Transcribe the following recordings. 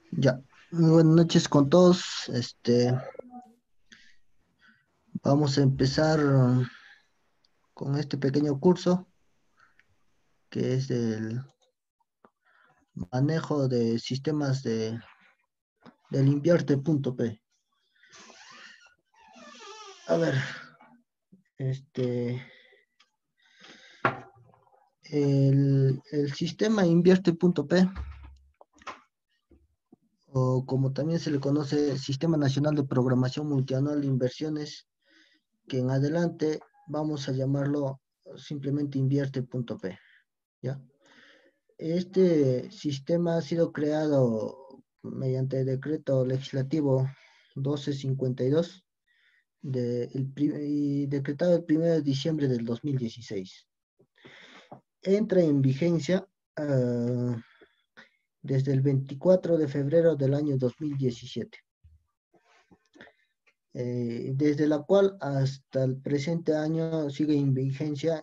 Ya, muy buenas noches con todos. Vamos a empezar con este pequeño curso que es el manejo de sistemas del invierte.p. A ver, este, el sistema invierte.p, o como también se le conoce, Sistema Nacional de Programación Multianual de Inversiones, que en adelante vamos a llamarlo simplemente invierte.p, ¿ya? Este sistema ha sido creado mediante decreto legislativo 1252 y decretado el 1 de diciembre del 2016. Entra en vigencia desde el 24 de febrero del año 2017, desde la cual hasta el presente año sigue en vigencia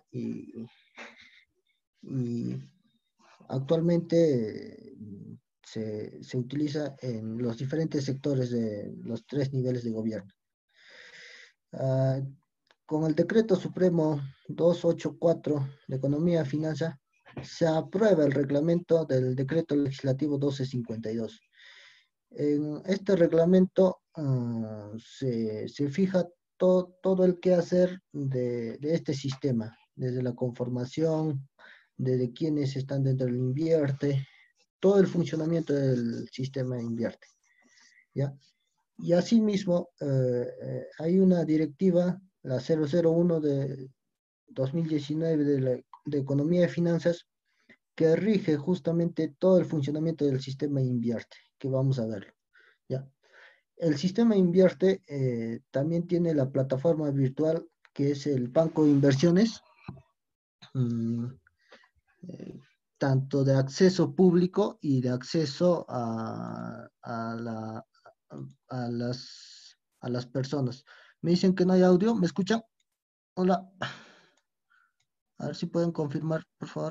y actualmente se utiliza en los diferentes sectores de los tres niveles de gobierno. Ah, con el Decreto Supremo 284 de Economía y Finanza, se aprueba el reglamento del Decreto Legislativo 1252. En este reglamento se fija todo el quehacer de este sistema, desde la conformación, desde quienes están dentro del invierte, todo el funcionamiento del sistema invierte, ¿ya? Y asimismo, hay una directiva, la 001 de 2019 de Economía y Finanzas, que rige justamente todo el funcionamiento del sistema invierte, que vamos a verlo, ¿ya? El sistema invierte también tiene la plataforma virtual que es el Banco de Inversiones, mm, eh, tanto de acceso público y de acceso a las personas. Me dicen que no hay audio, ¿me escuchan? Hola, a ver si pueden confirmar, por favor.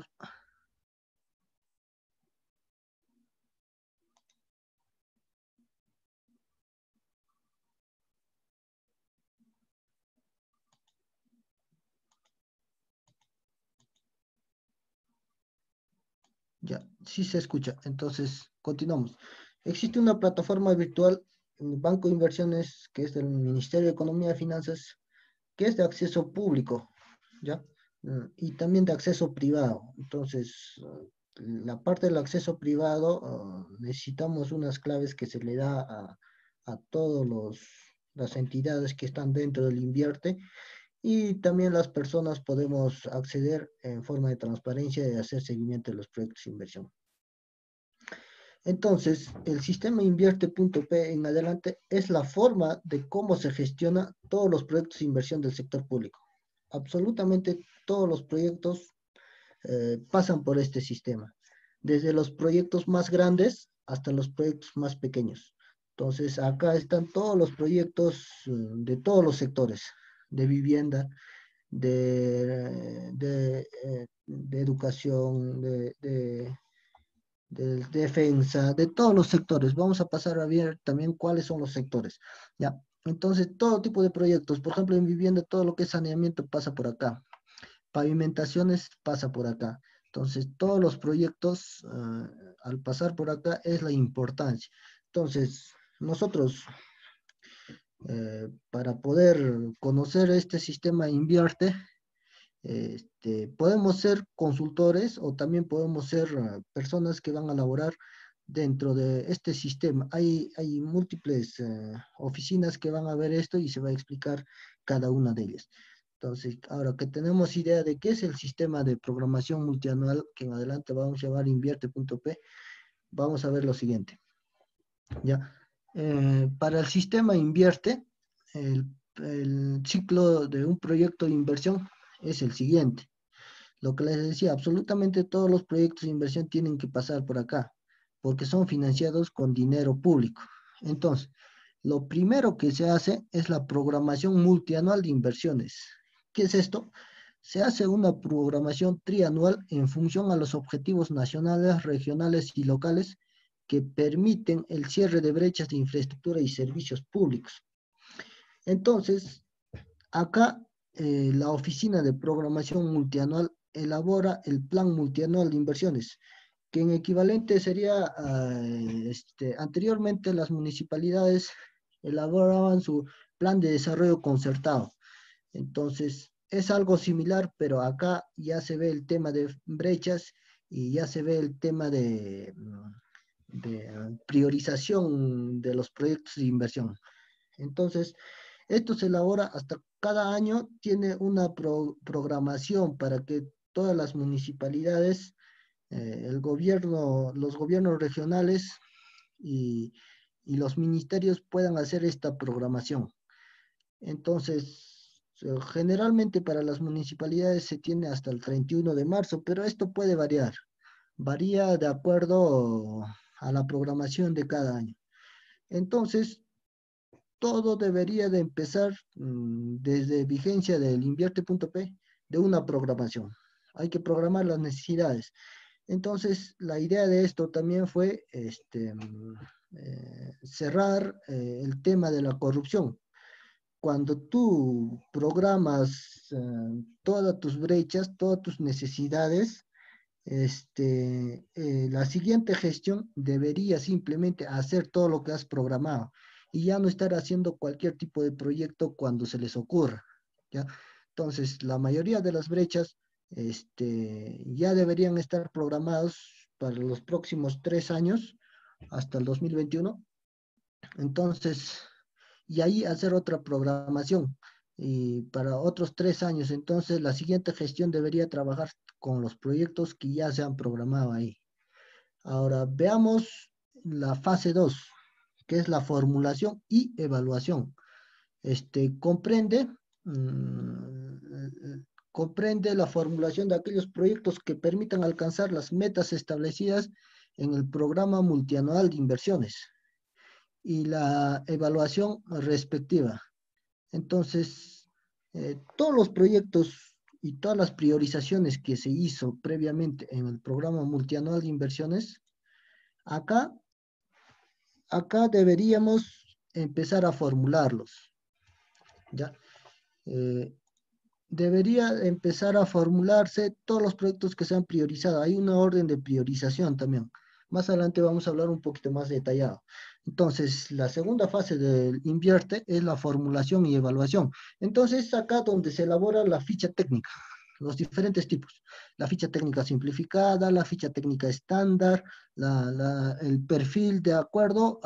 Ya, sí se escucha. Entonces, continuamos. Existe una plataforma virtual en el Banco de Inversiones, que es del Ministerio de Economía y Finanzas, que es de acceso público, ¿ya? Y también de acceso privado. Entonces, la parte del acceso privado, necesitamos unas claves que se le da a todas las entidades que están dentro del invierte, y también las personas podemos acceder en forma de transparencia y hacer seguimiento de los proyectos de inversión. Entonces, el sistema invierte.p en adelante es la forma de cómo se gestiona todos los proyectos de inversión del sector público. Absolutamente todos los proyectos pasan por este sistema, desde los proyectos más grandes hasta los proyectos más pequeños. Entonces, acá están todos los proyectos de todos los sectores, de vivienda, de educación, de defensa, de todos los sectores. Vamos a pasar a ver también cuáles son los sectores. ¿Ya? Entonces, todo tipo de proyectos, por ejemplo, en vivienda, todo lo que es saneamiento pasa por acá, pavimentaciones pasa por acá. Entonces, todos los proyectos, al pasar por acá, es la importancia. Entonces, nosotros, para poder conocer este sistema invierte, podemos ser consultores o también podemos ser personas que van a laborar dentro de este sistema. Hay múltiples oficinas que van a ver esto y se va a explicar cada una de ellas. Entonces, ahora que tenemos idea de qué es el sistema de programación multianual, que en adelante vamos a llamar invierte.p, vamos a ver lo siguiente. ¿Ya? Para el sistema invierte, el ciclo de un proyecto de inversión es el siguiente. Lo que les decía, absolutamente todos los proyectos de inversión tienen que pasar por acá, porque son financiados con dinero público. Entonces, lo primero que se hace es la programación multianual de inversiones. ¿Qué es esto? Se hace una programación trianual en función a los objetivos nacionales, regionales y locales que permiten el cierre de brechas de infraestructura y servicios públicos. Entonces, acá la Oficina de Programación Multianual elabora el Plan Multianual de Inversiones, que en equivalente sería, anteriormente las municipalidades elaboraban su plan de desarrollo concertado. Entonces, es algo similar, pero acá ya se ve el tema de brechas y ya se ve el tema de priorización de los proyectos de inversión. Entonces, esto se elabora hasta cada año, tiene una programación para que todas las municipalidades, el gobierno, los gobiernos regionales y, y los ministerios puedan hacer esta programación. Entonces, generalmente para las municipalidades se tiene hasta el 31 de marzo, pero esto puede variar. Varía de acuerdo a la programación de cada año. Entonces, todo debería de empezar desde vigencia del invierte.p de una programación. Hay que programar las necesidades. Entonces, la idea de esto también fue cerrar el tema de la corrupción. Cuando tú programas todas tus brechas, todas tus necesidades, la siguiente gestión debería simplemente hacer todo lo que has programado y ya no estar haciendo cualquier tipo de proyecto cuando se les ocurra, ¿ya? Entonces, la mayoría de las brechas ya deberían estar programados para los próximos 3 años, hasta el 2021. Entonces, y ahí hacer otra programación y para otros 3 años. Entonces, la siguiente gestión debería trabajar con los proyectos que ya se han programado ahí. Ahora, veamos la fase 2, que es la formulación y evaluación. Comprende, comprende la formulación de aquellos proyectos que permitan alcanzar las metas establecidas en el programa multianual de inversiones y la evaluación respectiva. Entonces, todos los proyectos y todas las priorizaciones que se hizo previamente en el programa multianual de inversiones, acá, acá deberíamos empezar a formularlos, ¿ya? Eh, Debería empezar a formularse todos los proyectos que se han priorizado. Hay una orden de priorización también. Más adelante vamos a hablar un poquito más detallado. Entonces, la segunda fase del invierte es la formulación y evaluación. Entonces, es acá donde se elabora la ficha técnica, los diferentes tipos. La ficha técnica simplificada, la ficha técnica estándar, el perfil de acuerdo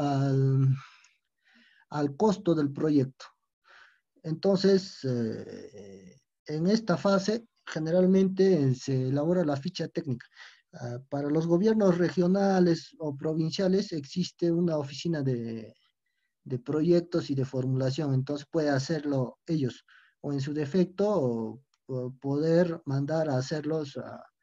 al costo del proyecto. Entonces, en esta fase generalmente se elabora la ficha técnica. Para los gobiernos regionales o provinciales existe una oficina de proyectos y de formulación, entonces puede hacerlo ellos o en su defecto o poder mandar a hacerlos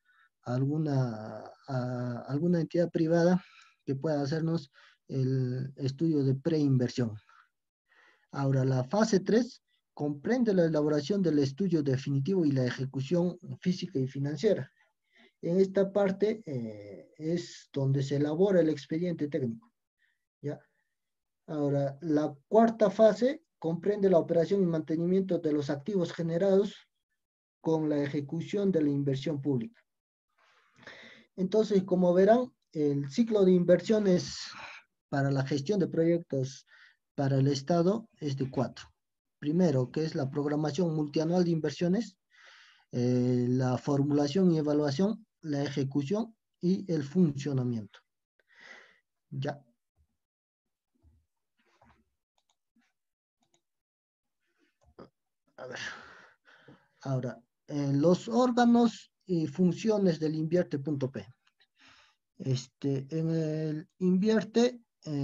a alguna entidad privada que pueda hacernos el estudio de preinversión. Ahora, la fase 3 comprende la elaboración del estudio definitivo y la ejecución física y financiera. En esta parte es donde se elabora el expediente técnico, ¿ya? Ahora, la cuarta fase comprende la operación y mantenimiento de los activos generados con la ejecución de la inversión pública. Entonces, como verán, el ciclo de inversiones para la gestión de proyectos para el Estado es de 4. Primero, que es la programación multianual de inversiones, la formulación y evaluación, la ejecución y el funcionamiento. Ya. A ver. Ahora, los órganos y funciones del invierte.p. En el invierte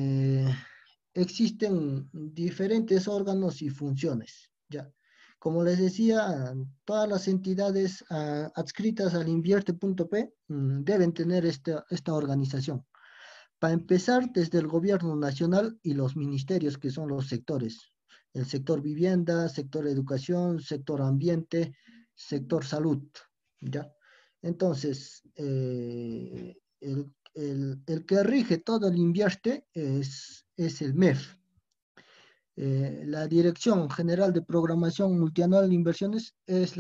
existen diferentes órganos y funciones, ¿ya? Como les decía, todas las entidades adscritas al invierte.p deben tener esta organización. Para empezar, desde el gobierno nacional y los ministerios, que son los sectores. El sector vivienda, sector educación, sector ambiente, sector salud, ¿ya? Entonces, el que rige todo el INVIERTE es el MEF. La Dirección General de Programación Multianual de Inversiones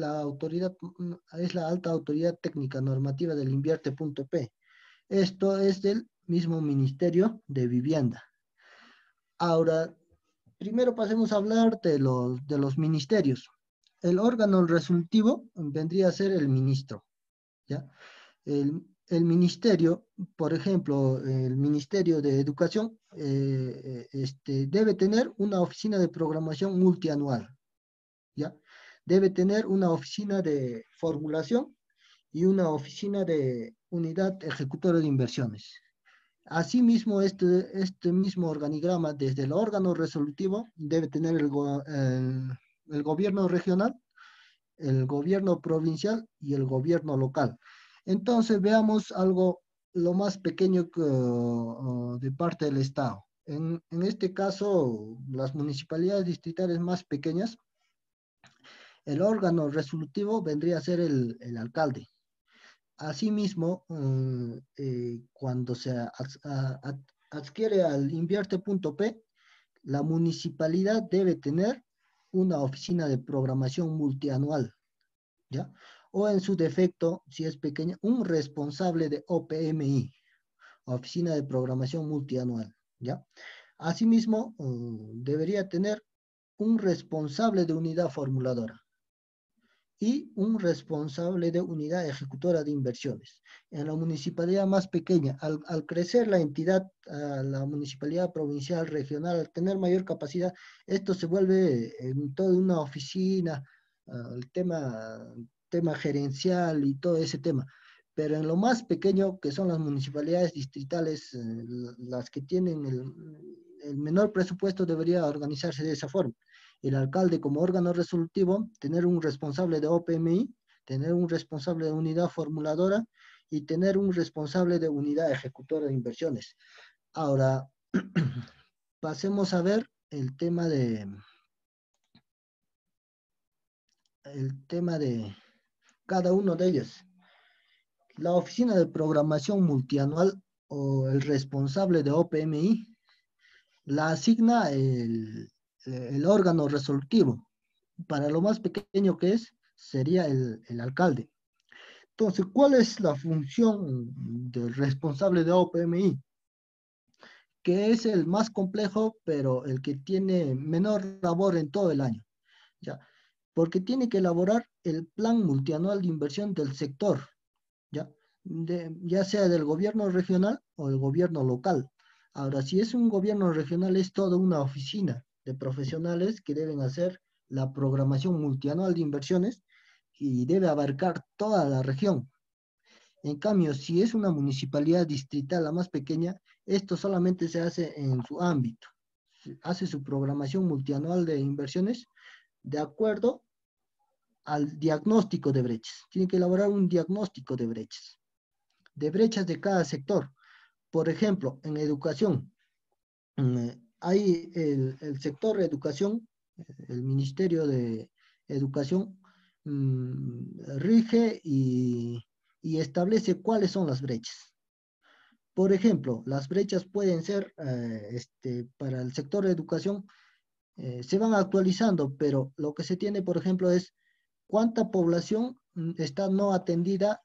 es la alta autoridad técnica normativa del Invierte.p. Esto es del mismo Ministerio de Vivienda. Ahora, primero pasemos a hablar de los ministerios. El órgano resolutivo vendría a ser el ministro, ¿ya? El ministerio, por ejemplo, el Ministerio de Educación, debe tener una oficina de programación multianual, ¿ya? Debe tener una oficina de formulación y una oficina de unidad ejecutora de inversiones. Asimismo, este mismo organigrama, desde el órgano resolutivo, debe tener el gobierno regional, el gobierno provincial y el gobierno local. Entonces, veamos algo lo más pequeño de parte del Estado. En este caso, las municipalidades distritales más pequeñas, el órgano resolutivo vendría a ser el alcalde. Asimismo, cuando se adquiere al Invierte.p, la municipalidad debe tener una oficina de programación multianual, ¿ya? O en su defecto, si es pequeña, un responsable de OPMI, Oficina de Programación Multianual, ¿ya? Asimismo, debería tener un responsable de unidad formuladora y un responsable de unidad ejecutora de inversiones. En la municipalidad más pequeña, al crecer la entidad, la municipalidad provincial, regional, al tener mayor capacidad, esto se vuelve en toda una oficina, el tema gerencial y todo ese tema. Pero en lo más pequeño, que son las municipalidades distritales, las que tienen el menor presupuesto, debería organizarse de esa forma. El alcalde como órgano resolutivo, tener un responsable de OPMI, tener un responsable de unidad formuladora y tener un responsable de unidad ejecutora de inversiones. Ahora, pasemos a ver el tema de cada uno de ellos. La oficina de programación multianual o el responsable de OPMI la asigna el órgano resolutivo. Para lo más pequeño que es, sería el alcalde. Entonces, ¿cuál es la función del responsable de OPMI? Que es el más complejo, pero el que tiene menor labor en todo el año, ¿ya? Porque tiene que elaborar el plan multianual de inversión del sector, ¿ya? Ya sea del gobierno regional o del gobierno local. Ahora, si es un gobierno regional, es toda una oficina de profesionales que deben hacer la programación multianual de inversiones y debe abarcar toda la región. En cambio, si es una municipalidad distrital, la más pequeña, esto solamente se hace en su ámbito. Hace su programación multianual de inversiones de acuerdo al diagnóstico de brechas. Tiene que elaborar un diagnóstico de brechas de cada sector. Por ejemplo, en educación, hay el sector de educación, el Ministerio de Educación rige y establece cuáles son las brechas. Por ejemplo, las brechas pueden ser, para el sector de educación, se van actualizando, pero lo que se tiene, por ejemplo, es cuánta población está no atendida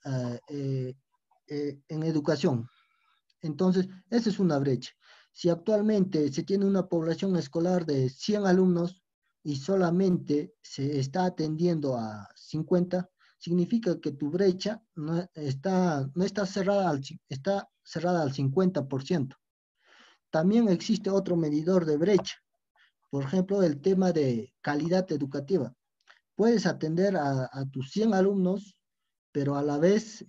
en educación. Entonces, esa es una brecha. Si actualmente se tiene una población escolar de 100 alumnos y solamente se está atendiendo a 50, significa que tu brecha no está cerrada está cerrada al 50%. También existe otro medidor de brecha, por ejemplo, el tema de calidad educativa. Puedes atender a tus 100 alumnos, pero a la vez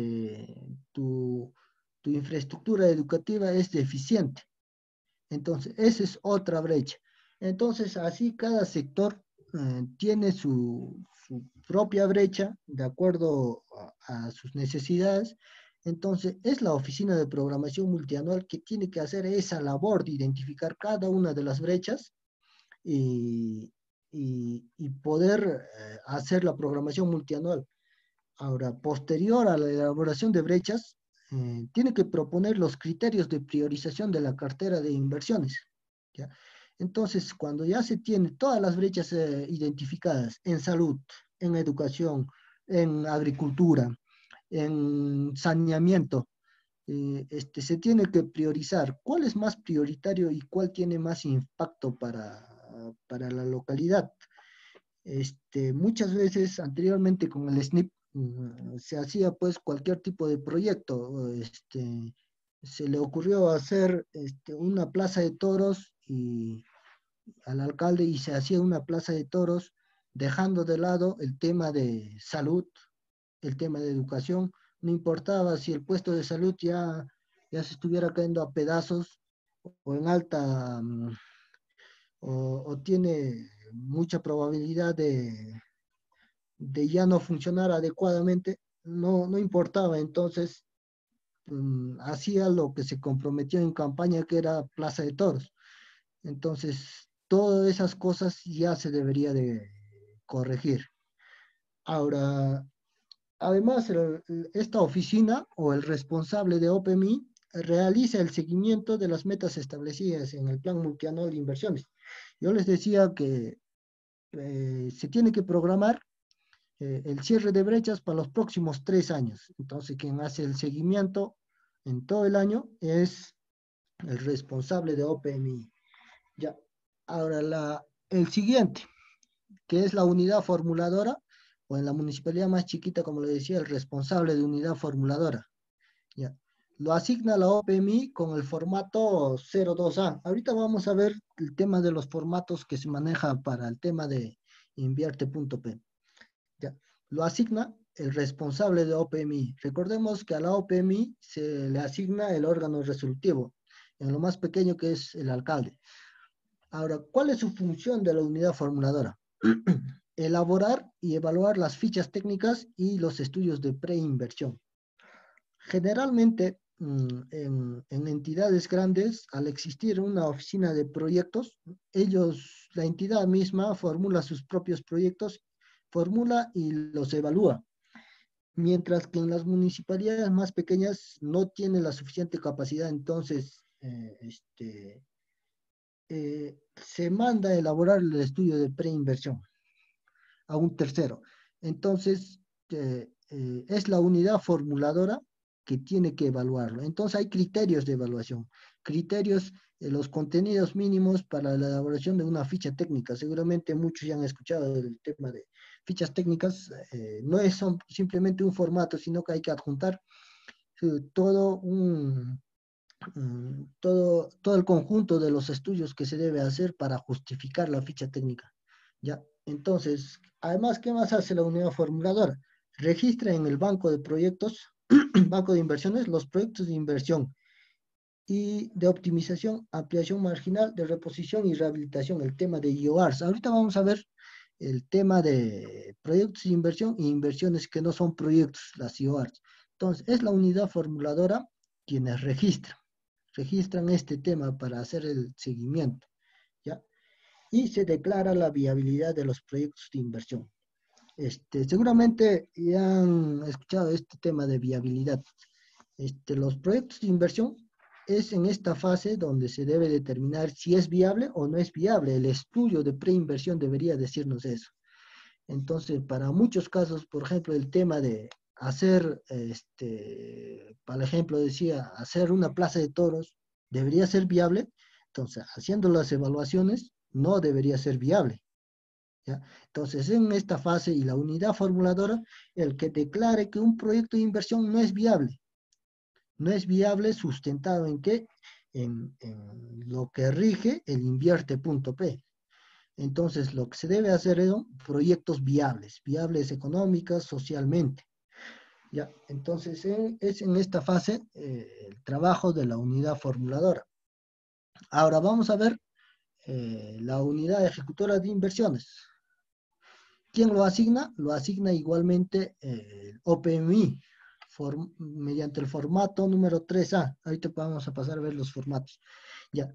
tu infraestructura educativa es deficiente. Entonces, esa es otra brecha. Entonces, así cada sector tiene su propia brecha de acuerdo a sus necesidades. Entonces, es la oficina de programación multianual que tiene que hacer esa labor de identificar cada una de las brechas y, y poder hacer la programación multianual. Ahora, posterior a la elaboración de brechas, tiene que proponer los criterios de priorización de la cartera de inversiones, ¿ya? Entonces, cuando ya se tiene todas las brechas identificadas en salud, en educación, en agricultura, en saneamiento, se tiene que priorizar cuál es más prioritario y cuál tiene más impacto para la localidad. Muchas veces anteriormente con el SNIP se hacía pues cualquier tipo de proyecto. Se le ocurrió hacer una plaza de toros y al alcalde y se hacía una plaza de toros dejando de lado el tema de salud, el tema de educación. No importaba si el puesto de salud ya se estuviera cayendo a pedazos o en alta o tiene mucha probabilidad de ya no funcionar adecuadamente, no importaba. Entonces, hacía lo que se comprometió en campaña, que era Plaza de Toros. Entonces, todas esas cosas ya se debería de corregir. Ahora, además, esta oficina o el responsable de OPMI realiza el seguimiento de las metas establecidas en el Plan Multianual de Inversiones. Yo les decía que se tiene que programar el cierre de brechas para los próximos 3 años. Entonces, quien hace el seguimiento en todo el año es el responsable de OPMI. Ya. Ahora, el siguiente, que es la unidad formuladora, o en la municipalidad más chiquita, como le decía, el responsable de unidad formuladora. Ya. Lo asigna la OPMI con el formato 02A. Ahorita vamos a ver el tema de los formatos que se maneja para el tema de invierte.p. Ya. Lo asigna el responsable de OPMI. Recordemos que a la OPMI se le asigna el órgano resolutivo, en lo más pequeño que es el alcalde. Ahora, ¿cuál es su función de la unidad formuladora? Elaborar y evaluar las fichas técnicas y los estudios de preinversión. Generalmente, en entidades grandes, al existir una oficina de proyectos, la entidad misma formula sus propios proyectos, formula y los evalúa. Mientras que en las municipalidades más pequeñas no tiene la suficiente capacidad, entonces se manda a elaborar el estudio de preinversión a un tercero. Entonces, es la unidad formuladora que tiene que evaluarlo. Entonces, hay criterios de evaluación, criterios, los contenidos mínimos para la elaboración de una ficha técnica. Seguramente muchos ya han escuchado del tema de fichas técnicas. No son simplemente un formato, sino que hay que adjuntar todo todo el conjunto de los estudios que se debe hacer para justificar la ficha técnica. ¿Ya? Entonces, además, ¿qué más hace la unidad formuladora? Registra en el banco de proyectos, banco de inversiones, los proyectos de inversión y de optimización, ampliación marginal, de reposición y rehabilitación, el tema de IORs. Ahorita vamos a ver el tema de proyectos de inversión e inversiones que no son proyectos, las IORs. Entonces, es la unidad formuladora quienes registran este tema para hacer el seguimiento, ¿ya? Y se declara la viabilidad de los proyectos de inversión. Seguramente ya han escuchado este tema de viabilidad. Los proyectos de inversión es en esta fase donde se debe determinar si es viable o no es viable. El estudio de preinversión debería decirnos eso. Entonces, para muchos casos, por ejemplo, el tema de hacer, para ejemplo, decía, hacer una plaza de toros, debería ser viable. Entonces, haciendo las evaluaciones, no debería ser viable, ¿ya? Entonces, en esta fase y la unidad formuladora, el que declare que un proyecto de inversión no es viable sustentado en qué, en lo que rige el invierte.p. Entonces, lo que se debe hacer es proyectos viables, viables económicas, socialmente. ¿Ya? Entonces, es en esta fase el trabajo de la unidad formuladora. Ahora vamos a ver la unidad ejecutora de inversiones. ¿Quién lo asigna? Lo asigna igualmente OPMI, mediante el formato número 3A. Ahorita vamos a pasar a ver los formatos. Ya.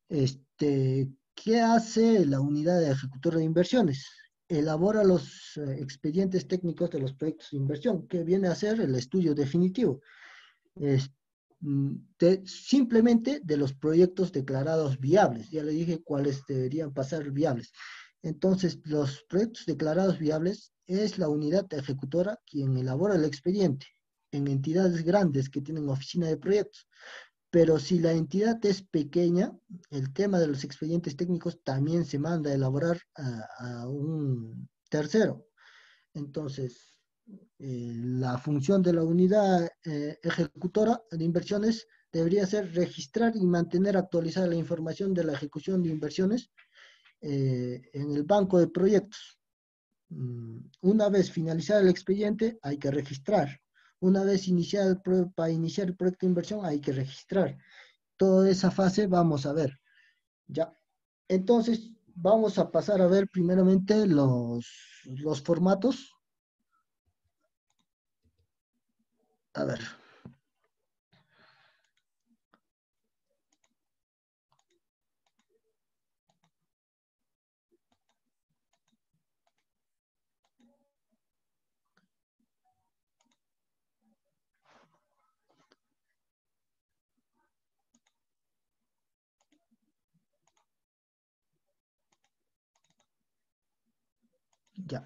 ¿Qué hace la unidad de ejecutora de inversiones? Elabora los expedientes técnicos de los proyectos de inversión, que viene a ser el estudio definitivo. Es, simplemente de los proyectos declarados viables. Ya le dije cuáles deberían pasar viables. Entonces, los proyectos declarados viables es la unidad ejecutora quien elabora el expediente en entidades grandes que tienen oficina de proyectos. Pero si la entidad es pequeña, el tema de los expedientes técnicos también se manda a elaborar a un tercero. Entonces, la función de la unidad ejecutora de inversiones debería ser registrar y mantener actualizada la información de la ejecución de inversiones en el banco de proyectos. Una vez finalizado el expediente, hay que registrar. Una vez iniciado para iniciar el proyecto de inversión, hay que registrar. Toda esa fase vamos a ver. Ya. Entonces, vamos a pasar a ver primeramente los formatos. A ver. Ya.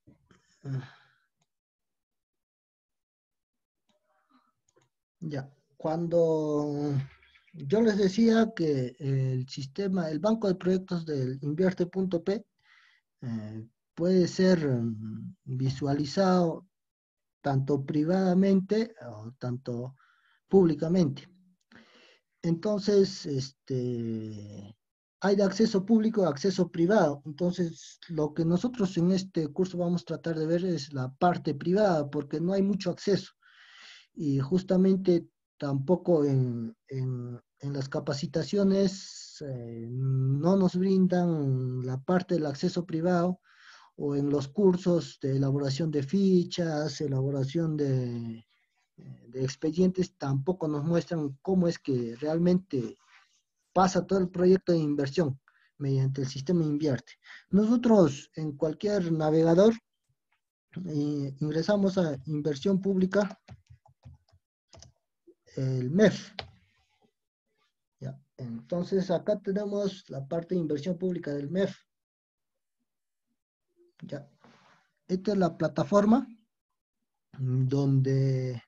Ya. Cuando yo les decía que el sistema, el banco de proyectos del invierte.p puede ser visualizado tanto privadamente o tanto públicamente. Entonces, hay de acceso público a acceso privado. Entonces, lo que nosotros en este curso vamos a tratar de ver es la parte privada, porque no hay mucho acceso. Y justamente tampoco en las capacitaciones no nos brindan la parte del acceso privado o en los cursos de elaboración de fichas, elaboración de expedientes, tampoco nos muestran cómo es que realmente pasa todo el proyecto de inversión mediante el sistema Invierte. Nosotros en cualquier navegador ingresamos a inversión pública, el MEF. ¿Ya? Entonces acá tenemos la parte de inversión pública del MEF. ¿Ya? Esta es la plataforma donde,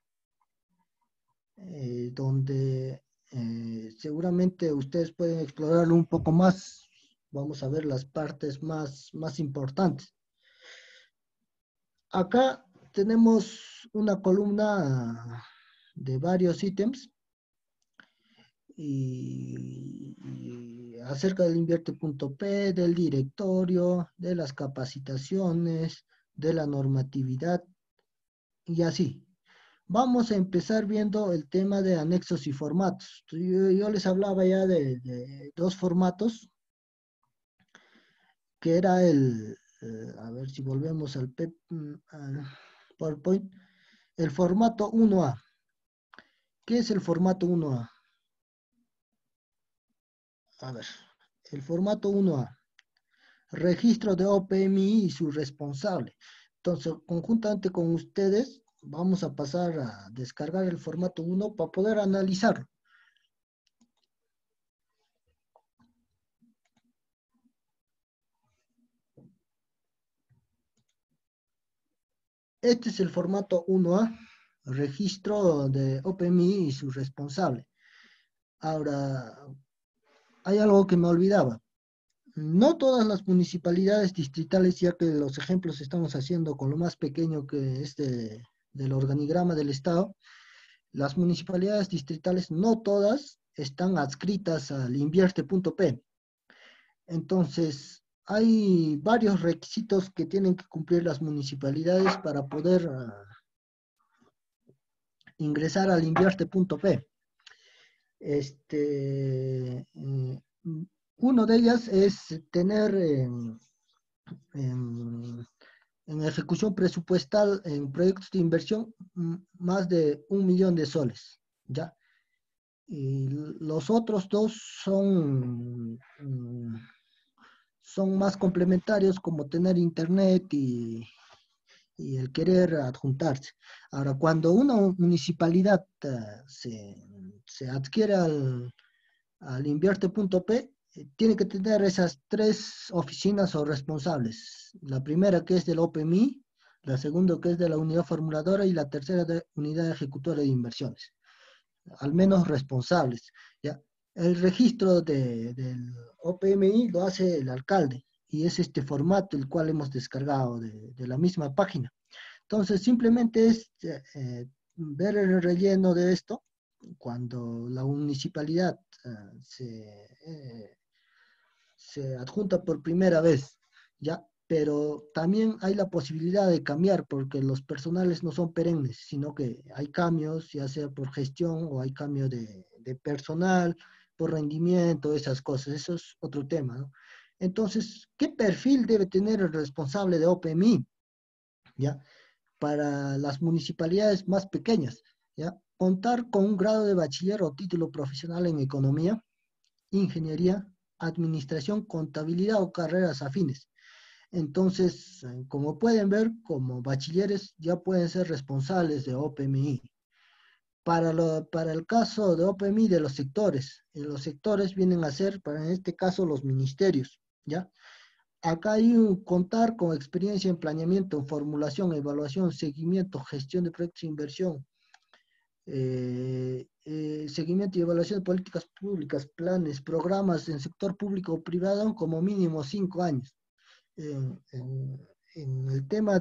seguramente ustedes pueden explorarlo un poco más. Vamos a ver las partes más importantes. Acá tenemos una columna de varios ítems y acerca del invierte.p, del directorio, de las capacitaciones, de la normatividad y así. Vamos a empezar viendo el tema de anexos y formatos. Yo les hablaba ya de dos formatos, que era a ver si volvemos al PowerPoint, el formato 1A. ¿Qué es el formato 1A? A ver, el formato 1A, registro de OPMI y su responsable. Entonces, conjuntamente con ustedes, vamos a pasar a descargar el formato 1 para poder analizarlo. Este es el formato 1A, registro de OPMI y su responsable. Ahora, hay algo que me olvidaba. No todas las municipalidades distritales, ya que los ejemplos estamos haciendo con lo más pequeño que es del organigrama del Estado, las municipalidades distritales no todas están adscritas al invierte.p. Entonces, hay varios requisitos que tienen que cumplir las municipalidades para poder ingresar al invierte.p. Uno de ellas es tener en, en ejecución presupuestal en proyectos de inversión más de 1 millón de soles, ¿ya? Y los otros dos son más complementarios, como tener internet y el querer adjuntarse. Ahora, cuando una municipalidad se adquiere al invierte.p, tiene que tener esas tres oficinas o responsables. La primera que es del OPMI, la segunda que es de la unidad formuladora y la tercera de unidad ejecutora de inversiones. Al menos responsables. ¿Ya? El registro del OPMI lo hace el alcalde y es este formato el cual hemos descargado de la misma página. Entonces, simplemente es ver el relleno de esto cuando la municipalidad se adjunta por primera vez, ¿ya? Pero también hay la posibilidad de cambiar porque los personales no son perennes, sino que hay cambios, ya sea por gestión o hay cambio de personal, por rendimiento, esas cosas. Eso es otro tema, ¿no? Entonces, ¿qué perfil debe tener el responsable de OPMI? ¿Ya? Para las municipalidades más pequeñas, ¿ya? Contar con un grado de bachiller o título profesional en economía, ingeniería, administración, contabilidad o carreras afines. Entonces, como pueden ver, como bachilleres ya pueden ser responsables de OPMI. Para el caso de OPMI de los sectores vienen a ser, para en este caso, los ministerios, ¿ya? Acá hay un contar con experiencia en planeamiento, formulación, evaluación, seguimiento, gestión de proyectos de inversión, seguimiento y evaluación de políticas públicas, planes, programas en sector público o privado como mínimo 5 años. En, en- en el tema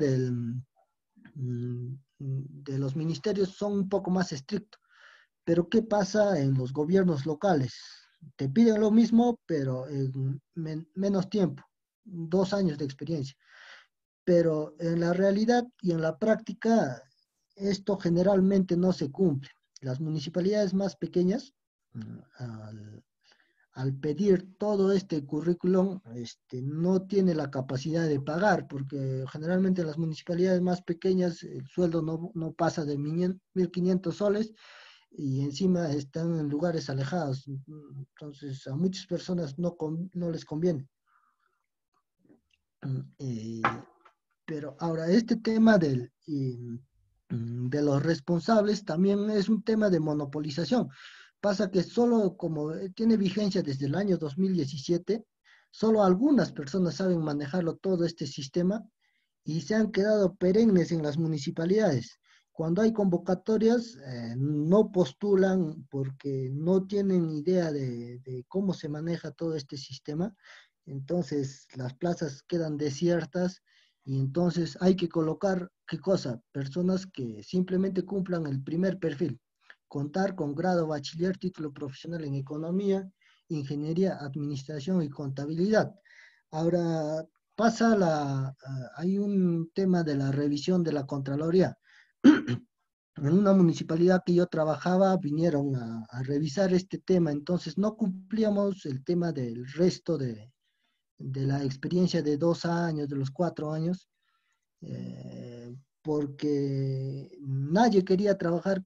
de los ministerios son un poco más estrictos, pero ¿qué pasa en los gobiernos locales? Te piden lo mismo, pero en menos tiempo, 2 años de experiencia. Pero en la realidad y en la práctica esto generalmente no se cumple. Las municipalidades más pequeñas, al, al pedir todo este currículum, no tiene la capacidad de pagar, porque generalmente en las municipalidades más pequeñas el sueldo no pasa de 1.500 soles y encima están en lugares alejados. Entonces a muchas personas no les conviene. Eh, Pero ahora, este tema de los responsables también es un tema de monopolización. Pasa que solo como tiene vigencia desde el año 2017, solo algunas personas saben manejarlo todo este sistema y se han quedado perennes en las municipalidades. Cuando hay convocatorias, no postulan porque no tienen idea de cómo se maneja todo este sistema. Entonces, las plazas quedan desiertas y entonces hay que colocar, ¿qué cosa? Personas que simplemente cumplan el primer perfil. Contar con grado bachiller, título profesional en economía, ingeniería, administración y contabilidad. Ahora, hay un tema de la revisión de la Contraloría. En una municipalidad que yo trabajaba vinieron a revisar este tema, entonces no cumplíamos el tema del resto de la experiencia de 2 años, de los 4 años, porque nadie quería trabajar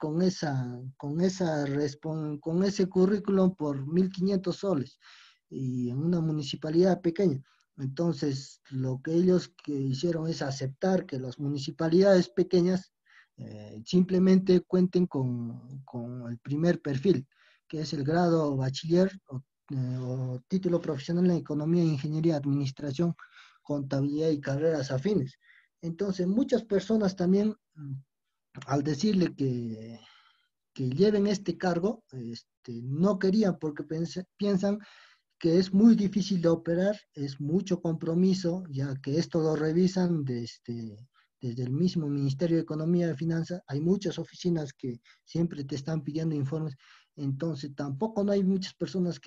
con ese currículum por 1.500 soles y en una municipalidad pequeña. Entonces, lo que ellos que hicieron es aceptar que las municipalidades pequeñas simplemente cuenten con el primer perfil, que es el grado bachiller o título profesional en economía, ingeniería, administración, contabilidad y carreras afines. Entonces, muchas personas también, al decirle que lleven este cargo, no querían porque piensan que es muy difícil de operar, es mucho compromiso, ya que esto lo revisan desde el mismo Ministerio de Economía y Finanzas. Hay muchas oficinas que siempre te están pidiendo informes, entonces tampoco no hay muchas personas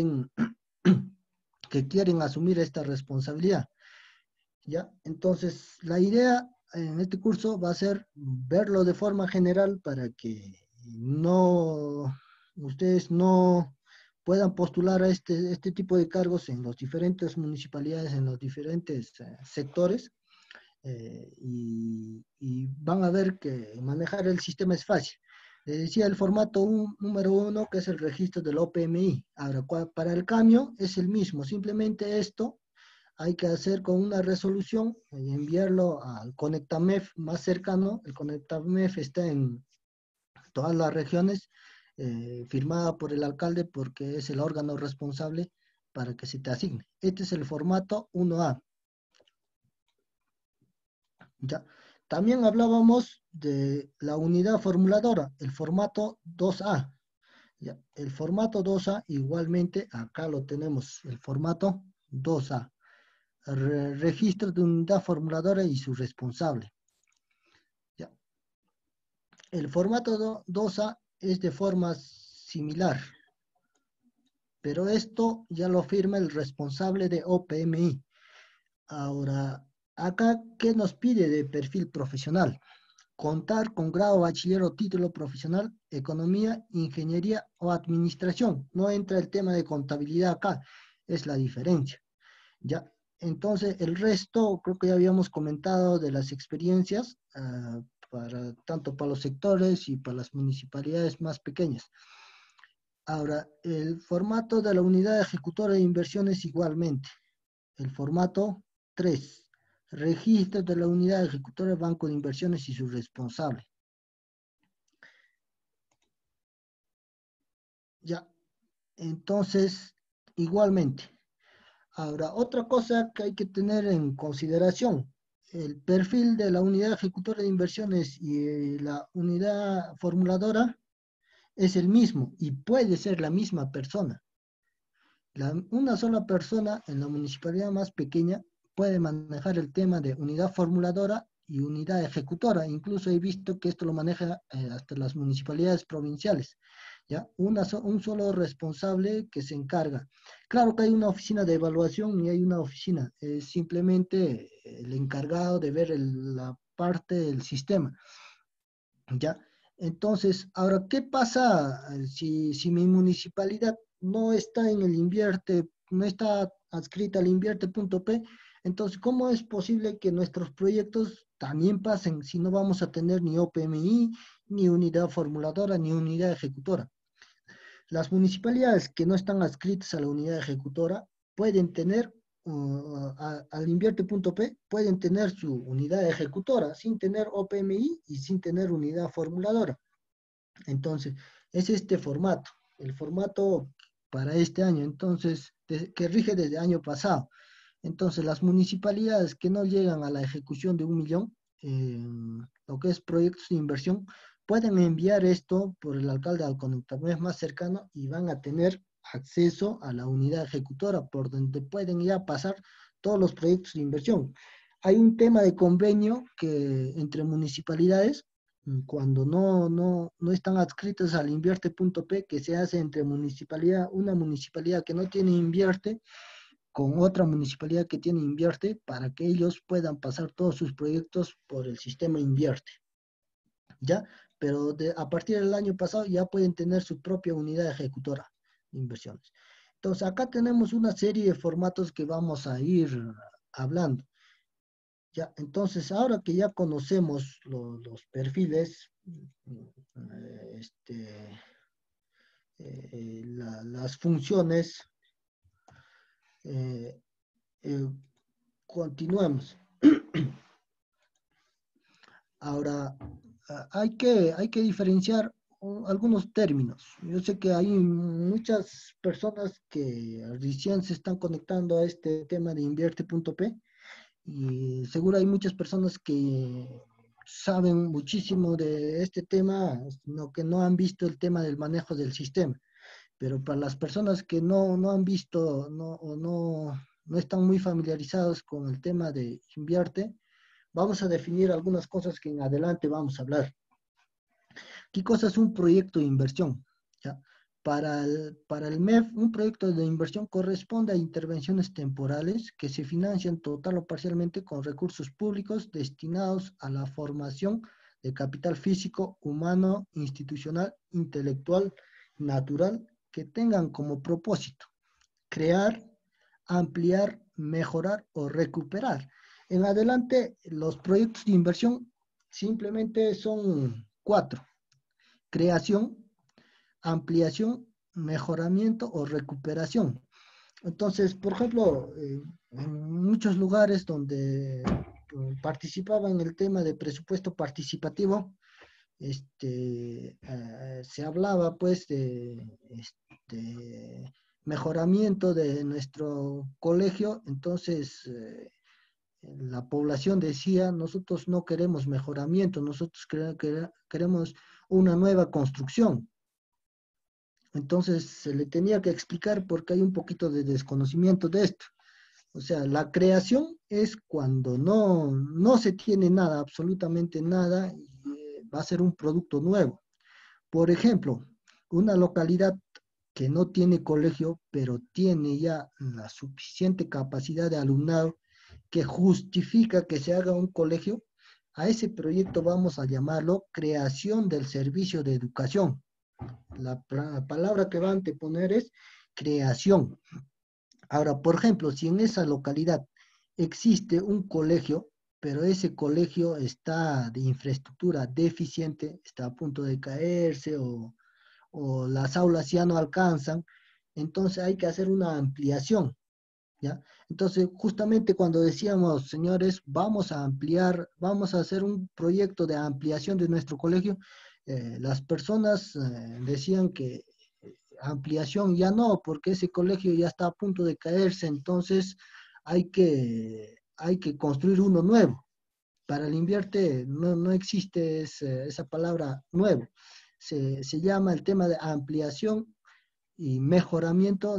que quieren asumir esta responsabilidad. ¿Ya? Entonces, la idea en este curso va a ser verlo de forma general para que ustedes no puedan postular a este tipo de cargos en las diferentes municipalidades, en los diferentes sectores, y van a ver que manejar el sistema es fácil. Les decía el formato número 1, que es el registro del OPMI. Ahora, para el cambio es el mismo, simplemente esto hay que hacer con una resolución y enviarlo al Conectamef más cercano. El Conectamef está en todas las regiones, firmada por el alcalde porque es el órgano responsable para que se te asigne. Este es el formato 1A. ¿Ya? También hablábamos de la unidad formuladora, el formato 2A. ¿Ya? El formato 2A igualmente, acá lo tenemos, el formato 2A. Registro de unidad formuladora y su responsable. ¿Ya? El formato 2A es de forma similar, pero esto ya lo firma el responsable de OPMI. Ahora, acá, ¿qué nos pide de perfil profesional? Contar con grado bachiller o título profesional, economía, ingeniería o administración. No entra el tema de contabilidad acá, es la diferencia. ¿Ya? Entonces, el resto, creo que ya habíamos comentado de las experiencias, tanto para los sectores y para las municipalidades más pequeñas. Ahora, el formato de la unidad ejecutora de inversiones igualmente. El formato 3. Registro de la unidad ejecutora de banco de inversiones y su responsable. Ya, entonces, igualmente. Ahora, otra cosa que hay que tener en consideración, el perfil de la unidad ejecutora de inversiones y la unidad formuladora es el mismo y puede ser la misma persona. Una sola persona en la municipalidad más pequeña puede manejar el tema de unidad formuladora y unidad ejecutora. Incluso he visto que esto lo maneja hasta las municipalidades provinciales. ¿Ya? Un solo responsable que se encarga. Claro que hay una oficina de evaluación y hay una oficina, es simplemente el encargado de ver la parte del sistema. ¿Ya? Entonces, ahora, ¿qué pasa si mi municipalidad no está en el invierte, no está adscrita al invierte.p? Entonces, ¿cómo es posible que nuestros proyectos también pasen si no vamos a tener ni OPMI, ni unidad formuladora, ni unidad ejecutora? Las municipalidades que no están adscritas a la unidad ejecutora pueden tener, al invierte.p, pueden tener su unidad ejecutora sin tener OPMI y sin tener unidad formuladora. Entonces, es este formato, el formato para este año, entonces, que rige desde el año pasado. Entonces, las municipalidades que no llegan a la ejecución de 1 millón, lo que es proyectos de inversión, pueden enviar esto por el alcalde al conectador más cercano y van a tener acceso a la unidad ejecutora, por donde pueden ya pasar todos los proyectos de inversión. Hay un tema de convenio que entre municipalidades, cuando no están adscritas al invierte.p, que se hace entre municipalidad, una municipalidad que no tiene invierte con otra municipalidad que tiene invierte, para que ellos puedan pasar todos sus proyectos por el sistema invierte. ¿Ya? Pero a partir del año pasado ya pueden tener su propia unidad ejecutora de inversiones. Entonces, acá tenemos una serie de formatos que vamos a ir hablando. Ya, entonces, ahora que ya conocemos los perfiles, las funciones, eh, eh, continuemos. Ahora, hay que diferenciar algunos términos. Yo sé que hay muchas personas que recién se están conectando a este tema de invierte.p y seguro hay muchas personas que saben muchísimo de este tema, sino que no han visto el tema del manejo del sistema. Pero para las personas que no han visto o no están muy familiarizados con el tema de invierte, vamos a definir algunas cosas que en adelante vamos a hablar. ¿Qué cosa es un proyecto de inversión? ¿Ya? Para el MEF, un proyecto de inversión corresponde a intervenciones temporales que se financian total o parcialmente con recursos públicos destinados a la formación de capital físico, humano, institucional, intelectual, natural, que tengan como propósito crear, ampliar, mejorar o recuperar. En adelante, los proyectos de inversión simplemente son 4: creación, ampliación, mejoramiento o recuperación. Entonces, por ejemplo, en muchos lugares donde participaba en el tema de presupuesto participativo, se hablaba pues de mejoramiento de nuestro colegio. Entonces la población decía, nosotros no queremos mejoramiento, nosotros queremos una nueva construcción. Entonces se le tenía que explicar porque hay un poquito de desconocimiento de esto. O sea, la creación es cuando no se tiene nada, absolutamente nada, y va a ser un producto nuevo. Por ejemplo, una localidad que no tiene colegio, pero tiene ya la suficiente capacidad de alumnado que justifica que se haga un colegio, a ese proyecto vamos a llamarlo creación del servicio de educación. La palabra que van a anteponer es creación. Ahora, por ejemplo, si en esa localidad existe un colegio, pero ese colegio está de infraestructura deficiente, está a punto de caerse o las aulas ya no alcanzan, entonces hay que hacer una ampliación, ¿ya? Entonces, justamente cuando decíamos, señores, vamos a ampliar, vamos a hacer un proyecto de ampliación de nuestro colegio, las personas decían que ampliación ya no, porque ese colegio ya está a punto de caerse, entonces hay que construir uno nuevo. Para el invierte no existe esa palabra nuevo. Se llama el tema de ampliación y mejoramiento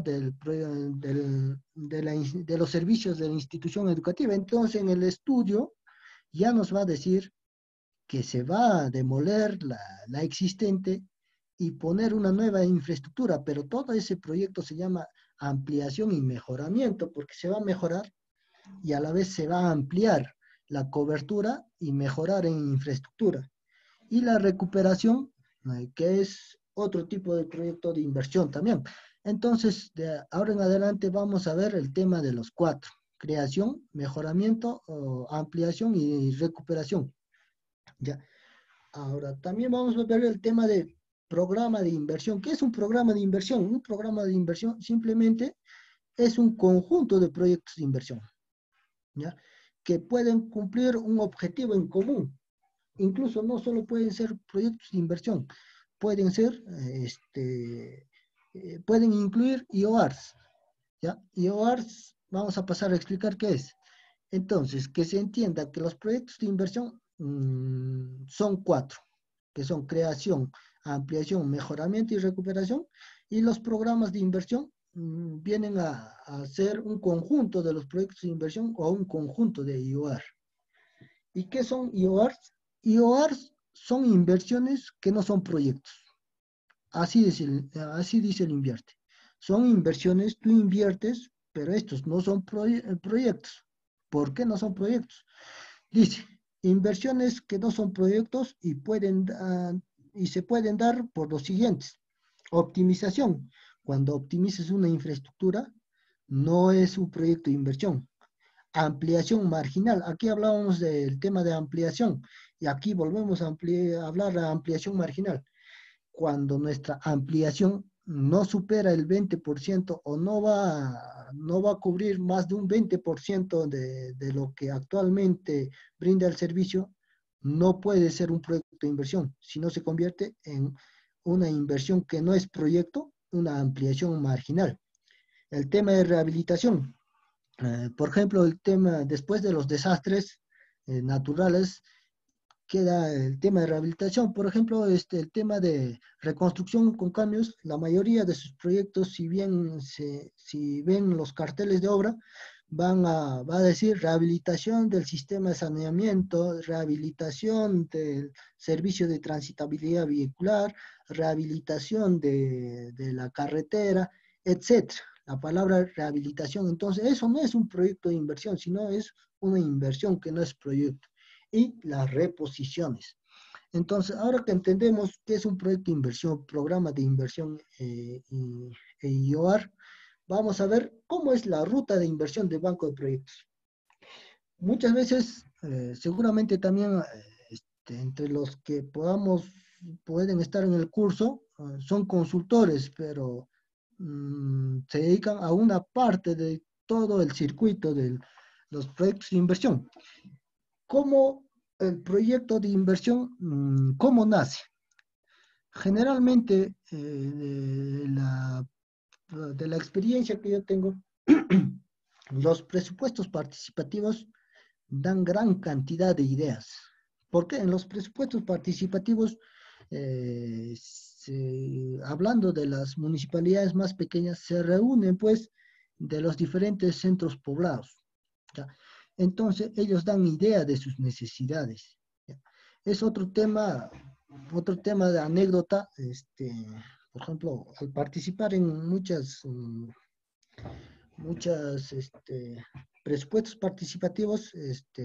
de los servicios de la institución educativa. Entonces, en el estudio ya nos va a decir que se va a demoler la existente y poner una nueva infraestructura, pero todo ese proyecto se llama ampliación y mejoramiento, porque se va a mejorar y a la vez se va a ampliar la cobertura y mejorar en infraestructura. Y la recuperación, que es otro tipo de proyecto de inversión también. Entonces, de ahora en adelante vamos a ver el tema de los cuatro: creación, mejoramiento, ampliación y recuperación. ¿Ya? Ahora, también vamos a ver el tema de programa de inversión. ¿Qué es un programa de inversión? Un programa de inversión simplemente es un conjunto de proyectos de inversión, ¿ya? Que pueden cumplir un objetivo en común. Incluso no solo pueden ser proyectos de inversión, pueden ser, pueden incluir IOARs, ¿ya? IOARs, vamos a pasar a explicar qué es. Entonces, que se entienda que los proyectos de inversión son cuatro, que son creación, ampliación, mejoramiento y recuperación, y los programas de inversión vienen a ser un conjunto de los proyectos de inversión o un conjunto de IOR. ¿Y qué son IORs? IORs son inversiones que no son proyectos. Así dice el invierte. Son inversiones, tú inviertes, pero estos no son proyectos. ¿Por qué no son proyectos? Dice, inversiones que no son proyectos y se pueden dar por los siguientes. Optimización. Cuando optimices una infraestructura, no es un proyecto de inversión. Ampliación marginal. Aquí hablábamos del tema de ampliación y aquí volvemos a hablar de ampliación marginal. Cuando nuestra ampliación no supera el 20% o no va a cubrir más de un 20% de lo que actualmente brinda el servicio, no puede ser un proyecto de inversión, sino se convierte en una inversión que no es proyecto, una ampliación marginal. El tema de rehabilitación. Por ejemplo, el tema después de los desastres naturales, queda el tema de rehabilitación. Por ejemplo, el tema de reconstrucción con cambios, la mayoría de sus proyectos, si ven los carteles de obra, va a decir rehabilitación del sistema de saneamiento, rehabilitación del servicio de transitabilidad vehicular, rehabilitación de la carretera, etcétera. La palabra rehabilitación, entonces, eso no es un proyecto de inversión, sino es una inversión que no es proyecto. Y las reposiciones. Entonces, ahora que entendemos qué es un proyecto de inversión, programa de inversión e IOR, vamos a ver cómo es la ruta de inversión del banco de proyectos. Muchas veces, seguramente también entre los que pueden estar en el curso, son consultores, pero se dedican a una parte de todo el circuito de los proyectos de inversión. ¿Cómo el proyecto de inversión, cómo nace? Generalmente, de la experiencia que yo tengo, los presupuestos participativos dan gran cantidad de ideas. Porque en los presupuestos participativos, hablando de las municipalidades más pequeñas, se reúnen pues de los diferentes centros poblados. ¿Ya? Entonces ellos dan idea de sus necesidades. ¿Ya? Es otro tema de anécdota, por ejemplo, al participar en muchas presupuestos participativos,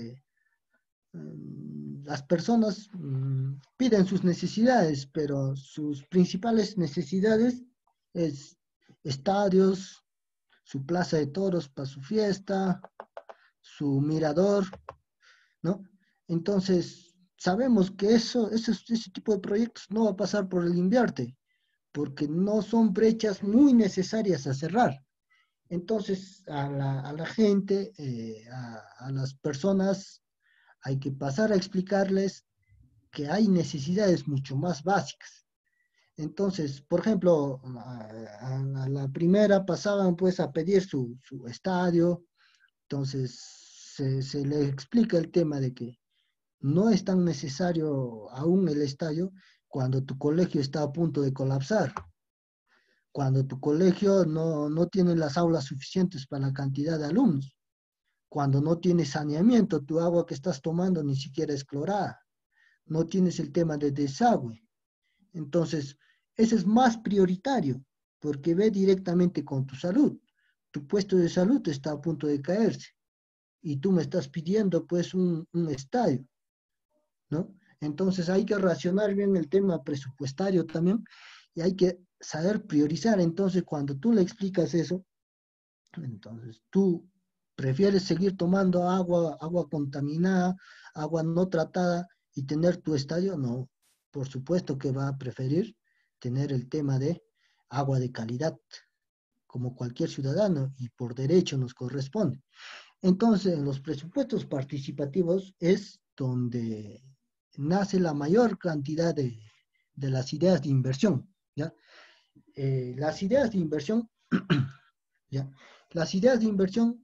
las personas piden sus necesidades, pero sus principales necesidades es estadios, su plaza de toros para su fiesta, su mirador, ¿no? Entonces, sabemos que ese tipo de proyectos no va a pasar por el invierte, porque no son brechas muy necesarias a cerrar. Entonces, a la gente, a las personas, hay que pasar a explicarles que hay necesidades mucho más básicas. Entonces, por ejemplo, a la primera pasaban pues a pedir su estadio, entonces se le explica el tema de que no es tan necesario aún el estadio cuando tu colegio está a punto de colapsar, cuando tu colegio no tiene las aulas suficientes para la cantidad de alumnos, cuando no tienes saneamiento, tu agua que estás tomando ni siquiera es clorada, no tienes el tema de desagüe. Entonces, ese es más prioritario, porque ve directamente con tu salud. Tu puesto de salud está a punto de caerse y tú me estás pidiendo pues un estadio, ¿no? Entonces hay que racionar bien el tema presupuestario también y hay que saber priorizar. Entonces, cuando tú le explicas eso, entonces tú prefieres seguir tomando agua contaminada, agua no tratada y tener tu estadio, no, por supuesto que va a preferir tener el tema de agua de calidad, como cualquier ciudadano y por derecho nos corresponde. Entonces, en los presupuestos participativos es donde nace la mayor cantidad de las ideas de inversión, ¿ya? Las ideas de inversión, ¿ya? Las ideas de inversión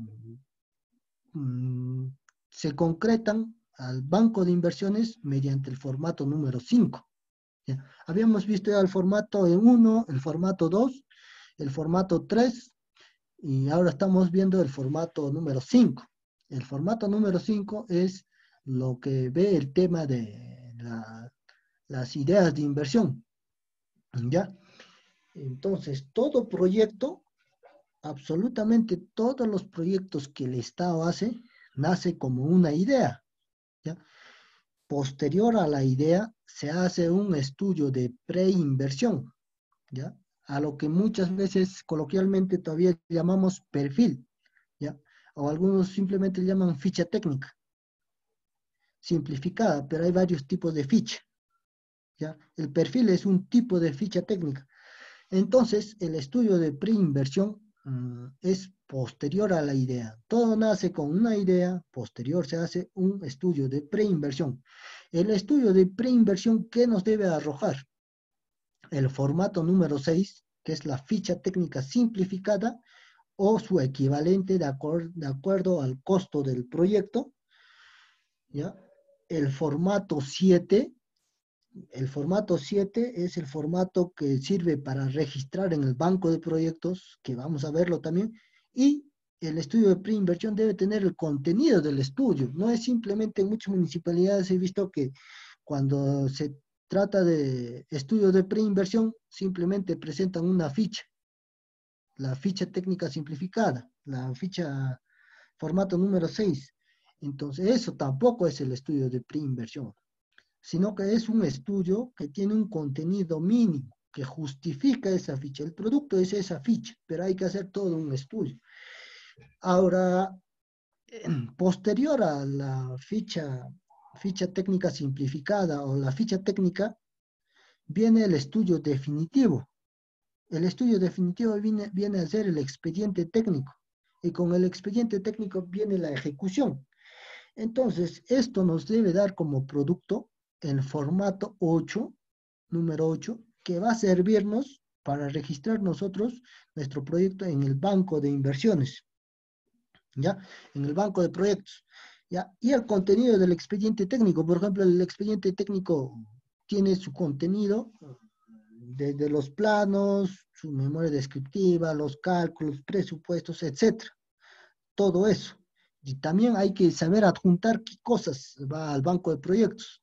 se concretan al banco de inversiones mediante el formato número 5. ¿Ya? Habíamos visto ya el formato 1, el formato 2, el formato 3 y ahora estamos viendo el formato número 5. El formato número 5 es lo que ve el tema de las ideas de inversión. ¿Ya? Entonces, todo proyecto, absolutamente todos los proyectos que el Estado hace, nace como una idea. ¿Ya? Posterior a la idea, se hace un estudio de preinversión, ¿ya? A lo que muchas veces coloquialmente todavía llamamos perfil, ¿ya? O algunos simplemente llaman ficha técnica, simplificada, pero hay varios tipos de ficha, ¿ya? El perfil es un tipo de ficha técnica. Entonces, el estudio de preinversión es posterior a la idea. Todo nace con una idea, posterior se hace un estudio de preinversión. El estudio de preinversión, ¿qué nos debe arrojar? El formato número 6, que es la ficha técnica simplificada o su equivalente de acuerdo al costo del proyecto, ¿ya? El formato 7, el formato 7 es el formato que sirve para registrar en el banco de proyectos, que vamos a verlo también, y el estudio de preinversión debe tener el contenido del estudio. No es simplemente en muchas municipalidades he visto que cuando se trata de estudio de preinversión, simplemente presentan una ficha, la ficha técnica simplificada, la ficha formato número 6. Entonces, eso tampoco es el estudio de preinversión, sino que es un estudio que tiene un contenido mínimo, que justifica esa ficha. El producto es esa ficha, pero hay que hacer todo un estudio. Ahora, posterior a la ficha técnica simplificada o la ficha técnica, viene el estudio definitivo. El estudio definitivo viene a ser el expediente técnico. Y con el expediente técnico viene la ejecución. Entonces, esto nos debe dar como producto el formato 8, número 8, que va a servirnos para registrar nosotros nuestro proyecto en el banco de inversiones, ¿ya? En el banco de proyectos, ¿ya? Y el contenido del expediente técnico, por ejemplo, el expediente técnico tiene su contenido desde los planos, su memoria descriptiva, los cálculos, presupuestos, etcétera. Todo eso. Y también hay que saber adjuntar qué cosas va al banco de proyectos.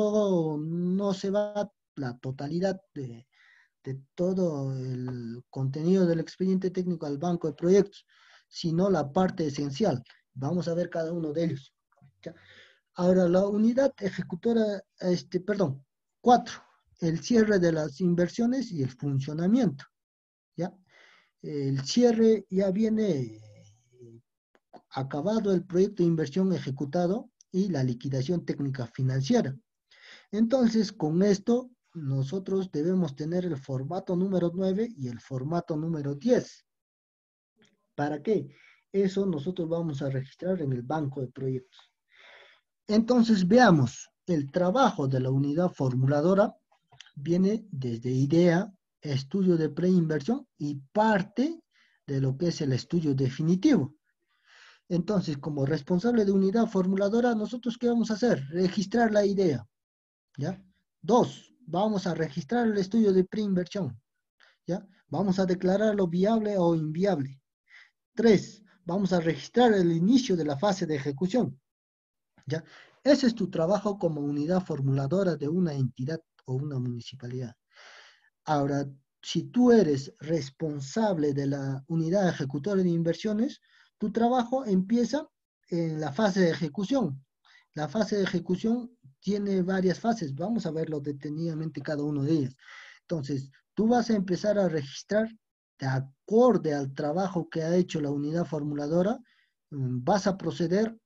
No se va la totalidad de todo el contenido del expediente técnico al banco de proyectos, sino la parte esencial. Vamos a ver cada uno de ellos. ¿Ya? Ahora, la unidad ejecutora, perdón, 4, el cierre de las inversiones y el funcionamiento. ¿Ya? El cierre ya viene acabado el proyecto de inversión ejecutado y la liquidación técnica financiera. Entonces, con esto, nosotros debemos tener el formato número 9 y el formato número 10. ¿Para qué? Eso nosotros vamos a registrar en el banco de proyectos. Entonces, veamos, el trabajo de la unidad formuladora viene desde idea, estudio de preinversión y parte de lo que es el estudio definitivo. Entonces, como responsable de unidad formuladora, ¿nosotros qué vamos a hacer? Registrar la idea, ¿ya? 2, vamos a registrar el estudio de preinversión, ¿ya? Vamos a declararlo viable o inviable. 3, vamos a registrar el inicio de la fase de ejecución, ¿ya? Ese es tu trabajo como unidad formuladora de una entidad o una municipalidad. Ahora, si tú eres responsable de la unidad ejecutora de inversiones, tu trabajo empieza en la fase de ejecución. La fase de ejecución tiene varias fases. Vamos a verlo detenidamente cada uno de ellas. Entonces, tú vas a empezar a registrar de acorde al trabajo que ha hecho la unidad formuladora, vas a proceder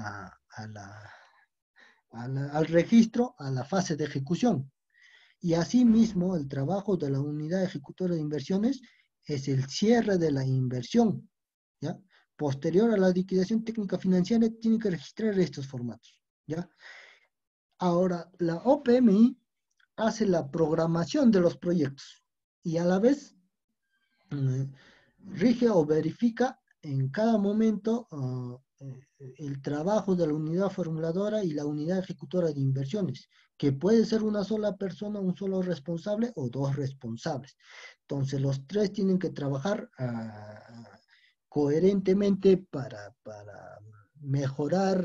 al registro, a la fase de ejecución. Y asimismo, el trabajo de la unidad ejecutora de inversiones es el cierre de la inversión, ¿ya? Posterior a la liquidación técnica financiera, tiene que registrar estos formatos, ¿ya? Ahora, la OPMI hace la programación de los proyectos y a la vez eh, rige o verifica en cada momento el trabajo de la unidad formuladora y la unidad ejecutora de inversiones, que puede ser una sola persona, un solo responsable o dos responsables. Entonces, los tres tienen que trabajar coherentemente para mejorar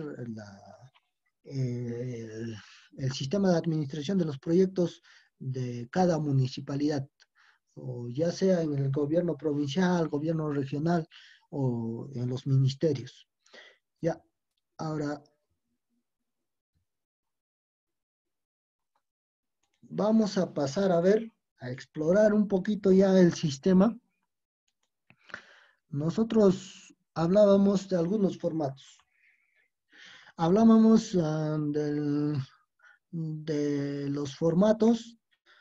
el sistema de administración de los proyectos de cada municipalidad, o ya sea en el gobierno provincial, gobierno regional o en los ministerios. Ya, ahora vamos a pasar a ver, a explorar un poquito ya el sistema. Nosotros hablábamos de algunos formatos. Hablábamos de los formatos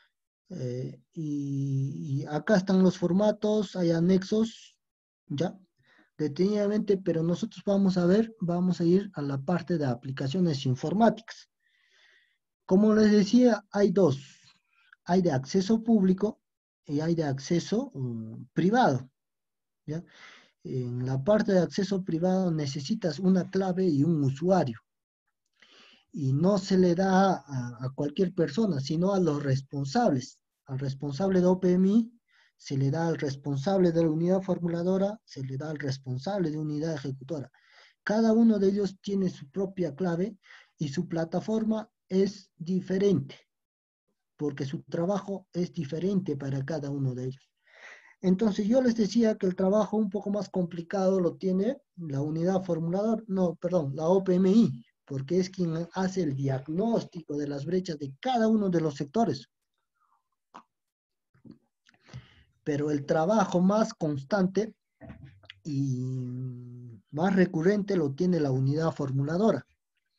y acá están los formatos, hay anexos, ¿ya? Detenidamente, pero nosotros vamos a ir a la parte de aplicaciones informáticas. Como les decía, hay dos. Hay de acceso público y hay de acceso privado, ¿ya? En la parte de acceso privado necesitas una clave y un usuario. Y no se le da a cualquier persona, sino a los responsables. Al responsable de OPMI se le da al responsable de la unidad formuladora, se le da al responsable de unidad ejecutora. Cada uno de ellos tiene su propia clave y su plataforma es diferente, porque su trabajo es diferente para cada uno de ellos. Entonces yo les decía que el trabajo un poco más complicado lo tiene la unidad formuladora, no, perdón, la OPMI, porque es quien hace el diagnóstico de las brechas de cada uno de los sectores. Pero el trabajo más constante y más recurrente lo tiene la unidad formuladora,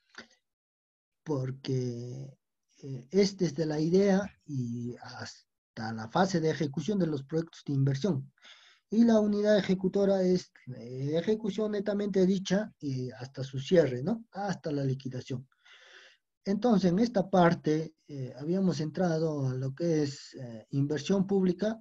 porque es desde la idea y hasta la fase de ejecución de los proyectos de inversión. Y la unidad ejecutora es ejecución netamente dicha y hasta su cierre, ¿no? Hasta la liquidación. Entonces, en esta parte habíamos entrado a lo que es inversión pública,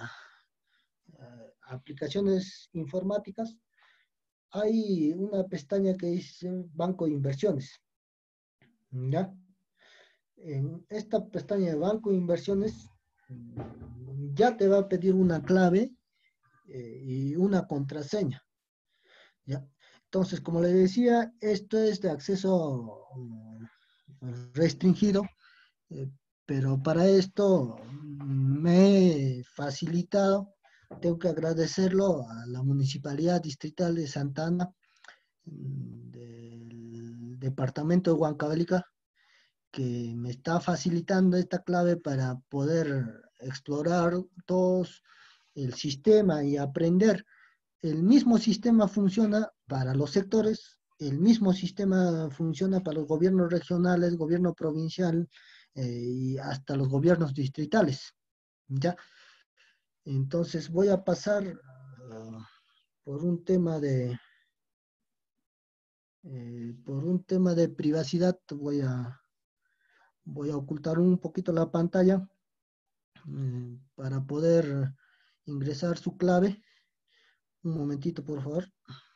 aplicaciones informáticas. Hay una pestaña que dice Banco de Inversiones, ¿ya? En esta pestaña de Banco de Inversiones ya te va a pedir una clave y una contraseña, ¿ya? Entonces, como le decía, esto es de acceso restringido, eh, pero para esto me he facilitado, tengo que agradecerlo a la Municipalidad Distrital de Santa Ana, del departamento de Huancavelica, que me está facilitando esta clave para poder explorar todos el sistema y aprender. El mismo sistema funciona para los sectores, el mismo sistema funciona para los gobiernos regionales, gobierno provincial y hasta los gobiernos distritales. ¿Ya? Entonces voy a pasar por un tema de privacidad, voy a ocultar un poquito la pantalla para poder ingresar su clave. Un momentito, por favor.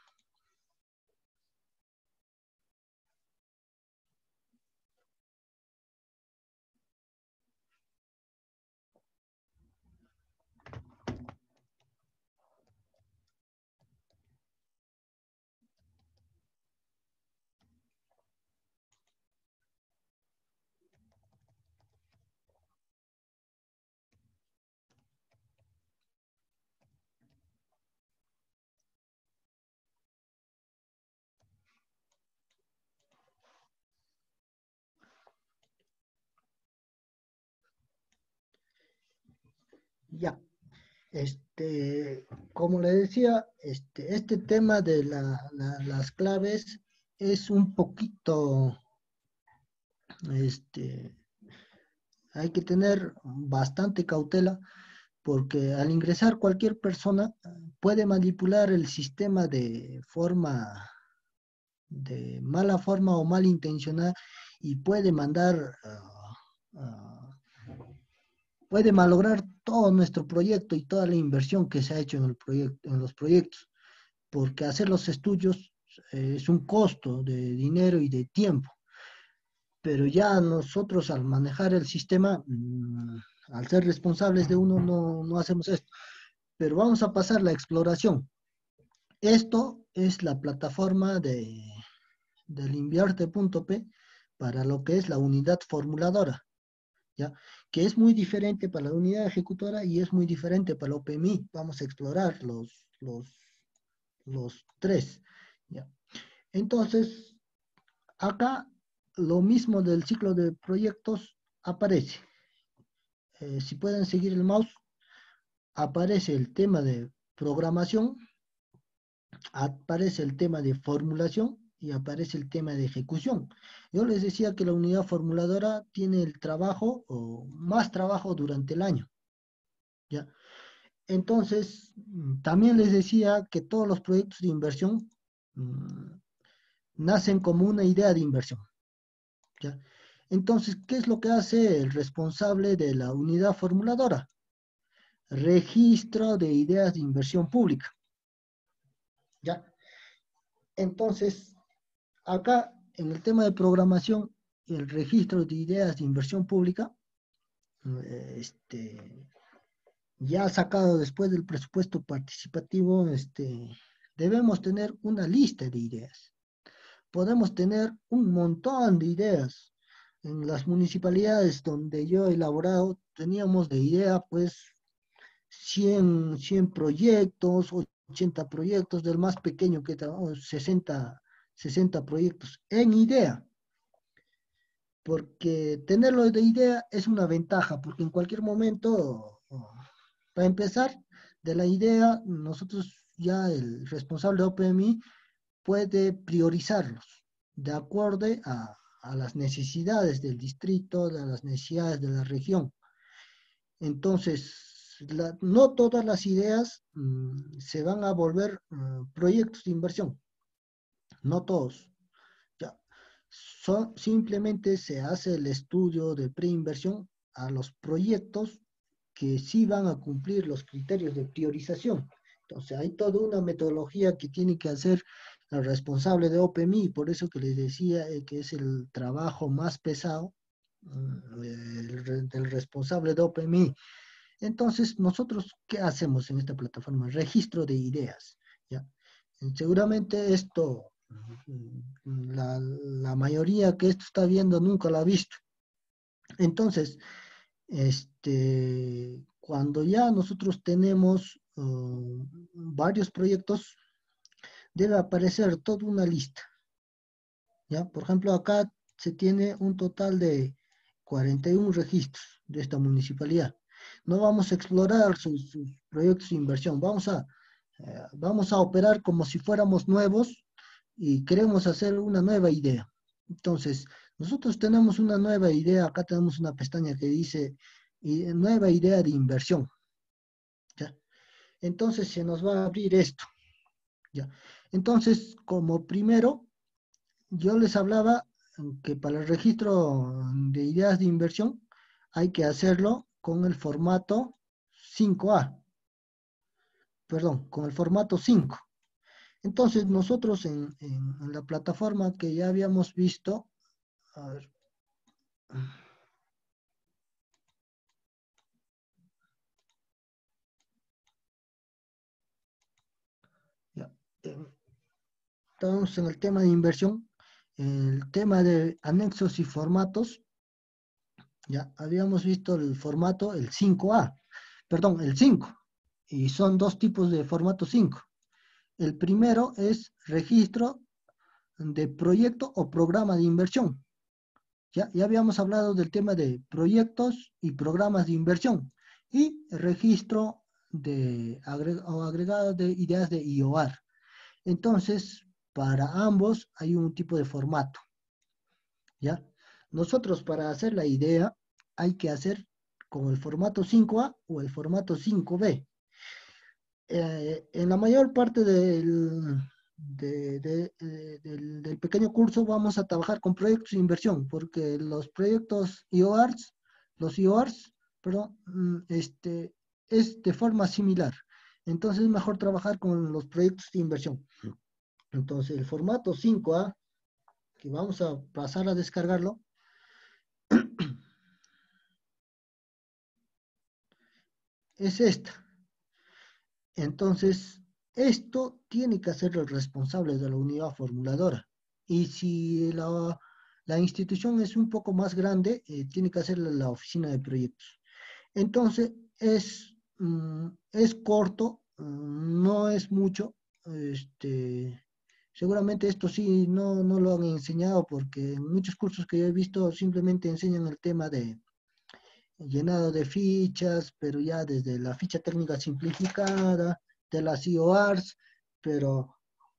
Ya. Como le decía, este tema de las claves es un poquito, este, hay que tener bastante cautela porque al ingresar cualquier persona puede manipular el sistema de mala forma o malintencionada y puede mandar, puede malograr todo nuestro proyecto y toda la inversión que se ha hecho en el proyecto, en los proyectos, porque hacer los estudios es un costo de dinero y de tiempo, pero ya nosotros al manejar el sistema, al ser responsables de uno, no hacemos esto. Pero vamos a pasar la exploración. Esto es la plataforma del invierte.p para lo que es la unidad formuladora, ¿ya? Que es muy diferente para la unidad ejecutora y es muy diferente para la OPMI. Vamos a explorar los tres, ¿ya? Entonces, acá lo mismo del ciclo de proyectos aparece. Si pueden seguir el mouse, aparece el tema de programación, aparece el tema de formulación y aparece el tema de ejecución. Yo les decía que la unidad formuladora tiene el trabajo o más trabajo durante el año, ¿ya? Entonces, también les decía que todos los proyectos de inversión nacen como una idea de inversión, ¿ya? Entonces, ¿qué es lo que hace el responsable de la unidad formuladora? Registro de ideas de inversión pública, ¿ya? Entonces, acá en el tema de programación y el registro de ideas de inversión pública, ya sacado después del presupuesto participativo, debemos tener una lista de ideas. Podemos tener un montón de ideas. En las municipalidades donde yo he elaborado, teníamos de idea, pues, 100 proyectos, 80 proyectos, del más pequeño que trabajamos, 60 proyectos en idea. Porque tenerlo de idea es una ventaja, porque en cualquier momento, para empezar, de la idea, nosotros ya el responsable de OPMI puede priorizarlos de acuerdo a las necesidades del distrito, a las necesidades de la región. Entonces, no todas las ideas se van a volver proyectos de inversión, no todos. Ya. Simplemente se hace el estudio de preinversión a los proyectos que sí van a cumplir los criterios de priorización. Entonces, hay toda una metodología que tiene que hacer el responsable de OPMI, por eso que les decía que es el trabajo más pesado del responsable de OPMI. Entonces, nosotros, ¿qué hacemos en esta plataforma? Registro de ideas, ¿ya? Seguramente esto, la mayoría que esto está viendo nunca lo ha visto. Entonces, cuando ya nosotros tenemos varios proyectos, debe aparecer toda una lista, ¿ya? Por ejemplo, acá se tiene un total de 41 registros de esta municipalidad. No vamos a explorar sus proyectos de inversión, vamos a operar como si fuéramos nuevos y queremos hacer una nueva idea. Entonces, nosotros tenemos una nueva idea, acá tenemos una pestaña que dice nueva idea de inversión, ¿ya? Entonces se nos va a abrir esto, ¿ya? Entonces, como primero, yo les hablaba que para el registro de ideas de inversión hay que hacerlo con el formato 5A, perdón, con el formato 5. Entonces nosotros en la plataforma que ya habíamos visto, a ver, ya, estamos en el tema de inversión, el tema de anexos y formatos, ya habíamos visto el formato, el 5A, perdón, el 5, y son dos tipos de formato 5. El primero es registro de proyecto o programa de inversión. Ya habíamos hablado del tema de proyectos y programas de inversión y registro o agregado de ideas de IOR. Entonces, para ambos hay un tipo de formato, ¿ya? Nosotros para hacer la idea hay que hacer con el formato 5A o el formato 5B. En la mayor parte del pequeño curso vamos a trabajar con proyectos de inversión, porque los proyectos IORs, los IORs, perdón, es de forma similar. Entonces es mejor trabajar con los proyectos de inversión. Entonces el formato 5A, que vamos a pasar a descargarlo, es esta. Entonces, esto tiene que hacer el responsable de la unidad formuladora. Y si la institución es un poco más grande, tiene que hacerlo la oficina de proyectos. Entonces, es corto, no es mucho. Seguramente esto sí no lo han enseñado porque en muchos cursos que yo he visto simplemente enseñan el tema de llenado de fichas, pero ya desde la ficha técnica simplificada, de las IORs, pero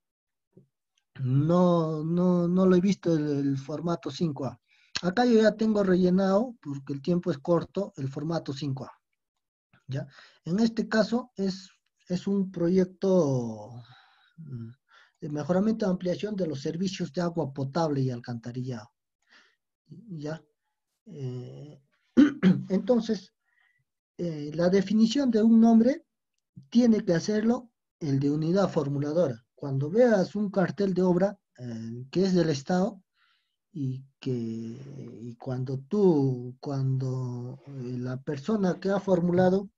no lo he visto el formato 5A. Acá yo ya tengo rellenado, porque el tiempo es corto, el formato 5A. ¿Ya? En este caso es un proyecto de mejoramiento y ampliación de los servicios de agua potable y alcantarillado. ¿Ya? Entonces, la definición de un nombre tiene que hacerlo el de unidad formuladora. Cuando veas un cartel de obra que es del Estado y cuando la persona que ha formulado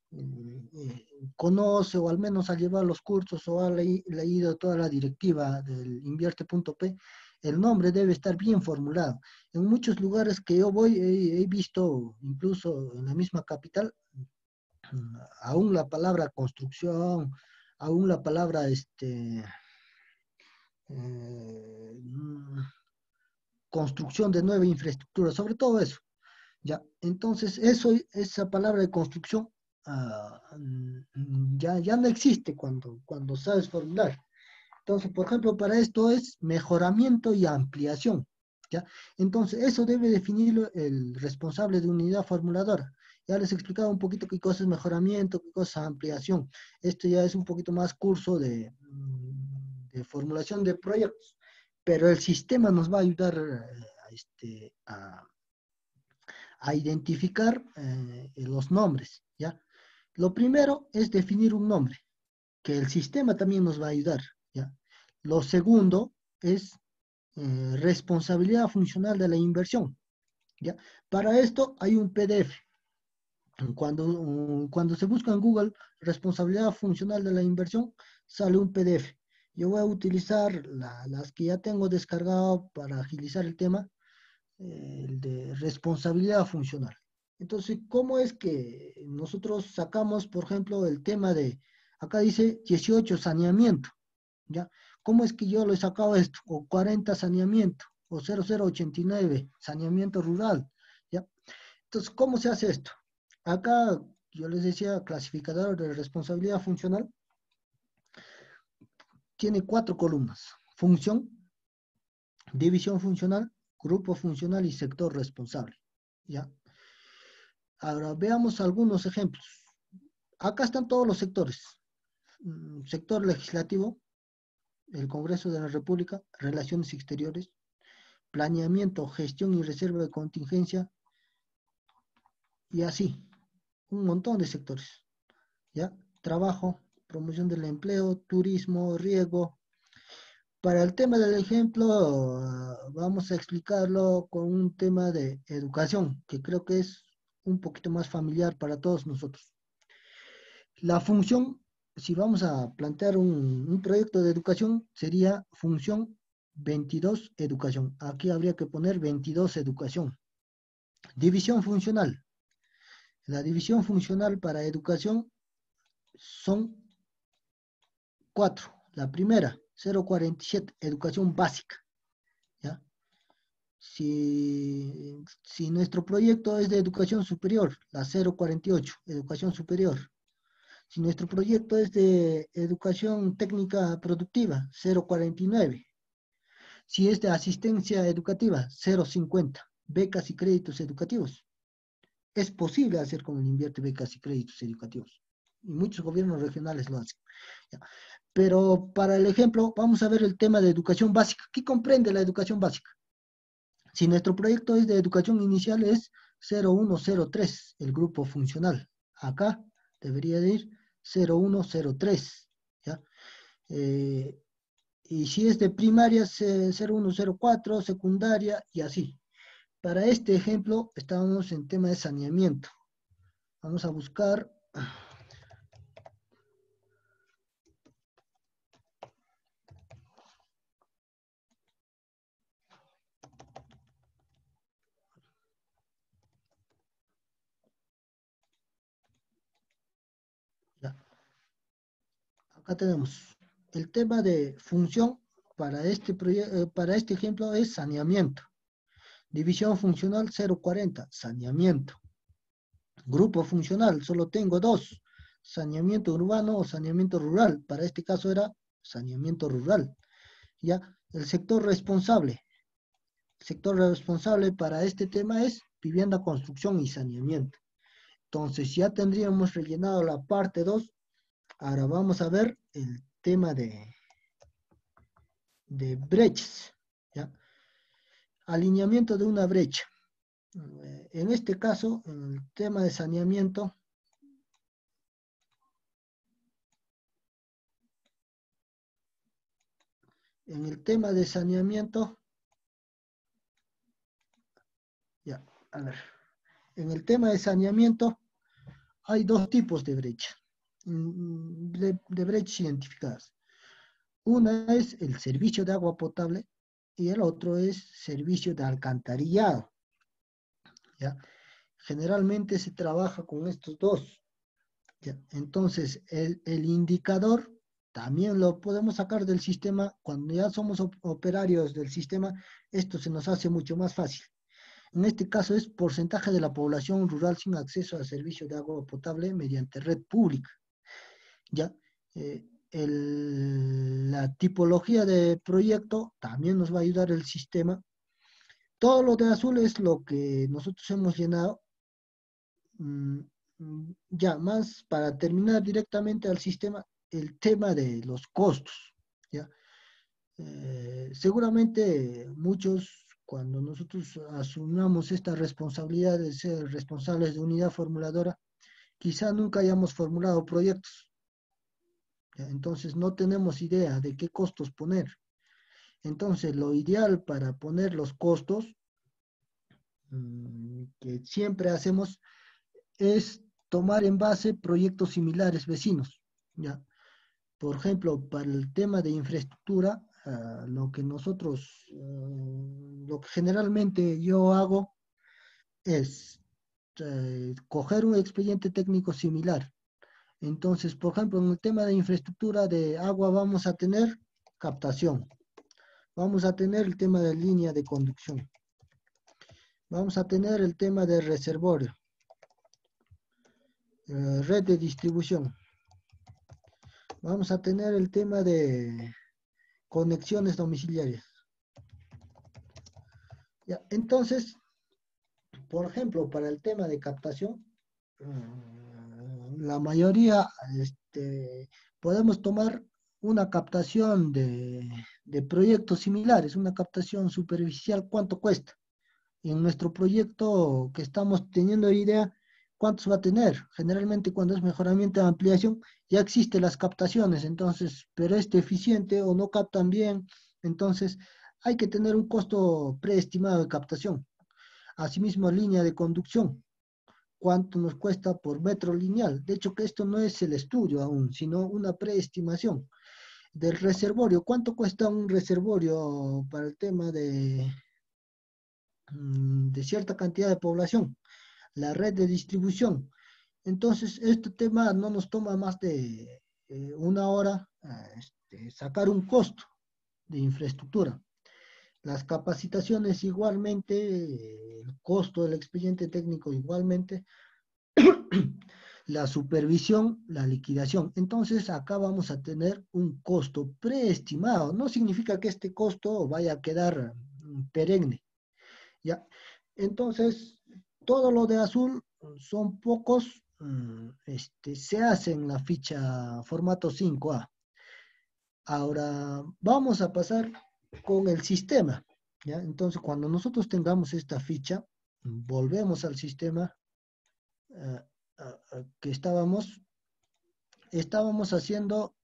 conoce o al menos ha llevado los cursos o ha leído toda la directiva del invierte.p, el nombre debe estar bien formulado. En muchos lugares que yo voy he visto, incluso en la misma capital, aún la palabra construcción, aún la palabra eh, construcción de nueva infraestructura, sobre todo eso. ¿Ya? Entonces, esa palabra de construcción ya no existe cuando sabes formular. Entonces, por ejemplo, para esto es mejoramiento y ampliación. ¿Ya? Entonces, eso debe definirlo el responsable de unidad formuladora. Ya les explicaba un poquito qué cosa es mejoramiento, qué cosa es ampliación. Esto ya es un poquito más curso de formulación de proyectos, pero el sistema nos va a ayudar a identificar los nombres, ¿ya? Lo primero es definir un nombre, que el sistema también nos va a ayudar, ¿ya? Lo segundo es responsabilidad funcional de la inversión, ¿ya? Para esto hay un PDF. Cuando se busca en Google responsabilidad funcional de la inversión, sale un PDF. Yo voy a utilizar las que ya tengo descargado para agilizar el tema, el de responsabilidad funcional. Entonces, ¿cómo es que nosotros sacamos, por ejemplo, el tema de, acá dice 18 saneamiento, ¿ya? ¿Cómo es que yo lo he sacado esto? O 40 saneamiento, o 0089 saneamiento rural, ¿ya? Entonces, ¿cómo se hace esto? Acá, yo les decía, clasificador de responsabilidad funcional, tiene 4 columnas. Función, división funcional, grupo funcional y sector responsable, ¿ya? Ahora veamos algunos ejemplos. Acá están todos los sectores. Sector legislativo, el Congreso de la República, relaciones exteriores, planeamiento, gestión y reserva de contingencia, y así, un montón de sectores, ¿ya? Trabajo, promoción del empleo, turismo, riego. Para el tema del ejemplo, vamos a explicarlo con un tema de educación, que creo que es un poquito más familiar para todos nosotros. La función, si vamos a plantear un proyecto de educación, sería función 22 educación. Aquí habría que poner 22 educación. División funcional. La división funcional para educación son 4. La primera, 047, educación básica, ¿ya? Si nuestro proyecto es de educación superior, la 048, educación superior. Si nuestro proyecto es de educación técnica productiva, 049. Si es de asistencia educativa, 050. Becas y créditos educativos. Es posible hacer con el invierte becas y créditos educativos. Y muchos gobiernos regionales lo hacen. ¿Ya? Pero para el ejemplo, vamos a ver el tema de educación básica. ¿Qué comprende la educación básica? Si nuestro proyecto es de educación inicial, es 0103, el grupo funcional. Acá debería de ir 0103, ¿ya? Y si es de primaria, 0104, secundaria y así. Para este ejemplo, estamos en tema de saneamiento. Vamos a buscar. Ya, acá tenemos el tema de función para este ejemplo es saneamiento. División funcional 040, saneamiento. Grupo funcional, solo tengo dos, saneamiento urbano o saneamiento rural. Para este caso era saneamiento rural. Ya, el sector responsable. El sector responsable para este tema es vivienda, construcción y saneamiento. Entonces ya tendríamos rellenado la parte 2. Ahora vamos a ver el tema de brechas, ¿ya? Alineamiento de una brecha. En este caso, en el tema de saneamiento, en el tema de saneamiento, ya, a ver, en el tema de saneamiento hay dos tipos de brecha, de brechas identificadas. Una es el servicio de agua potable y el otro es servicio de alcantarillado, ¿ya? Generalmente se trabaja con estos dos. ¿Ya? Entonces, el indicador también lo podemos sacar del sistema. Cuando ya somos operarios del sistema, esto se nos hace mucho más fácil. En este caso es porcentaje de la población rural sin acceso al servicio de agua potable mediante red pública. ¿Ya? La tipología de proyecto también nos va a ayudar el sistema. Todo lo de azul es lo que nosotros hemos llenado. mm, ya más para terminar directamente al sistema, el tema de los costos, ¿ya? Seguramente muchos, cuando nosotros asumamos esta responsabilidad de ser responsables de unidad formuladora, quizá nunca hayamos formulado proyectos, ¿ya? Entonces no tenemos idea de qué costos poner. Entonces lo ideal para poner los costos que siempre hacemos es tomar en base proyectos similares vecinos, ¿ya? Por ejemplo, para el tema de infraestructura, lo que nosotros, lo que generalmente yo hago es coger un expediente técnico similar. Entonces, por ejemplo, en el tema de infraestructura de agua vamos a tener captación, vamos a tener el tema de línea de conducción, vamos a tener el tema de reservorio, red de distribución, vamos a tener el tema de conexiones domiciliarias. ¿Ya? Entonces, por ejemplo, para el tema de captación, la mayoría podemos tomar una captación de proyectos similares, una captación superficial, ¿cuánto cuesta? Y en nuestro proyecto que estamos teniendo idea, ¿cuántos va a tener? Generalmente cuando es mejoramiento de ampliación, ya existen las captaciones, entonces, pero es deficiente o no captan bien, entonces hay que tener un costo preestimado de captación. Asimismo, línea de conducción, cuánto nos cuesta por metro lineal. De hecho, que esto no es el estudio aún, sino una preestimación. Del reservorio, ¿cuánto cuesta un reservorio para el tema de cierta cantidad de población? La red de distribución. Entonces, este tema no nos toma más de una hora sacar un costo de infraestructura. Las capacitaciones igualmente, el costo del expediente técnico igualmente, la supervisión, la liquidación. Entonces, acá vamos a tener un costo preestimado. No significa que este costo vaya a quedar perenne, ¿ya? Entonces, todo lo de azul son pocos, se hace en la ficha formato 5A. Ahora, vamos a pasar con el sistema, ¿ya? Entonces, cuando nosotros tengamos esta ficha, volvemos al sistema eh, que estábamos haciendo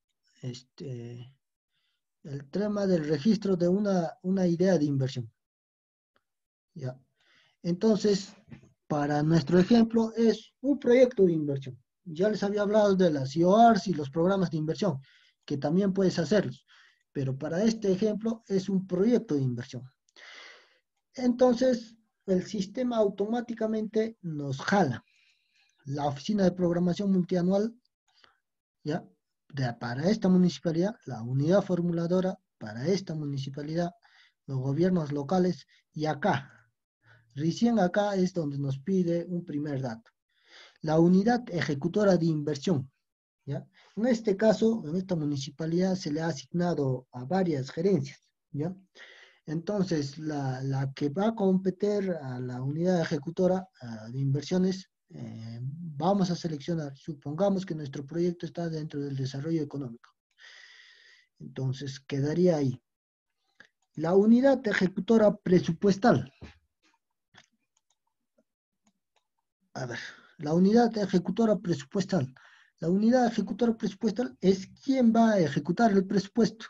el tema del registro de una idea de inversión, ¿ya? Entonces, para nuestro ejemplo, es un proyecto de inversión. Ya les había hablado de las IORs y los programas de inversión, que también puedes hacerlos, pero para este ejemplo es un proyecto de inversión. Entonces, el sistema automáticamente nos jala la oficina de programación multianual, ¿ya? Para esta municipalidad, la unidad formuladora para esta municipalidad, los gobiernos locales, y acá, recién acá es donde nos pide un primer dato. La unidad ejecutora de inversión, ¿ya? En este caso, en esta municipalidad se le ha asignado a varias gerencias, ¿ya? Entonces, la que va a competir a la unidad ejecutora de inversiones, vamos a seleccionar, supongamos que nuestro proyecto está dentro del desarrollo económico. Entonces, quedaría ahí. La unidad ejecutora presupuestal. A ver, la unidad ejecutora presupuestal. La unidad ejecutora presupuestal es quien va a ejecutar el presupuesto.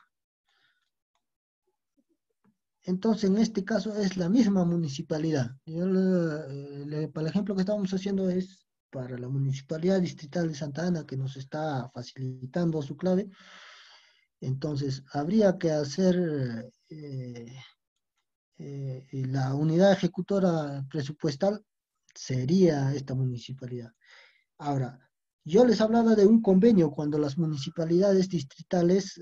Entonces, en este caso es la misma municipalidad. Para el ejemplo que estamos haciendo es para la Municipalidad Distrital de Santa Ana, que nos está facilitando su clave. Entonces, habría que hacer la unidad ejecutora presupuestal, sería esta municipalidad. Ahora, yo les hablaba de un convenio cuando las municipalidades distritales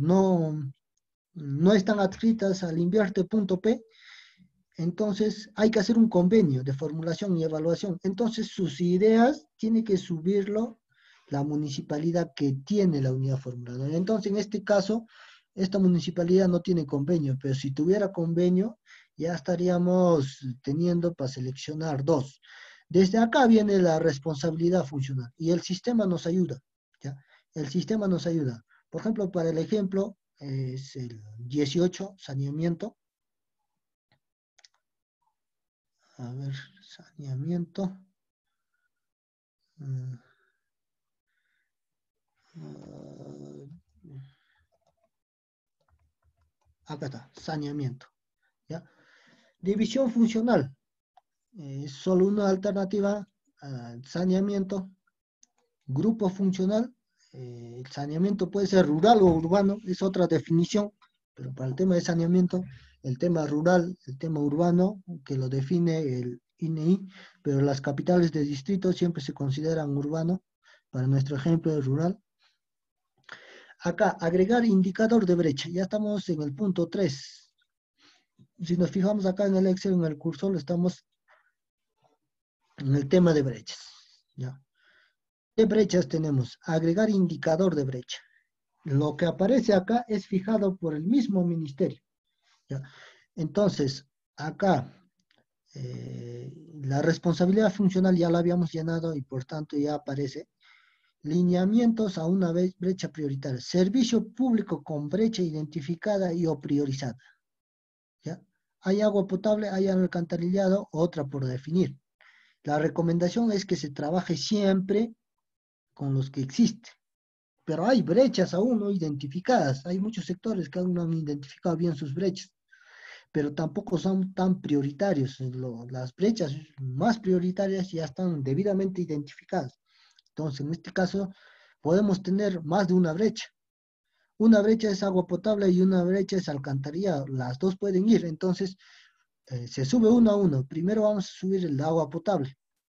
no están adscritas al invierte.p, entonces hay que hacer un convenio de formulación y evaluación. Entonces sus ideas tiene que subirlo la municipalidad que tiene la unidad formuladora. Entonces en este caso, esta municipalidad no tiene convenio, pero si tuviera convenio, ya estaríamos teniendo para seleccionar dos. Desde acá viene la responsabilidad funcional y el sistema nos ayuda, ¿ya? El sistema nos ayuda. Por ejemplo, para el ejemplo, es el 18, saneamiento. A ver, saneamiento. Mm, Acá está, saneamiento, ¿ya? División funcional. Solo una alternativa, saneamiento. Grupo funcional, el saneamiento puede ser rural o urbano, es otra definición, pero para el tema de saneamiento, el tema rural, el tema urbano, que lo define el INEI, pero las capitales de distrito siempre se consideran urbano, para nuestro ejemplo de rural. Acá, agregar indicador de brecha, ya estamos en el punto 3. Si nos fijamos acá en el Excel, en el cursor, estamos en el tema de brechas, ¿ya? ¿Qué brechas tenemos? Agregar indicador de brecha. Lo que aparece acá es fijado por el mismo ministerio, ¿ya? Entonces, acá, la responsabilidad funcional ya la habíamos llenado y por tanto ya aparece. Lineamientos a una brecha prioritaria. Servicio público con brecha identificada y o priorizada, ¿ya? Hay agua potable, hay alcantarillado, otra por definir. La recomendación es que se trabaje siempre con los que existen. Pero hay brechas aún no identificadas. Hay muchos sectores que aún no han identificado bien sus brechas, pero tampoco son tan prioritarios. Las brechas más prioritarias ya están debidamente identificadas. Entonces, en este caso, podemos tener más de una brecha. Una brecha es agua potable y una brecha es alcantarillado. Las dos pueden ir. Entonces, se sube uno a uno. Primero vamos a subir el agua potable.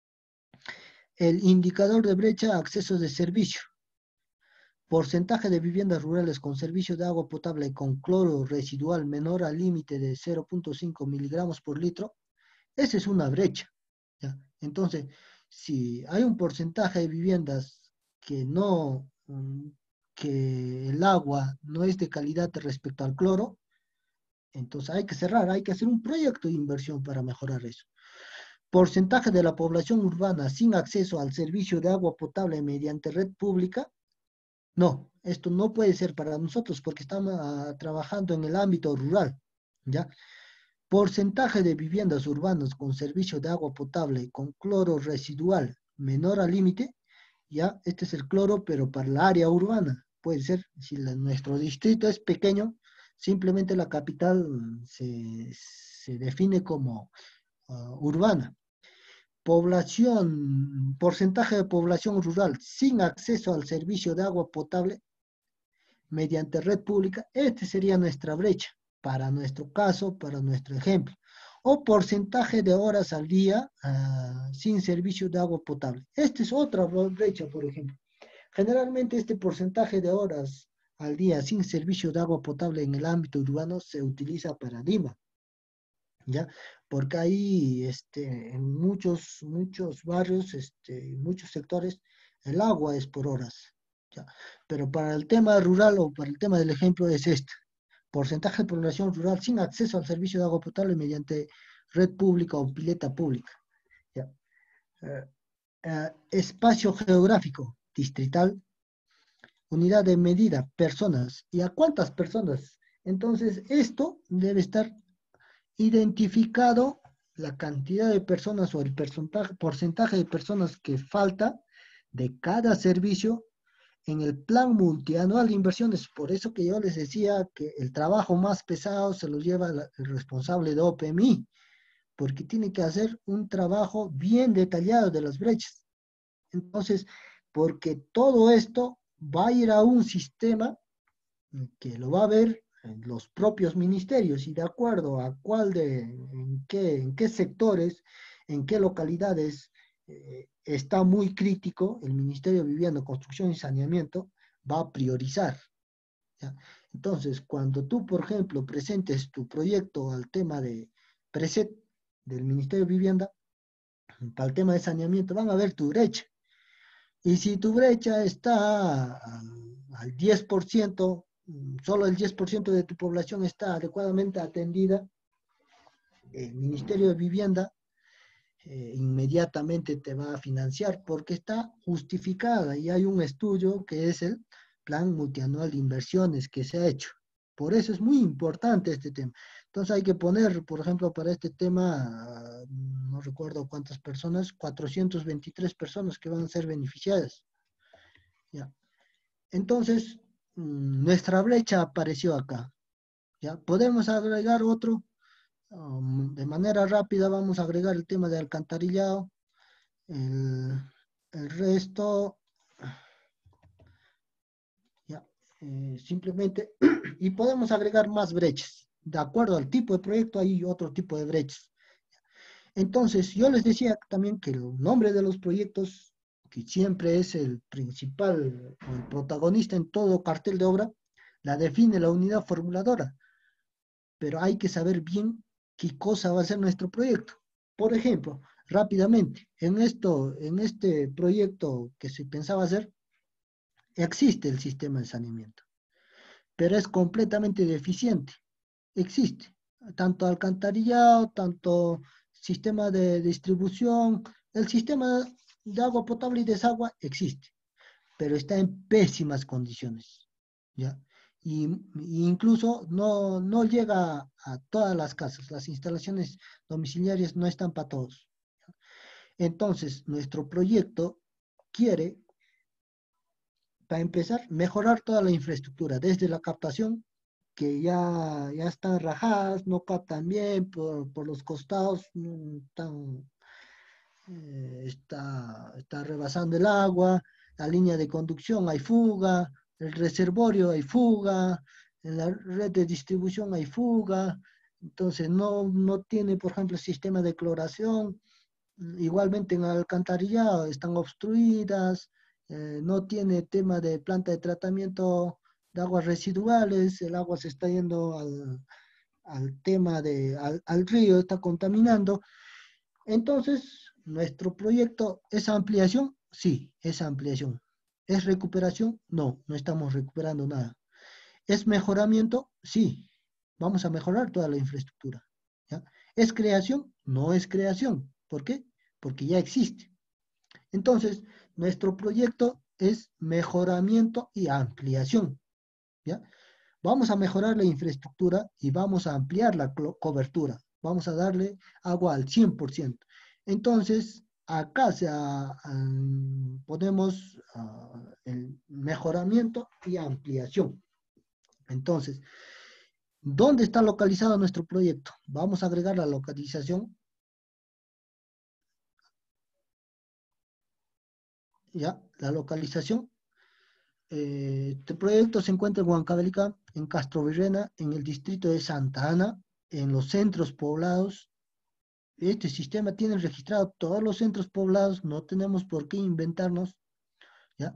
El indicador de brecha, acceso de servicio. Porcentaje de viviendas rurales con servicio de agua potable con cloro residual menor al límite de 0,5 miligramos por litro. Esa es una brecha, ¿ya? Entonces, si hay un porcentaje de viviendas que no, que el agua no es de calidad respecto al cloro, entonces hay que cerrar, hay que hacer un proyecto de inversión para mejorar eso. Porcentaje de la población urbana sin acceso al servicio de agua potable mediante red pública. No, esto no puede ser para nosotros porque estamos trabajando en el ámbito rural, ¿ya? Porcentaje de viviendas urbanas con servicio de agua potable con cloro residual menor al límite, ya, este es el cloro, pero para el área urbana. Puede ser, si nuestro distrito es pequeño, simplemente la capital se define como urbana. Población, porcentaje de población rural sin acceso al servicio de agua potable mediante red pública, esta sería nuestra brecha, para nuestro caso, para nuestro ejemplo. O porcentaje de horas al día sin servicio de agua potable. Esta es otra brecha, por ejemplo. Generalmente este porcentaje de horas al día sin servicio de agua potable en el ámbito urbano se utiliza para DIMA, ¿ya? Porque ahí en muchos barrios, muchos sectores, el agua es por horas, ¿ya? Pero para el tema rural o para el tema del ejemplo es este. Porcentaje de población rural sin acceso al servicio de agua potable mediante red pública o pileta pública, ¿ya? Eh, Espacio geográfico, distrital, unidad de medida, personas. ¿Y a cuántas personas? Entonces, esto debe estar identificado, la cantidad de personas o el porcentaje de personas que falta de cada servicio en el plan multianual de inversiones. Por eso que yo les decía que el trabajo más pesado se lo lleva el responsable de OPMI, porque tiene que hacer un trabajo bien detallado de las brechas. Entonces, porque todo esto va a ir a un sistema que lo va a ver en los propios ministerios y de acuerdo a en qué sectores, en qué localidades está muy crítico, el Ministerio de Vivienda, Construcción y Saneamiento va a priorizar, ¿ya? Entonces, cuando tú, por ejemplo, presentes tu proyecto al tema de preset del Ministerio de Vivienda, para el tema de saneamiento, van a ver tu brecha. Y si tu brecha está al 10%, solo el 10% de tu población está adecuadamente atendida, el Ministerio de Vivienda inmediatamente te va a financiar porque está justificada y hay un estudio que es el Plan Multianual de Inversiones que se ha hecho. Por eso es muy importante este tema. Entonces hay que poner, por ejemplo, para este tema, no recuerdo cuántas personas, 423 personas que van a ser beneficiadas. ¿Ya? Entonces, nuestra brecha apareció acá. ¿Ya? Podemos agregar otro. De manera rápida vamos a agregar el tema de alcantarillado. El, el resto, ya, simplemente, y podemos agregar más brechas. De acuerdo al tipo de proyecto hay otro tipo de brechas. Entonces, yo les decía también que el nombre de los proyectos, que siempre es el principal o el protagonista en todo cartel de obra, la define la unidad formuladora, pero hay que saber bien qué cosa va a ser nuestro proyecto. Por ejemplo, rápidamente, en este proyecto que se pensaba hacer, existe el sistema de saneamiento, pero es completamente deficiente. Existe, tanto alcantarillado, tanto sistema de distribución, el sistema de agua potable y desagüe existe, pero está en pésimas condiciones, ¿ya? Y incluso no llega a todas las casas, las instalaciones domiciliarias no están para todos. Entonces, nuestro proyecto quiere, para empezar, mejorar toda la infraestructura, desde la captación, que ya están rajadas, no captan bien por los costados, está rebasando el agua, la línea de conducción hay fuga, el reservorio hay fuga, en la red de distribución hay fuga, entonces no tiene, por ejemplo, sistema de cloración, igualmente en el alcantarillado están obstruidas, no tiene tema de planta de tratamiento de aguas residuales, el agua se está yendo al tema al río, está contaminando. Entonces, nuestro proyecto es ampliación, sí, es ampliación. ¿Es recuperación? No, no estamos recuperando nada. ¿Es mejoramiento? Sí, vamos a mejorar toda la infraestructura. ¿Ya? ¿Es creación? No es creación. ¿Por qué? Porque ya existe. Entonces, nuestro proyecto es mejoramiento y ampliación. ¿Ya? Vamos a mejorar la infraestructura y vamos a ampliar la cobertura. Vamos a darle agua al 100%. Entonces, acá ponemos el mejoramiento y ampliación. Entonces, ¿dónde está localizado nuestro proyecto? Vamos a agregar la localización. Ya, la localización. Este proyecto se encuentra en Huancavelica, en Castrovirrena, en el distrito de Santa Ana, en los centros poblados. Este sistema tiene registrado todos los centros poblados, no tenemos por qué inventarnos, ¿ya?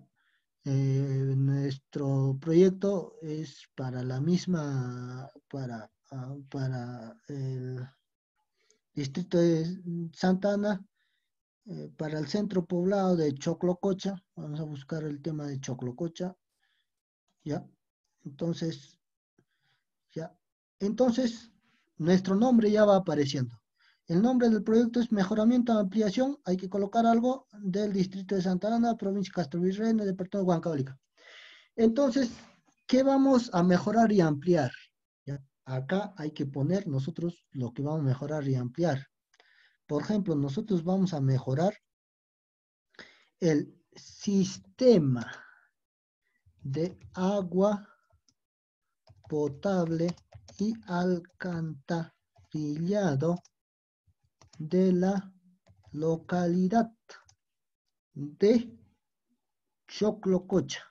Nuestro proyecto es para la misma, para el distrito de Santa Ana, para el centro poblado de Choclococha. Vamos a buscar el tema de Choclococha, ¿ya? Entonces, ya. Entonces, nuestro nombre ya va apareciendo. El nombre del proyecto es Mejoramiento de Ampliación. Hay que colocar algo del distrito de Santa Ana, provincia de Castrovirreyna, departamento de Huancavelica. Entonces, ¿qué vamos a mejorar y ampliar? ¿Ya? Acá hay que poner nosotros lo que vamos a mejorar y ampliar. Por ejemplo, nosotros vamos a mejorar el sistema de agua potable y alcantarillado de la localidad de Choclococha.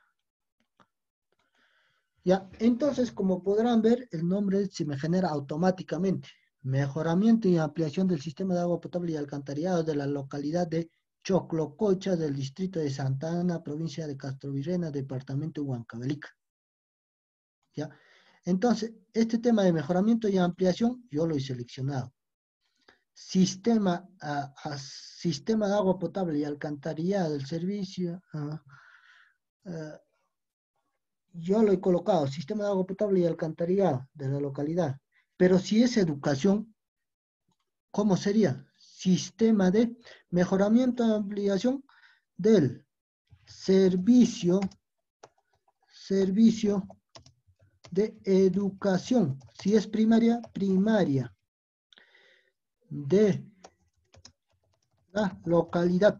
Ya, entonces, como podrán ver, el nombre se me genera automáticamente. Mejoramiento y ampliación del sistema de agua potable y alcantarillado de la localidad de Choclococha, del distrito de Santa Ana, provincia de Castrovirreyna, departamento de Huancavelica. ¿Ya? Entonces, este tema de mejoramiento y ampliación, yo lo he seleccionado. Sistema de agua potable y alcantarillado del servicio. Yo lo he colocado, sistema de agua potable y alcantarillado de la localidad. Pero si es educación, ¿cómo sería? sistema de mejoramiento y ampliación del servicio de educación. Si es primaria, primaria. De la localidad.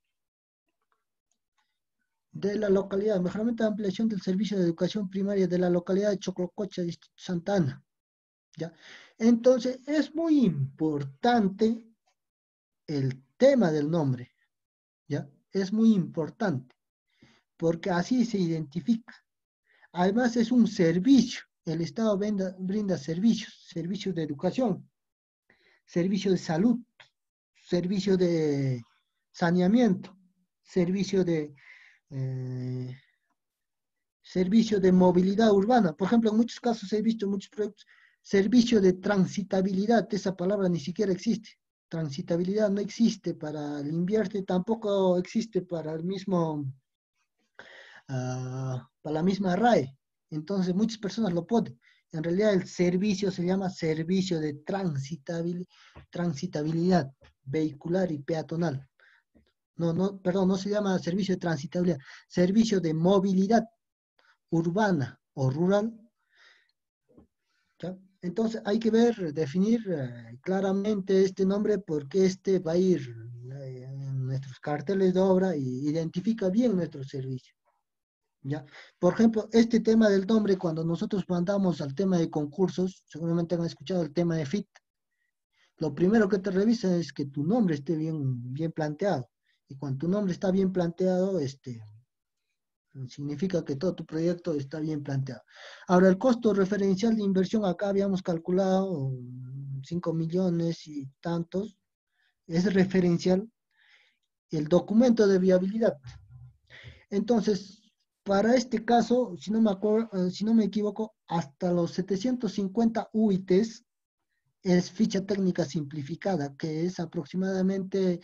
Mejoramiento de ampliación del servicio de educación primaria de la localidad de Choclococha, Distrito Santa Ana. ¿Ya? Entonces, es muy importante el tema del nombre. ¿Ya? Es muy importante, porque así se identifica. Además, es un servicio. El Estado brinda servicios de educación, servicio de salud, servicio de saneamiento, servicio de movilidad urbana. Por ejemplo, en muchos casos he visto muchos proyectos, servicio de transitabilidad, esa palabra ni siquiera existe. Transitabilidad no existe para el invierte, tampoco existe para el mismo, para la misma RAE. Entonces muchas personas lo ponen. En realidad el servicio se llama servicio de transitabilidad vehicular y peatonal. Perdón, no se llama servicio de transitabilidad, servicio de movilidad urbana o rural. ¿Ya? Entonces hay que definir claramente este nombre porque este va a ir en nuestros carteles de obra y identifica bien nuestro servicio. ¿Ya? Por ejemplo, este tema del nombre, cuando nosotros mandamos al tema de concursos, seguramente han escuchado el tema de FIT, lo primero que te revisa es que tu nombre esté bien planteado. Y cuando tu nombre está bien planteado, significa que todo tu proyecto está bien planteado. Ahora, el costo referencial de inversión, acá habíamos calculado 5 millones y tantos, es referencial el documento de viabilidad. Entonces, para este caso, si no me equivoco, hasta los 750 UITs es ficha técnica simplificada, que es aproximadamente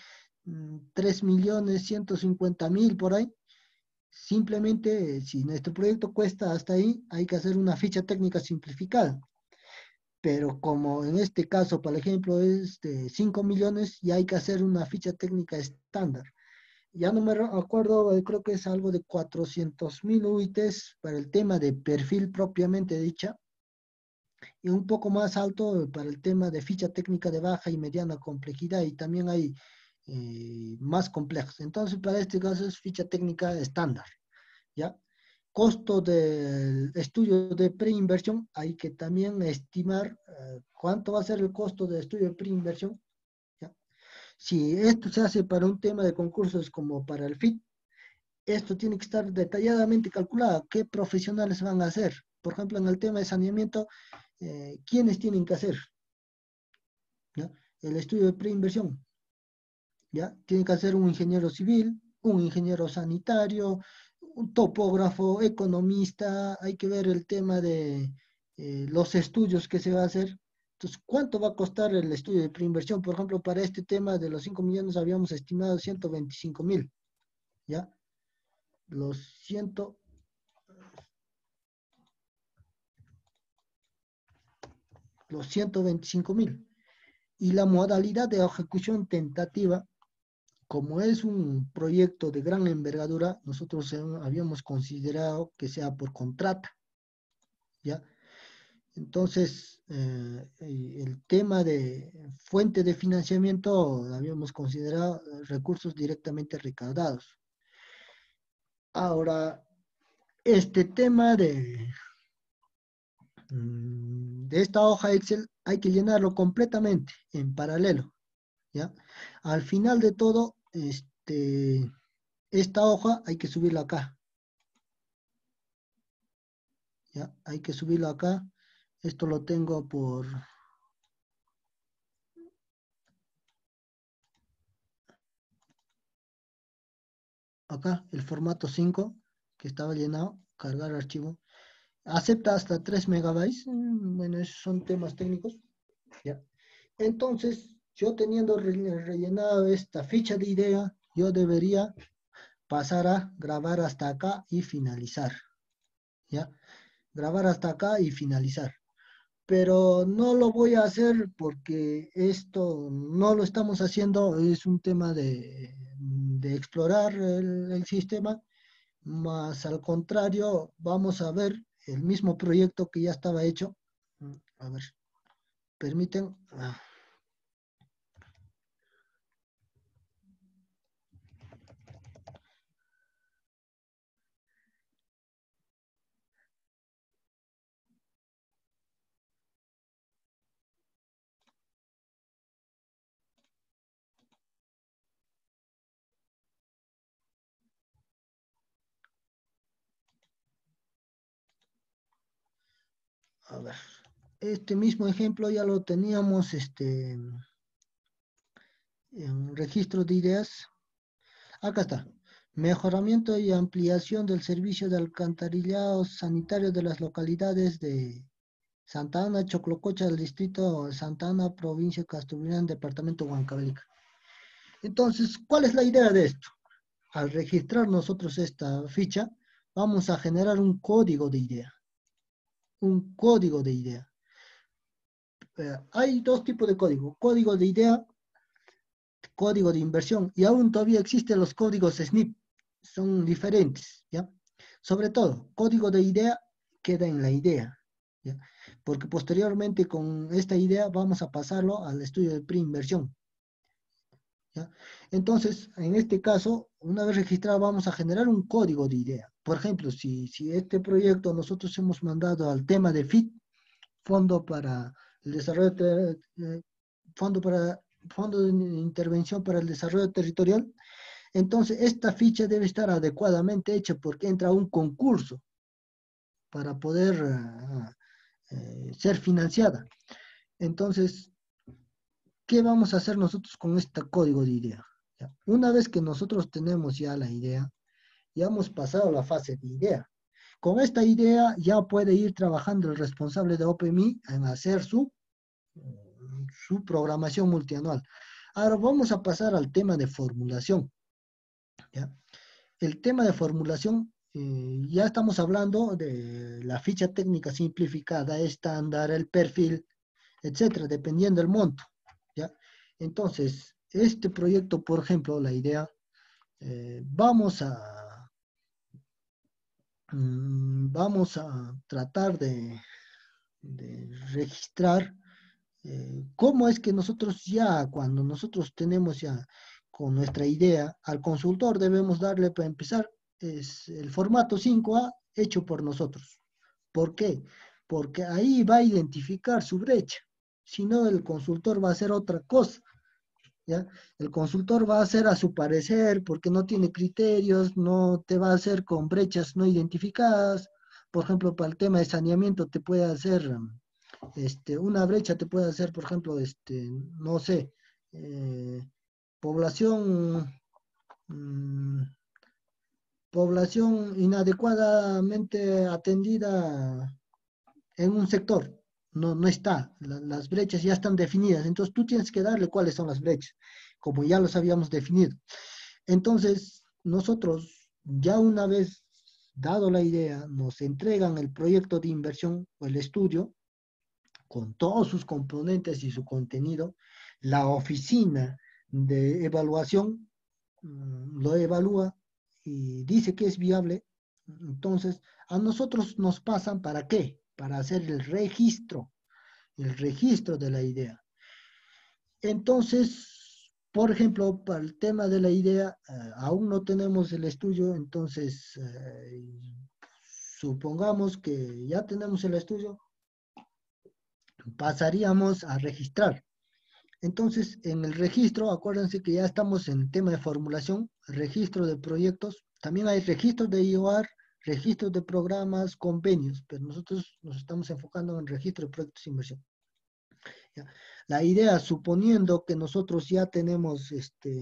3.150.000 por ahí. Simplemente, si nuestro proyecto cuesta hasta ahí, hay que hacer una ficha técnica simplificada. Pero como en este caso, por ejemplo, es de 5 millones, ya hay que hacer una ficha técnica estándar. Ya no me acuerdo, creo que es algo de 400.000 UITs para el tema de perfil propiamente dicha, y un poco más alto para el tema de ficha técnica de baja y mediana complejidad, y también hay más complejos. Entonces, para este caso es ficha técnica estándar. ¿Ya? Costo del estudio de preinversión, hay que también estimar cuánto va a ser el costo de estudio de preinversión. ¿Ya? Si esto se hace para un tema de concursos como para el FIT, esto tiene que estar detalladamente calculado, qué profesionales van a hacer. Por ejemplo, en el tema de saneamiento, ¿quiénes tienen que hacer? ¿Ya? El estudio de preinversión. ¿Ya? Tiene que hacer un ingeniero civil, un ingeniero sanitario, un topógrafo, economista, hay que ver el tema de los estudios que se va a hacer. Entonces, ¿cuánto va a costar el estudio de preinversión? Por ejemplo, para este tema de los 5 millones habíamos estimado 125.000, ¿ya? Los 125.000. Y la modalidad de ejecución tentativa, como es un proyecto de gran envergadura, nosotros habíamos considerado que sea por contrata, ¿ya? Entonces, el tema de fuente de financiamiento, habíamos considerado recursos directamente recaudados. Ahora, este tema de esta hoja Excel hay que llenarlo completamente en paralelo, ¿ya? Al final de todo, esta hoja hay que subirla acá, ¿ya? Hay que subirlo acá. Esto lo tengo por acá, el formato 5 que estaba llenado, cargar archivo. Acepta hasta 3 megabytes. Bueno, esos son temas técnicos. ¿Ya? Entonces, yo teniendo rellenado esta ficha de idea, yo debería pasar a grabar hasta acá y finalizar. ¿Ya? Grabar hasta acá y finalizar. pero no lo voy a hacer porque esto no lo estamos haciendo, es un tema de explorar el sistema, más al contrario, vamos a ver el mismo proyecto que ya estaba hecho. A ver, permiten. A ver, este mismo ejemplo ya lo teníamos en registro de ideas. Acá está. Mejoramiento y ampliación del servicio de alcantarillado sanitario de las localidades de Santa Ana, Choclococha, del distrito de Santa Ana, provincia de Castubilán, departamento de Huancavelica. Entonces, ¿cuál es la idea de esto? Al registrar nosotros esta ficha, vamos a generar un código de idea. Un código de idea. Hay dos tipos de código. Código de idea, código de inversión. Y aún todavía existen los códigos SNP. Son diferentes, ¿ya? Sobre todo, código de idea queda en la idea, ¿ya? Porque posteriormente con esta idea vamos a pasarlo al estudio de preinversión, ¿ya? Entonces, en este caso, una vez registrado, vamos a generar un código de idea. Por ejemplo, si este proyecto nosotros hemos mandado al tema de FIT, Fondo para el Desarrollo, Fondo de Intervención para el Desarrollo Territorial, entonces esta ficha debe estar adecuadamente hecha porque entra a un concurso para poder ser financiada. Entonces, ¿qué vamos a hacer nosotros con este código de idea? ¿Ya? Una vez que nosotros tenemos ya la idea, ya hemos pasado a la fase de idea. Con esta idea ya puede ir trabajando el responsable de OPMI en hacer su programación multianual. Ahora vamos a pasar al tema de formulación, ¿ya? El tema de formulación, ya estamos hablando de la ficha técnica simplificada, estándar, el perfil, etcétera, dependiendo del monto, ¿ya? Entonces, este proyecto, por ejemplo, la idea, vamos a tratar de registrar cómo es que nosotros ya, cuando nosotros tenemos ya con nuestra idea, al consultor debemos darle para empezar, es el formato 5A hecho por nosotros. ¿Por qué? Porque ahí va a identificar su brecha. Si no, el consultor va a hacer otra cosa, ¿ya? El consultor va a hacer a su parecer porque no tiene criterios, no te va a hacer con brechas no identificadas. Por ejemplo, para el tema de saneamiento te puede hacer una brecha, te puede hacer, por ejemplo, no sé, eh, población, mm, población inadecuadamente atendida en un sector. No, no está, las brechas ya están definidas, entonces tú tienes que darle cuáles son las brechas, como ya los habíamos definido. Entonces, nosotros, ya una vez dado la idea, nos entregan el proyecto de inversión o el estudio con todos sus componentes y su contenido. La oficina de evaluación lo evalúa y dice que es viable. Entonces, a nosotros nos pasan ¿para qué? Para hacer el registro de la idea. Entonces, por ejemplo, para el tema de la idea, aún no tenemos el estudio, entonces supongamos que ya tenemos el estudio, pasaríamos a registrar. Entonces, en el registro, acuérdense que ya estamos en el tema de formulación, registro de proyectos, también hay registros de IOR, registros de programas, convenios, pero nosotros nos estamos enfocando en el registro de proyectos de inversión. ¿Ya? La idea, suponiendo que nosotros ya tenemos,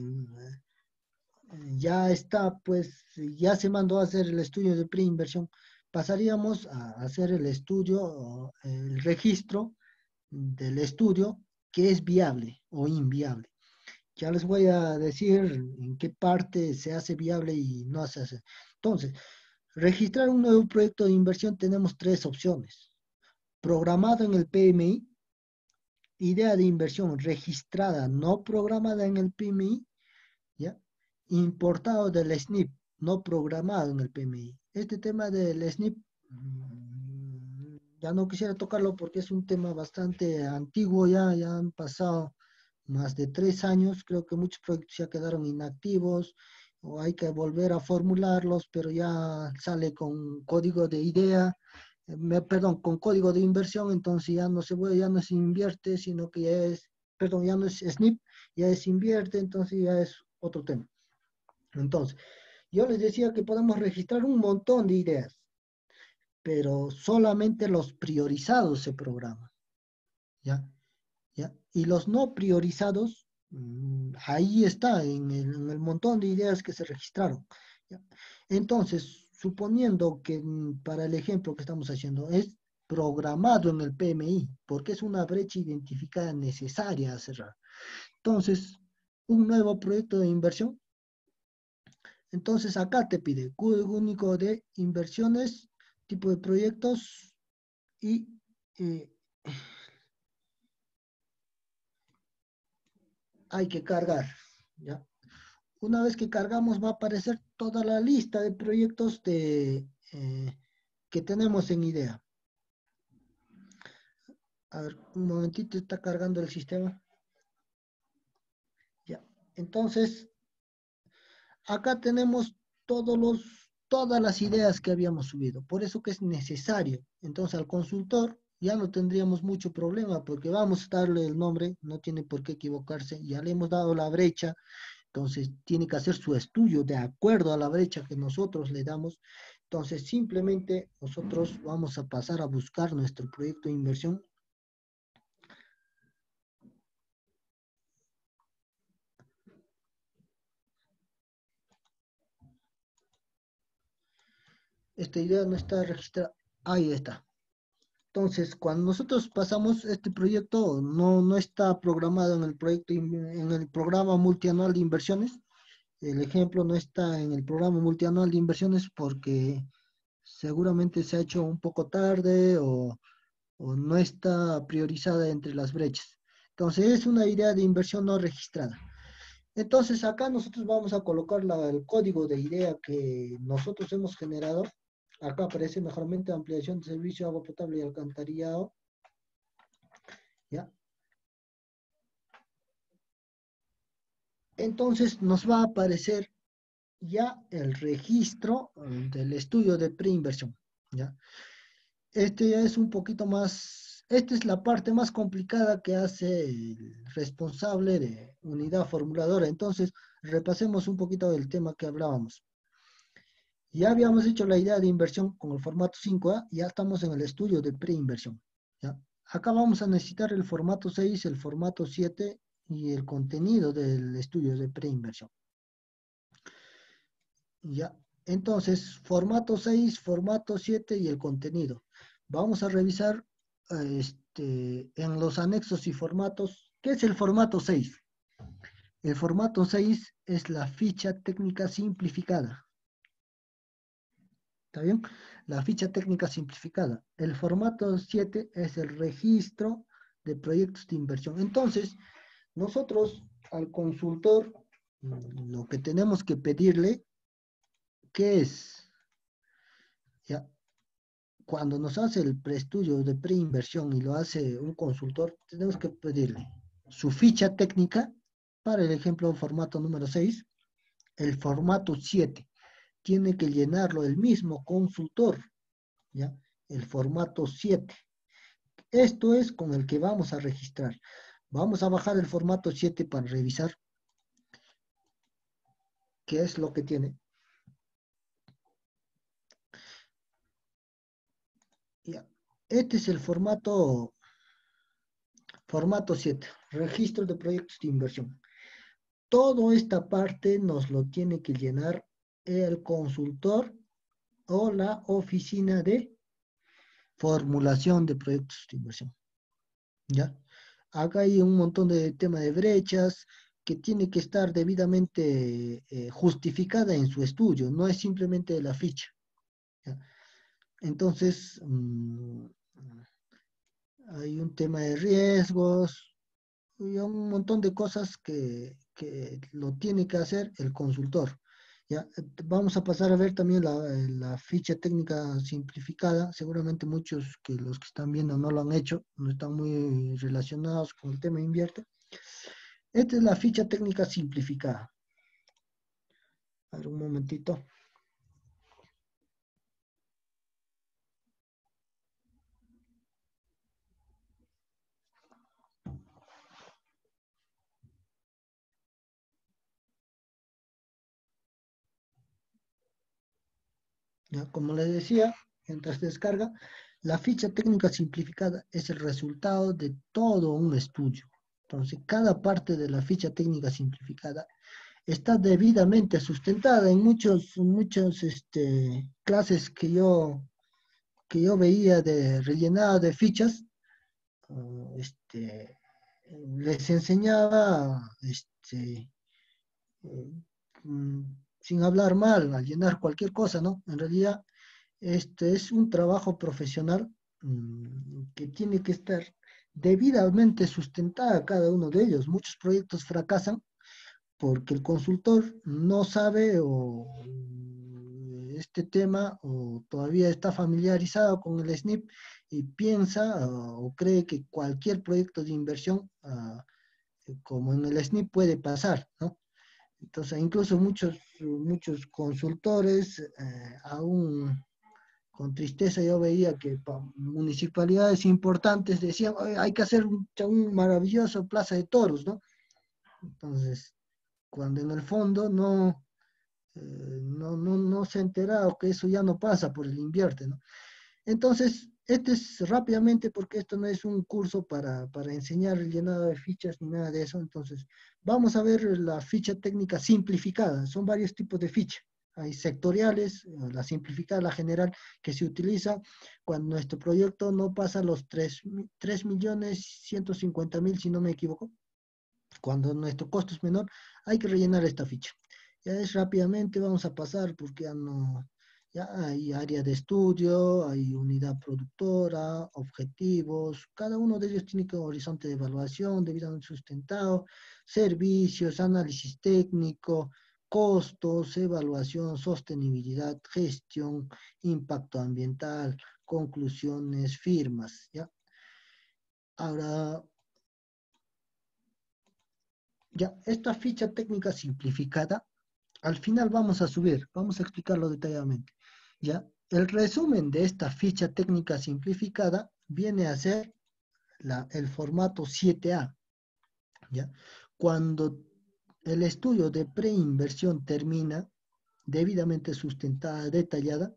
ya está, pues ya se mandó a hacer el estudio de preinversión, pasaríamos a hacer el estudio, el registro del estudio que es viable o inviable. Ya les voy a decir en qué parte se hace viable y no se hace. Entonces, registrar un nuevo proyecto de inversión tenemos tres opciones. programado en el PMI, idea de inversión registrada, no programada en el PMI, ¿ya? Importado del SNIP, no programado en el PMI. Este tema del SNIP, ya no quisiera tocarlo porque es un tema bastante antiguo, ya han pasado más de 3 años, creo que muchos proyectos ya quedaron inactivos o hay que volver a formularlos, pero ya sale con código de idea, perdón, con código de inversión, entonces ya no se puede, ya no se invierte, sino que ya es, perdón, ya no es SNIP, ya es invierte, entonces ya es otro tema. Entonces, yo les decía que podemos registrar un montón de ideas, pero solamente los priorizados se programan, ¿ya? ¿Ya? Y los no priorizados, ahí está, en el montón de ideas que se registraron, ¿ya? Entonces, suponiendo que para el ejemplo que estamos haciendo es programado en el PMI, porque es una brecha identificada necesaria a cerrar. Entonces, un nuevo proyecto de inversión. Entonces, acá te pide código único de inversiones, tipo de proyectos y eh, hay que cargar, ¿ya? Una vez que cargamos va a aparecer toda la lista de proyectos que tenemos en idea. A ver, un momentito, está cargando el sistema. Ya. Entonces, acá tenemos todas las ideas que habíamos subido. Por eso que es necesario. Entonces, al consultor ya no tendríamos mucho problema porque vamos a darle el nombre, no tiene por qué equivocarse. Ya le hemos dado la brecha. Entonces, tiene que hacer su estudio de acuerdo a la brecha que nosotros le damos. Entonces, simplemente nosotros vamos a pasar a buscar nuestro proyecto de inversión. Esta idea no está registrada. Ahí está. Entonces, cuando nosotros pasamos este proyecto, no está programado en el proyecto, en el programa multianual de inversiones. El ejemplo no está en el programa multianual de inversiones porque seguramente se ha hecho un poco tarde o no está priorizada entre las brechas. Entonces es una idea de inversión no registrada. Entonces acá nosotros vamos a colocar el código de idea que nosotros hemos generado. Acá aparece mejoramiento de ampliación de servicio de agua potable y alcantarillado. ¿Ya? Entonces nos va a aparecer ya el registro del estudio de preinversión. ¿Ya? Este ya es un poquito más, esta es la parte más complicada que hace el responsable de unidad formuladora. Entonces, repasemos un poquito del tema que hablábamos. Ya habíamos hecho la idea de inversión con el formato 5A, ya estamos en el estudio de preinversión. ¿Ya? Acá vamos a necesitar el formato 6, el formato 7 y el contenido del estudio de preinversión. Ya, entonces, formato 6, formato 7 y el contenido. Vamos a revisar en los anexos y formatos. ¿Qué es el formato 6? El formato 6 es la ficha técnica simplificada. ¿Está bien? La ficha técnica simplificada. El formato 7 es el registro de proyectos de inversión. Entonces, nosotros al consultor, lo que tenemos que pedirle, ¿qué es? ¿Ya? Cuando nos hace el preestudio de preinversión y lo hace un consultor, tenemos que pedirle su ficha técnica para el ejemplo formato número 6, el formato 7. Tiene que llenarlo el mismo consultor, ¿ya? El formato 7. Esto es con el que vamos a registrar. Vamos a bajar el formato 7 para revisar qué es lo que tiene. ¿Ya? Este es el formato 7, registro de proyectos de inversión. Toda esta parte nos lo tiene que llenar el consultor o la oficina de formulación de proyectos de inversión. ¿Ya? Acá hay un montón de tema de brechas que tiene que estar debidamente justificada en su estudio, no es simplemente la ficha. ¿Ya? Entonces, hay un tema de riesgos, y un montón de cosas que lo tiene que hacer el consultor. Ya, vamos a pasar a ver también la ficha técnica simplificada. Seguramente muchos que los que están viendo no lo han hecho, no están muy relacionados con el tema invierte. Esta es la ficha técnica simplificada. A ver, un momentito. Ya, como les decía, mientras descarga, la ficha técnica simplificada es el resultado de todo un estudio. Entonces, cada parte de la ficha técnica simplificada está debidamente sustentada en muchos clases que yo veía de rellenada de fichas. Les enseñaba eh, mm, sin hablar mal, a llenar cualquier cosa, ¿no? En realidad, este es un trabajo profesional que tiene que estar debidamente sustentada cada uno de ellos. Muchos proyectos fracasan porque el consultor no sabe o este tema o todavía está familiarizado con el SNIP y piensa o cree que cualquier proyecto de inversión como en el SNIP puede pasar, ¿no? Entonces, incluso muchos consultores, aún con tristeza yo veía que municipalidades importantes decían: "Oye, hay que hacer un maravilloso plaza de toros", ¿no? Entonces, cuando en el fondo no se ha enterado que eso ya no pasa por el invierte, ¿no? Entonces, este es rápidamente, porque esto no es un curso para enseñar el llenado de fichas ni nada de eso. Entonces, vamos a ver la ficha técnica simplificada. Son varios tipos de ficha. Hay sectoriales, la simplificada, la general, que se utiliza cuando nuestro proyecto no pasa los 3.150.000, si no me equivoco. Cuando nuestro costo es menor, hay que rellenar esta ficha. Ya es rápidamente, vamos a pasar porque ya no, ya hay área de estudio, hay unidad productora, objetivos, cada uno de ellos tiene que horizonte de evaluación debidamente sustentado, servicios, análisis técnico, costos, evaluación, sostenibilidad, gestión, impacto ambiental, conclusiones, firmas, ¿ya? Ahora, ya, esta ficha técnica simplificada, al final vamos a explicarlo detalladamente. ¿Ya? El resumen de esta ficha técnica simplificada viene a ser el formato 7A. ¿Ya? Cuando el estudio de preinversión termina, debidamente sustentada, detallada,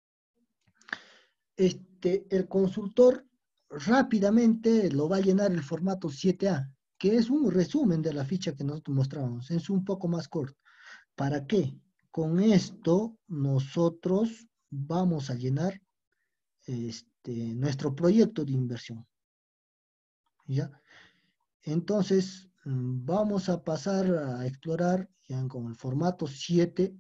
el consultor rápidamente lo va a llenar el formato 7A, que es un resumen de la ficha que nosotros mostramos. Es un poco más corto. ¿Para qué? Con esto nosotros vamos a llenar nuestro proyecto de inversión. ¿Ya? Entonces, vamos a pasar a explorar ya con el formato 7.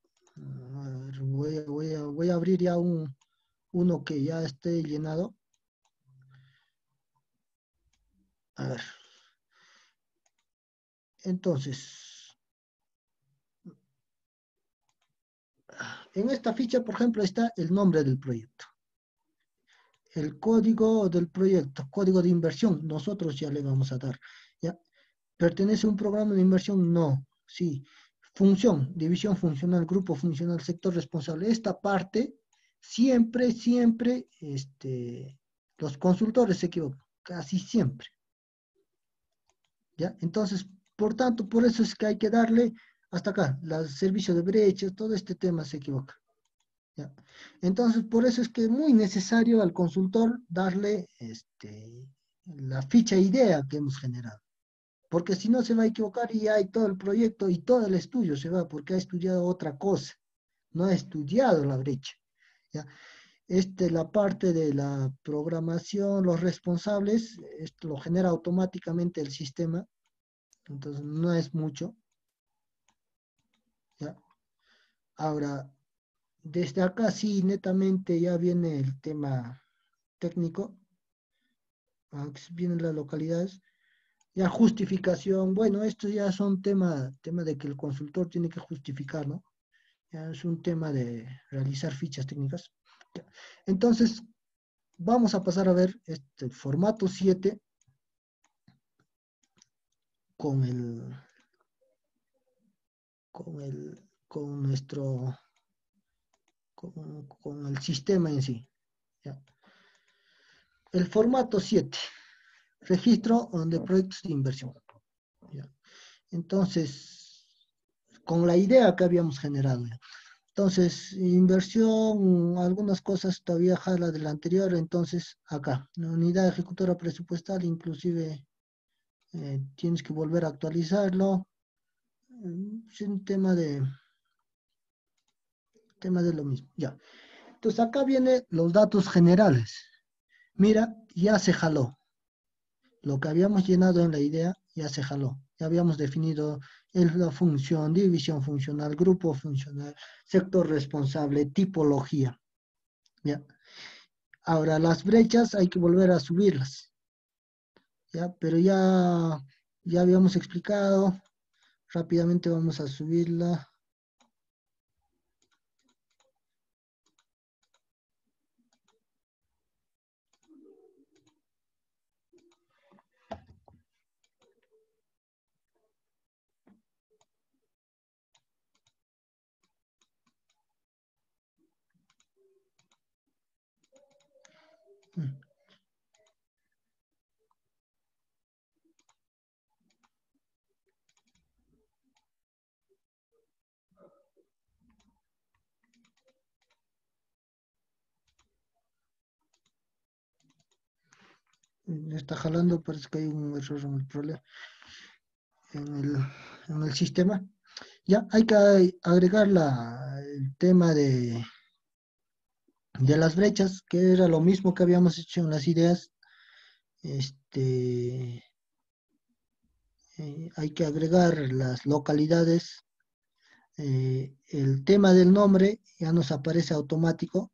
Voy a abrir ya uno que ya esté llenado. A ver. Entonces, en esta ficha, por ejemplo, está el nombre del proyecto. El código del proyecto, código de inversión, nosotros ya le vamos a dar. ¿Ya? ¿Pertenece a un programa de inversión? No. Sí. Función, división funcional, grupo funcional, sector responsable. Esta parte, siempre, los consultores se equivocan, casi siempre. ¿Ya? Entonces, por tanto, por eso es que hay que darle hasta acá, el servicio de brechas, todo este tema se equivoca. ¿Ya? Entonces, por eso es que es muy necesario al consultor darle la ficha idea que hemos generado. Porque si no se va a equivocar y hay todo el proyecto y todo el estudio se va porque ha estudiado otra cosa, no ha estudiado la brecha. ¿Ya? La parte de la programación, los responsables, esto lo genera automáticamente el sistema, entonces no es mucho. ¿Ya? Ahora, desde acá sí, netamente ya viene el tema técnico. aquí vienen las localidades. Ya justificación, bueno, estos ya son tema de que el consultor tiene que justificar, ¿no? Ya es un tema de realizar fichas técnicas. Ya. Entonces, vamos a pasar a ver este formato 7 con con nuestro, con el sistema en sí. ¿Ya? El formato 7, registro de proyectos de inversión. ¿Ya? Entonces, con la idea que habíamos generado. ¿Ya? Entonces, inversión, algunas cosas todavía jala de la anterior, entonces acá, la unidad ejecutora presupuestal, inclusive tienes que volver a actualizarlo. Es un tema de lo mismo. Ya. Entonces acá vienen los datos generales. Mira, ya se jaló. Lo que habíamos llenado en la idea ya se jaló. Ya habíamos definido la función, división funcional, grupo funcional, sector responsable, tipología. ¿Ya? Ahora las brechas hay que volver a subirlas. ¿Ya? Pero ya habíamos explicado. Rápidamente vamos a subirla. Está jalando, parece que hay un error en el problema, en el, en el sistema. Ya hay que agregar el tema de las brechas, que era lo mismo que habíamos hecho en las ideas. Este, hay que agregar las localidades. El tema del nombre ya nos aparece automático.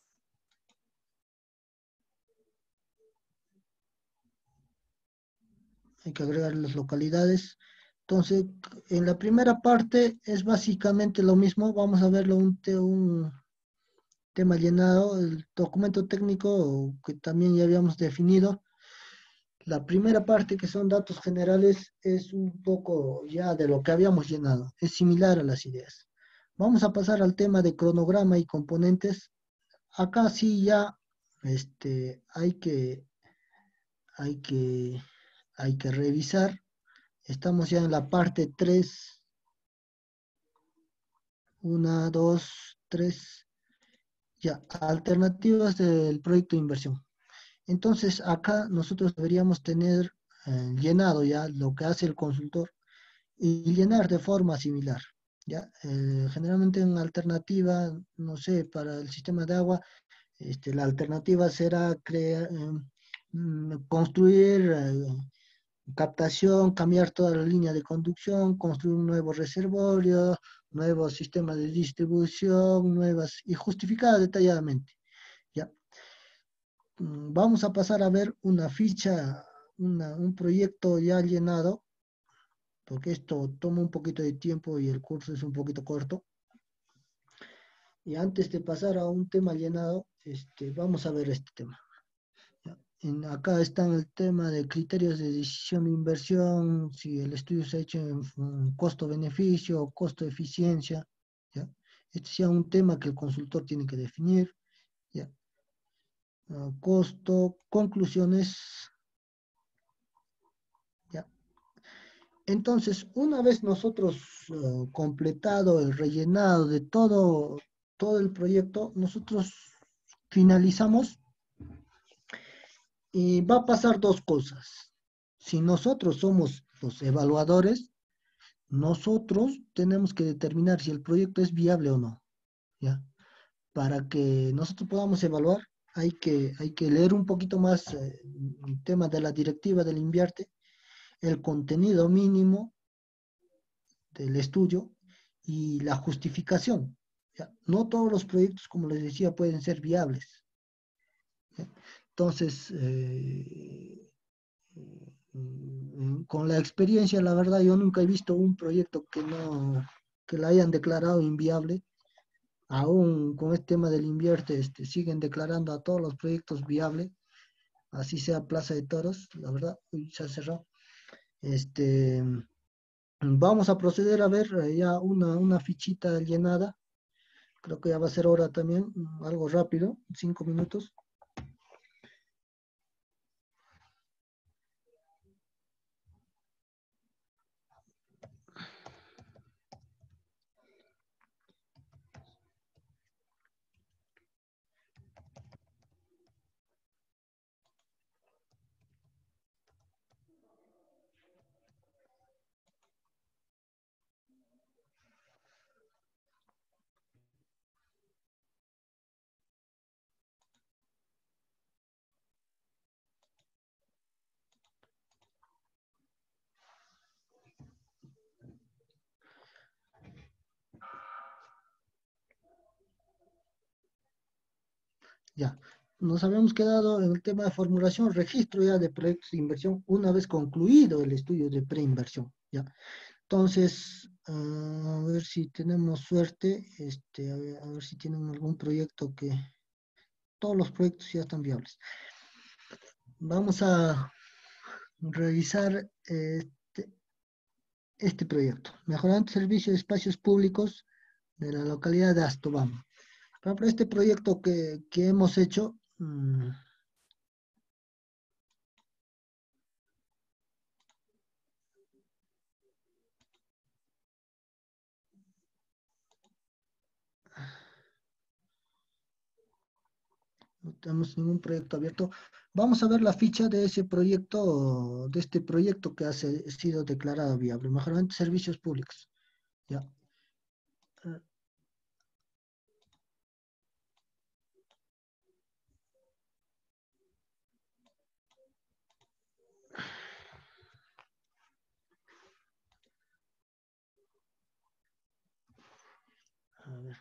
Hay que agregar las localidades. Entonces, en la primera parte es básicamente lo mismo. Vamos a verlo un tema llenado, el documento técnico que también ya habíamos definido. La primera parte, que son datos generales, es un poco ya de lo que habíamos llenado, es similar a las ideas. Vamos a pasar al tema de cronograma y componentes. Acá sí ya hay hay que, hay que revisar. Estamos ya en la parte 3, 1, 2, 3, ya, alternativas del proyecto de inversión. Entonces, acá nosotros deberíamos tener llenado ya lo que hace el consultor y llenar de forma similar. ¿Ya? Generalmente en alternativa, no sé, para el sistema de agua, la alternativa será construir captación, cambiar toda la línea de conducción, construir un nuevo reservorio, nuevos sistemas de distribución, nuevas y justificada detalladamente. ¿Ya? Vamos a pasar a ver una ficha, un proyecto ya llenado, porque esto toma un poquito de tiempo y el curso es un poquito corto. Y antes de pasar a un tema llenado, vamos a ver este tema. Acá está el tema de criterios de decisión de inversión, si el estudio se ha hecho en costo-beneficio, costo-eficiencia. ¿Ya? Este es ya un tema que el consultor tiene que definir. ¿Ya? Costo, conclusiones. ¿Ya? Entonces, una vez nosotros completado el rellenado de todo el proyecto, nosotros finalizamos y va a pasar dos cosas. Si nosotros somos los evaluadores, nosotros tenemos que determinar si el proyecto es viable o no. ¿Ya? Para que nosotros podamos evaluar, hay que leer un poquito más el tema de la directiva del Invierte, el contenido mínimo del estudio y la justificación. ¿Ya? No todos los proyectos, como les decía, pueden ser viables. ¿Ya? Entonces, con la experiencia, la verdad, yo nunca he visto un proyecto que la hayan declarado inviable. Aún con este tema del invierte, siguen declarando a todos los proyectos viables, así sea Plaza de Toros, la verdad, uy, se ha cerrado. Este, Vamos a proceder a ver ya una fichita llenada. Creo que ya va a ser hora también, algo rápido, 5 minutos. Ya, nos habíamos quedado en el tema de formulación, registro ya de proyectos de inversión una vez concluido el estudio de preinversión. Ya, entonces, a ver si tenemos suerte, a ver si tienen algún proyecto que todos los proyectos ya están viables. Vamos a revisar este proyecto, mejorando el servicio de espacios públicos de la localidad de Astobam. Por ejemplo, este proyecto que hemos hecho, no tenemos ningún proyecto abierto. Vamos a ver la ficha de ese proyecto, de este proyecto que ha sido declarado viable, mejorando servicios públicos. Ya. A ver.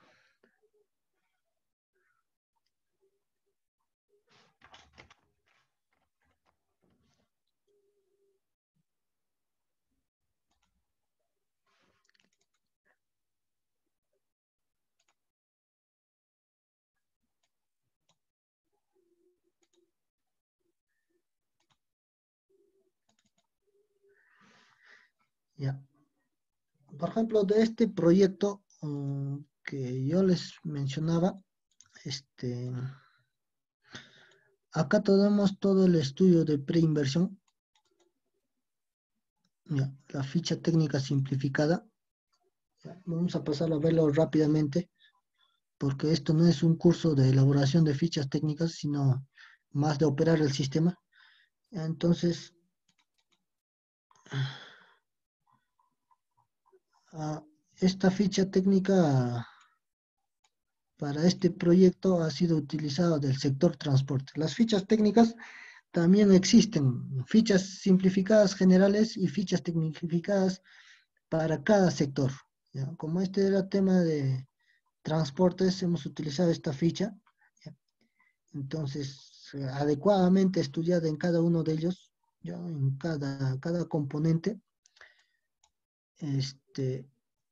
Ya. Por ejemplo, de este proyecto que yo les mencionaba, este, acá tenemos todo el estudio de preinversión, ya, la ficha técnica simplificada. Ya, vamos a pasar a verlo rápidamente, porque esto no es un curso de elaboración de fichas técnicas, sino más de operar el sistema. Entonces, esta ficha técnica para este proyecto ha sido utilizada del sector transporte. Las fichas técnicas también existen, fichas simplificadas generales y fichas tecnificadas para cada sector. ¿Ya? Como este era tema de transportes, hemos utilizado esta ficha. ¿Ya? Entonces, adecuadamente estudiada en cada uno de ellos, ¿ya? En cada componente. Este,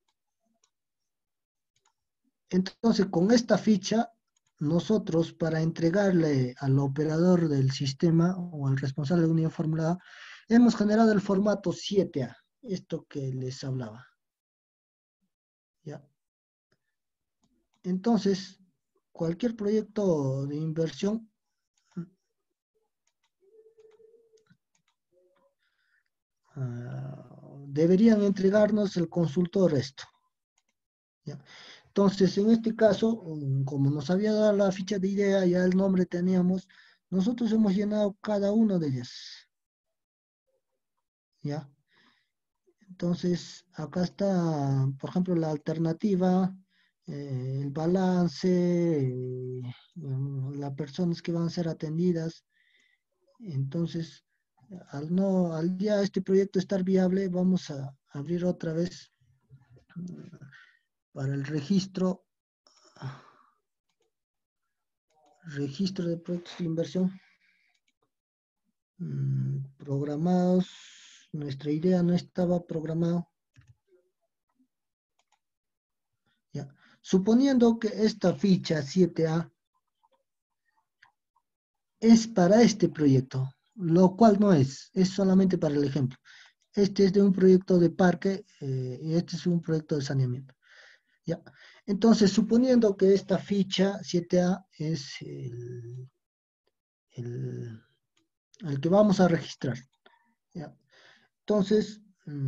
entonces, con esta ficha, nosotros para entregarle al operador del sistema o al responsable de unidad formulada, hemos generado el formato 7A, esto que les hablaba. ¿Ya? Entonces, cualquier proyecto de inversión deberían entregarnos el consultor esto. ¿Ya? Entonces, en este caso, como nos había dado la ficha de idea, ya el nombre teníamos, nosotros hemos llenado cada una de ellas. ¿Ya? Entonces, acá está, por ejemplo, la alternativa, el balance, las personas que van a ser atendidas. Entonces, al ya este proyecto estar viable, vamos a abrir otra vez para el registro de proyectos de inversión. Programados. Nuestra idea no estaba programado. Ya. Suponiendo que esta ficha 7A es para este proyecto, lo cual no es solamente para el ejemplo. Este es de un proyecto de parque y este es un proyecto de saneamiento. ¿Ya? Entonces, suponiendo que esta ficha 7A es el, el que vamos a registrar. ¿Ya? Entonces,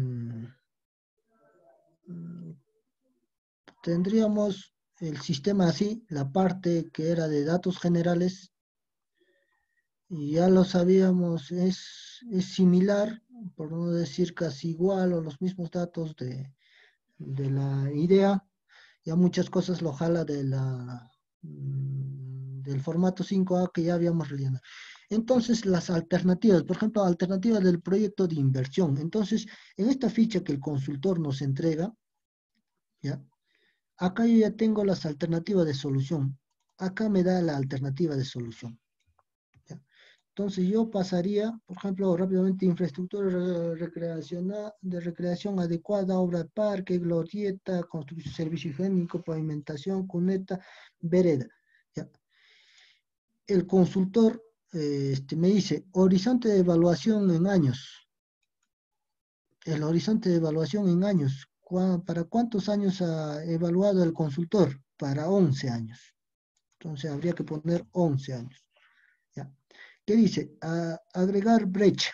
tendríamos el sistema así, la parte que era de datos generales, y ya lo sabíamos, es similar, por no decir casi igual, o los mismos datos de la idea, ya muchas cosas lo jala del formato 5A que ya habíamos rellenado. Entonces, las alternativas, por ejemplo, alternativa del proyecto de inversión. Entonces, en esta ficha que el consultor nos entrega, ¿ya? Acá yo ya tengo las alternativas de solución. Acá me da la alternativa de solución. ¿Ya? Entonces yo pasaría, por ejemplo, rápidamente, infraestructura de recreación adecuada, obra de parque, glorieta, construcción, servicio higiénico, pavimentación, cuneta, vereda. ¿Ya? El consultor me dice, horizonte de evaluación en años. El horizonte de evaluación en años. ¿Para cuántos años ha evaluado el consultor? Para 11 años. Entonces habría que poner 11 años. ¿Ya? ¿Qué dice? Agregar brecha.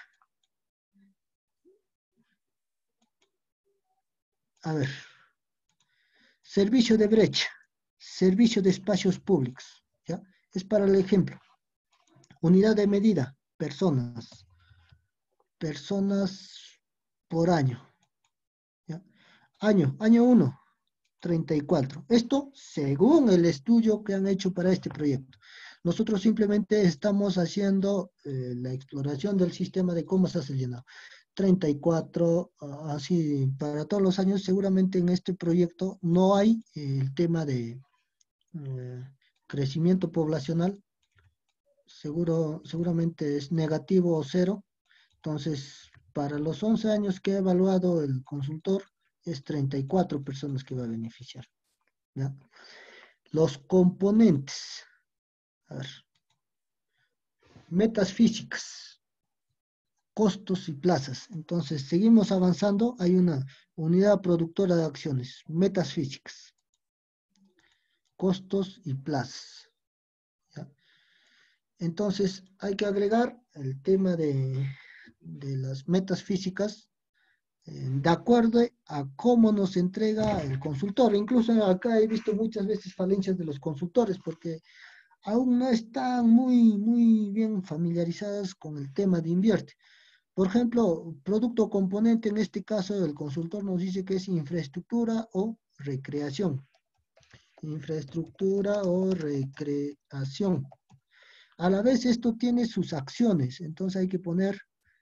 A ver. Servicio de brecha. Servicio de espacios públicos. ¿Ya? Es para el ejemplo. Unidad de medida. Personas. Personas por año. ¿Ya? Año 1. 34. Esto según el estudio que han hecho para este proyecto. Nosotros simplemente estamos haciendo la exploración del sistema de cómo se hace el llenado. 34, así para todos los años, seguramente en este proyecto no hay el tema de crecimiento poblacional, seguramente es negativo o cero. Entonces, para los 11 años que ha evaluado el consultor, es 34 personas que va a beneficiar. ¿Ya? Los componentes. A ver. Metas físicas. Costos y plazas. Entonces, seguimos avanzando. Hay una unidad productora de acciones. Metas físicas. Costos y plazas. ¿Ya? Entonces, hay que agregar el tema de las metas físicas de acuerdo a cómo nos entrega el consultor. Incluso acá he visto muchas veces falencias de los consultores porque aún no están muy bien familiarizadas con el tema de invierte. Por ejemplo, producto componente, en este caso el consultor nos dice que es infraestructura o recreación. Infraestructura o recreación. A la vez esto tiene sus acciones, entonces hay que poner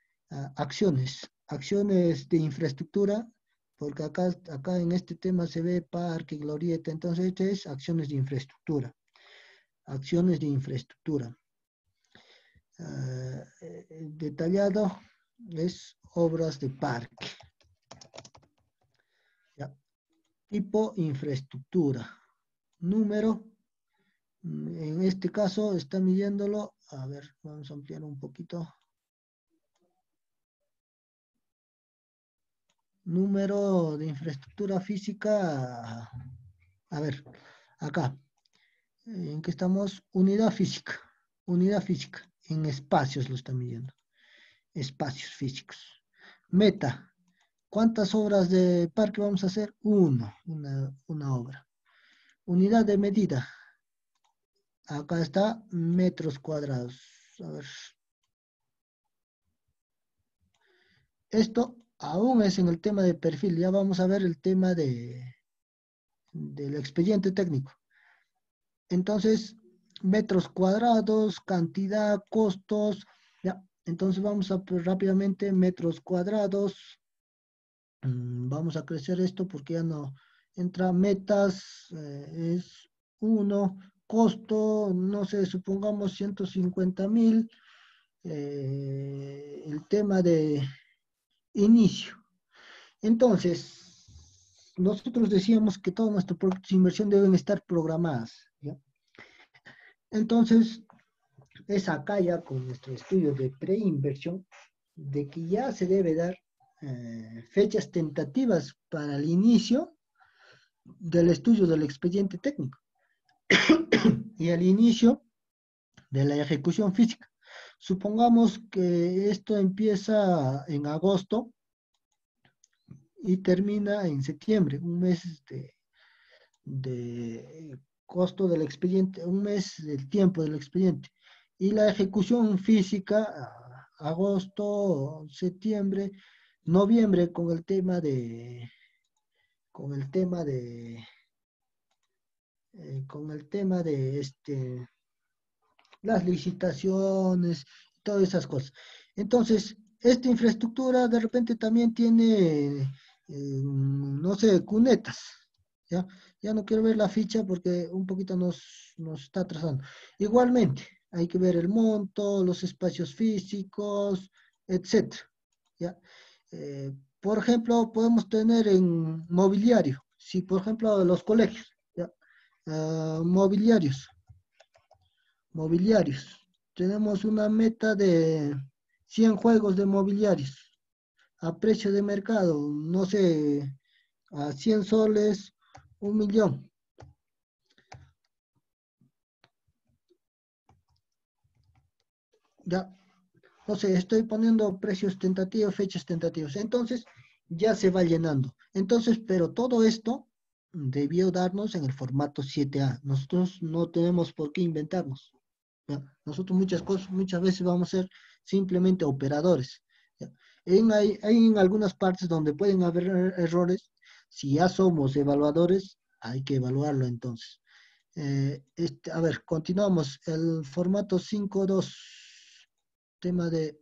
acciones de infraestructura, porque acá en este tema se ve parque, glorieta, entonces este es acciones de infraestructura. Acciones de infraestructura. Detallado es obras de parque. ¿Ya? Tipo infraestructura. Número, en este caso está midiéndolo, a ver, vamos a ampliar un poquito. Número de infraestructura física, a ver, acá, en que estamos, unidad física, en espacios lo está midiendo, espacios físicos. Meta, ¿cuántas obras de parque vamos a hacer? Una obra. Unidad de medida, acá está, metros cuadrados. A ver, esto aún es en el tema de perfil, ya vamos a ver el tema del expediente técnico. Entonces, metros cuadrados, cantidad, costos, ya. Entonces vamos a rápidamente metros cuadrados. Vamos a crecer esto porque ya no entra metas, es 1, costo, no sé, supongamos 150.000, el tema de inicio. Entonces, nosotros decíamos que todos nuestros proyectos de inversión deben estar programados, ¿ya? Entonces, es acá ya con nuestro estudio de preinversión de que ya se debe dar fechas tentativas para el inicio del estudio del expediente técnico y el inicio de la ejecución física. Supongamos que esto empieza en agosto y termina en septiembre, un mes de costo del expediente, un mes del tiempo del expediente. Y la ejecución física, agosto, septiembre, noviembre, con el tema de las licitaciones, todas esas cosas. Entonces, esta infraestructura de repente también tiene, no sé, cunetas, ¿ya? Ya no quiero ver la ficha porque un poquito nos está atrasando. Igualmente, hay que ver el monto, los espacios físicos, etcétera, ¿ya? Por ejemplo, podemos tener en mobiliario, si por ejemplo los colegios, ¿ya? Mobiliarios, mobiliarios. Tenemos una meta de 100 juegos de mobiliarios a precio de mercado, no sé, a 100 soles, 1 millón. Ya, no sé, estoy poniendo precios tentativos, fechas tentativas. Entonces, ya se va llenando. Entonces, pero todo esto debió darnos en el formato 7A. Nosotros no tenemos por qué inventarnos. ¿Ya? Nosotros muchas cosas, muchas veces vamos a ser simplemente operadores. ¿Ya? Hay en algunas partes donde pueden haber errores. Si ya somos evaluadores, hay que evaluarlo entonces. A ver, continuamos. El formato 5.2, tema de...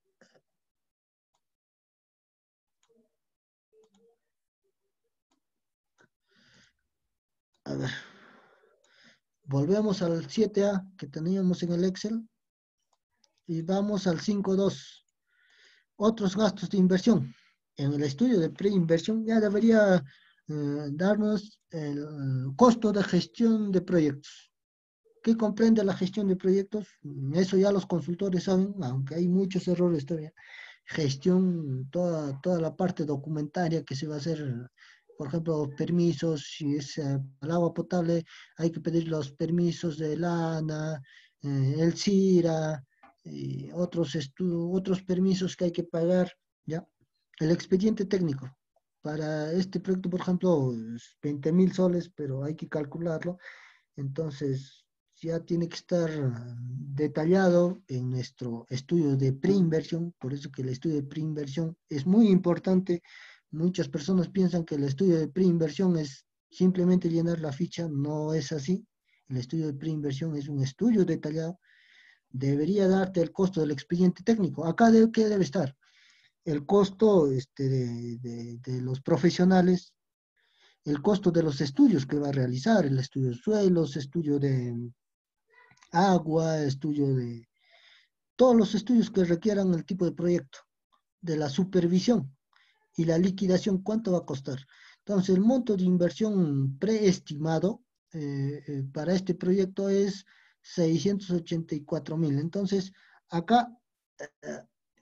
A ver, volvemos al 7A que teníamos en el Excel y vamos al 5.2. Otros gastos de inversión. En el estudio de preinversión ya debería darnos el costo de gestión de proyectos. ¿Qué comprende la gestión de proyectos? Eso ya los consultores saben, aunque hay muchos errores todavía. Gestión, toda la parte documentaria que se va a hacer, por ejemplo, permisos, si es el agua potable, hay que pedir los permisos del ANA, el CIRA, y otros permisos que hay que pagar, ¿ya? El expediente técnico. Para este proyecto, por ejemplo, es 20.000 soles, pero hay que calcularlo. Entonces, ya tiene que estar detallado en nuestro estudio de preinversión, por eso que el estudio de preinversión es muy importante. Muchas personas piensan que el estudio de preinversión es simplemente llenar la ficha, no es así. El estudio de preinversión es un estudio detallado, debería darte el costo del expediente técnico. Acá, ¿qué debe estar? El costo de los profesionales, el costo de los estudios que va a realizar, el estudio de suelos, estudio de agua, estudio de todos los estudios que requieran el tipo de proyecto, de la supervisión y la liquidación, ¿cuánto va a costar? Entonces, el monto de inversión preestimado para este proyecto es 684.000. Entonces, acá, eh,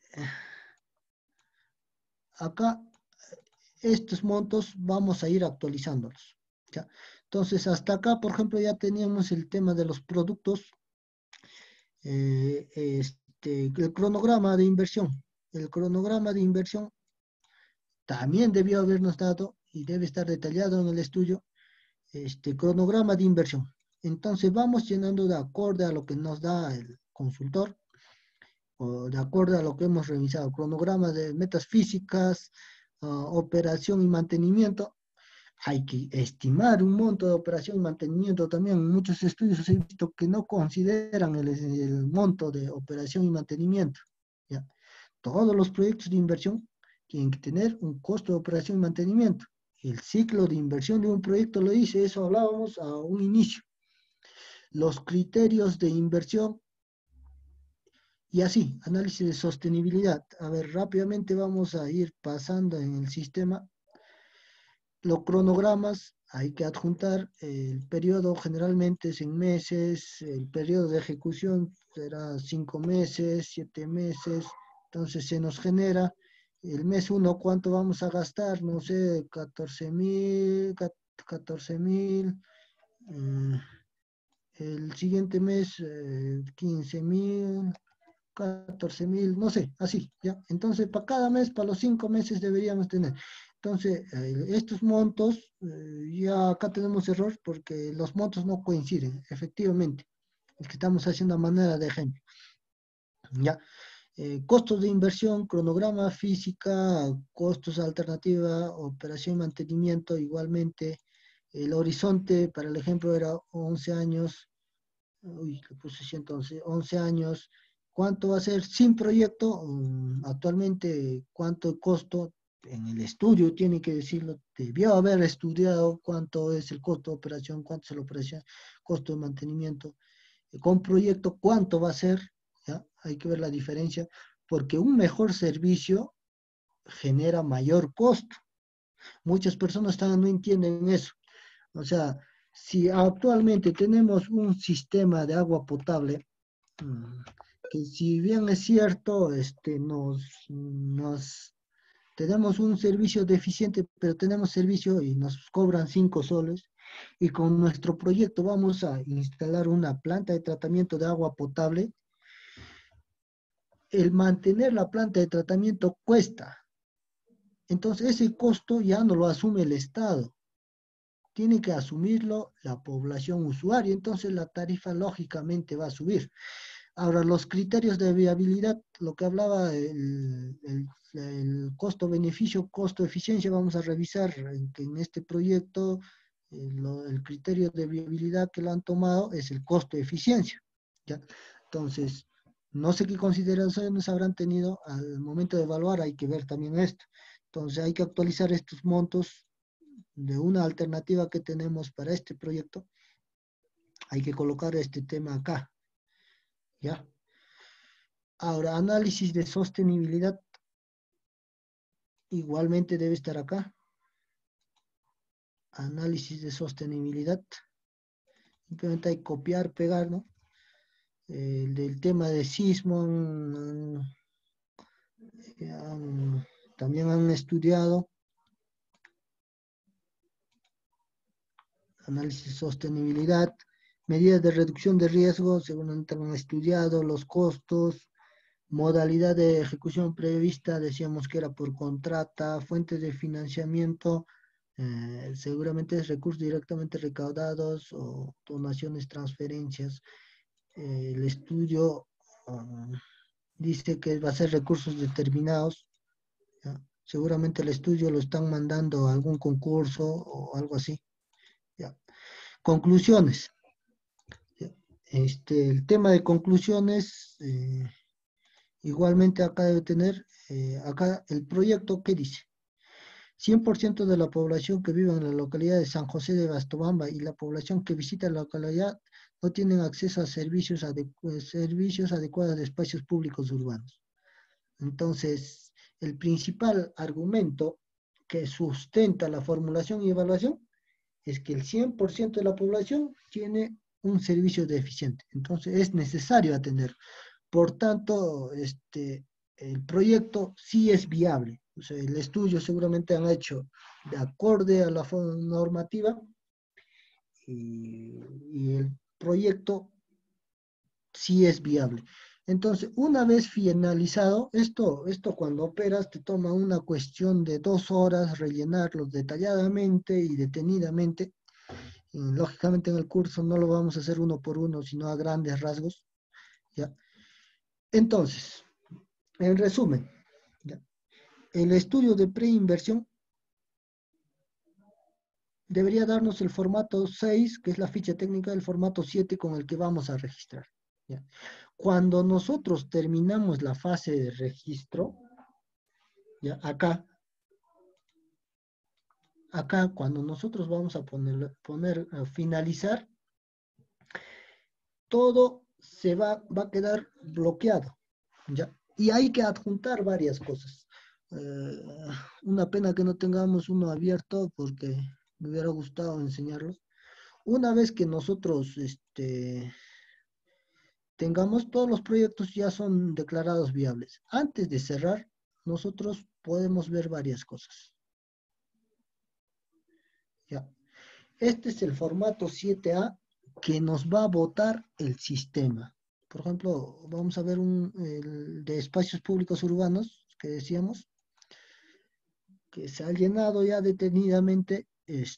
acá estos montos vamos a ir actualizándolos, ¿ya? Entonces, hasta acá, por ejemplo, ya teníamos el tema de los productos, el cronograma de inversión. El cronograma de inversión también debió habernos dado y debe estar detallado en el estudio, cronograma de inversión. Entonces vamos llenando de acuerdo a lo que nos da el consultor o de acuerdo a lo que hemos revisado. Cronograma de metas físicas, operación y mantenimiento. Hay que estimar un monto de operación y mantenimiento también. En muchos estudios he visto que no consideran el monto de operación y mantenimiento, ¿ya? Todos los proyectos de inversión tienen que tener un costo de operación y mantenimiento. El ciclo de inversión de un proyecto lo dice, eso hablábamos a un inicio. Los criterios de inversión Y así, análisis de sostenibilidad. A ver, rápidamente vamos a ir pasando en el sistema. Los cronogramas hay que adjuntar, el periodo generalmente es en meses, el periodo de ejecución será 5 meses, 7 meses, entonces se nos genera el mes uno cuánto vamos a gastar, no sé, 14.000, el siguiente mes 15.000, 14.000, no sé, así, ¿ya? Entonces, para cada mes, para los 5 meses deberíamos tener. Entonces, estos montos, ya acá tenemos error porque los montos no coinciden, efectivamente. Es que estamos haciendo a manera de ejemplo, ¿ya? Costos de inversión, cronograma, física, costos alternativa, operación y mantenimiento, igualmente. El horizonte, para el ejemplo, era 11 años. Uy, le puse 111 años. ¿Cuánto va a ser sin proyecto? Actualmente, ¿cuánto costo? En el estudio tiene que decirlo, debió haber estudiado cuánto es el costo de operación, cuánto es la operación, costo de mantenimiento. Con proyecto, ¿cuánto va a ser? ¿Ya? Hay que ver la diferencia, porque un mejor servicio genera mayor costo. Muchas personas no entienden eso. O sea, si actualmente tenemos un sistema de agua potable, mm, que si bien es cierto, tenemos un servicio deficiente, pero tenemos servicio y nos cobran 5 soles, y con nuestro proyecto vamos a instalar una planta de tratamiento de agua potable, el mantener la planta de tratamiento cuesta. Entonces ese costo ya no lo asume el Estado, tiene que asumirlo la población usuaria, entonces la tarifa lógicamente va a subir. Ahora, los criterios de viabilidad, lo que hablaba, el costo-beneficio, costo-eficiencia, vamos a revisar que en este proyecto el criterio de viabilidad que lo han tomado es el costo-eficiencia, ¿ya? Entonces, no sé qué consideraciones habrán tenido al momento de evaluar, hay que ver también esto. Entonces, hay que actualizar estos montos de una alternativa que tenemos para este proyecto. Hay que colocar este tema acá, ¿ya? Ahora, análisis de sostenibilidad, igualmente debe estar acá. Análisis de sostenibilidad. Simplemente hay que copiar, pegar, ¿no? Del tema de sismo, también han estudiado. Análisis de sostenibilidad. Medidas de reducción de riesgo, seguramente han estudiado los costos. Modalidad de ejecución prevista, decíamos que era por contrata, fuentes de financiamiento, seguramente es recursos directamente recaudados o donaciones, transferencias. El estudio dice que va a ser recursos determinados, ¿ya? Seguramente el estudio lo están mandando a algún concurso o algo así, ¿ya? Conclusiones. ¿Ya? El tema de conclusiones, igualmente acá debe tener, acá el proyecto, ¿qué dice? 100% de la población que vive en la localidad de San José de Bastobamba y la población que visita la localidad no tienen acceso a servicios adecuados de espacios públicos urbanos. Entonces, el principal argumento que sustenta la formulación y evaluación es que el 100% de la población tiene un servicio deficiente. Entonces, es necesario atender. Por tanto, el proyecto sí es viable. O sea, el estudio seguramente han hecho de acorde a la normativa y el proyecto sí es viable. Entonces, una vez finalizado, esto cuando operas te toma una cuestión de 2 horas rellenarlo detalladamente y detenidamente. Y, lógicamente en el curso no lo vamos a hacer uno por uno, sino a grandes rasgos, ¿ya? Entonces, en resumen, ¿ya? El estudio de preinversión debería darnos el formato 6, que es la ficha técnica del formato 7 con el que vamos a registrar, ¿ya? Cuando nosotros terminamos la fase de registro, ¿ya? Acá cuando nosotros vamos a finalizar, todo va a quedar bloqueado. ¿ya? Y hay que adjuntar varias cosas. Eh, una pena que no tengamos uno abierto porque me hubiera gustado enseñarlo. Una vez que nosotros tengamos todos los proyectos ya son declarados viables. Antes de cerrar, nosotros podemos ver varias cosas. ¿Ya? Este es el formato 7A que nos va a votar el sistema. Por ejemplo, vamos a ver el de espacios públicos urbanos que decíamos, que se ha llenado ya detenidamente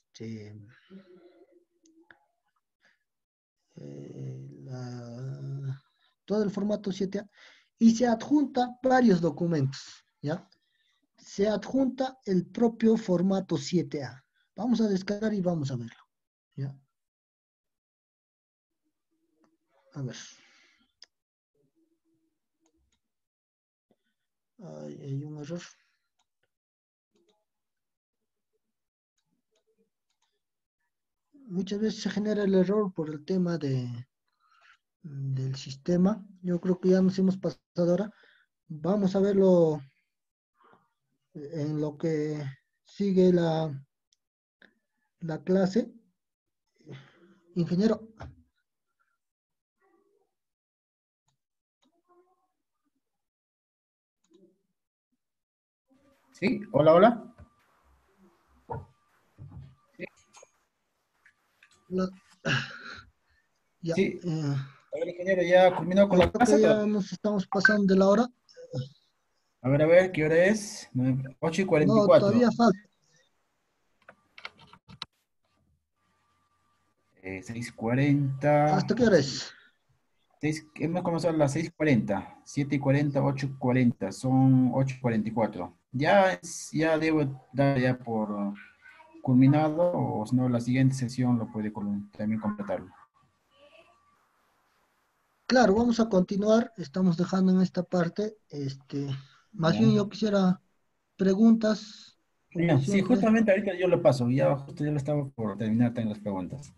todo el formato 7A y se adjunta varios documentos, ¿ya? Se adjunta el propio formato 7A. Vamos a descargar y vamos a verlo, ¿ya? A ver. Hay un error. Muchas veces se genera el error por el tema del sistema. Yo creo que ya nos hemos pasado ahora. Vamos a verlo en lo que sigue la clase. Ingeniero, Sí, hola, hola. la- ya, Sí, a ver, ingeniero, ¿ya culminó con yo la creo clase que ya todavía? nos estamos pasando de la hora. A ver, ¿qué hora es? 8 y cuarenta y No, cuatro. todavía falta. 6:40. ¿Hasta qué hora es? Hemos comenzado a las 6:40. 7:40, 8:40. Son 8:44. Ya debo dar ya por culminado, o si no, la siguiente sesión lo puede también completarlo. Claro, vamos a continuar. Estamos dejando en esta parte. Más bien Ya. yo quisiera preguntas, como Ya, sí, siempre. justamente ahorita yo lo paso. Ya justo ya lo estaba por terminar también las preguntas.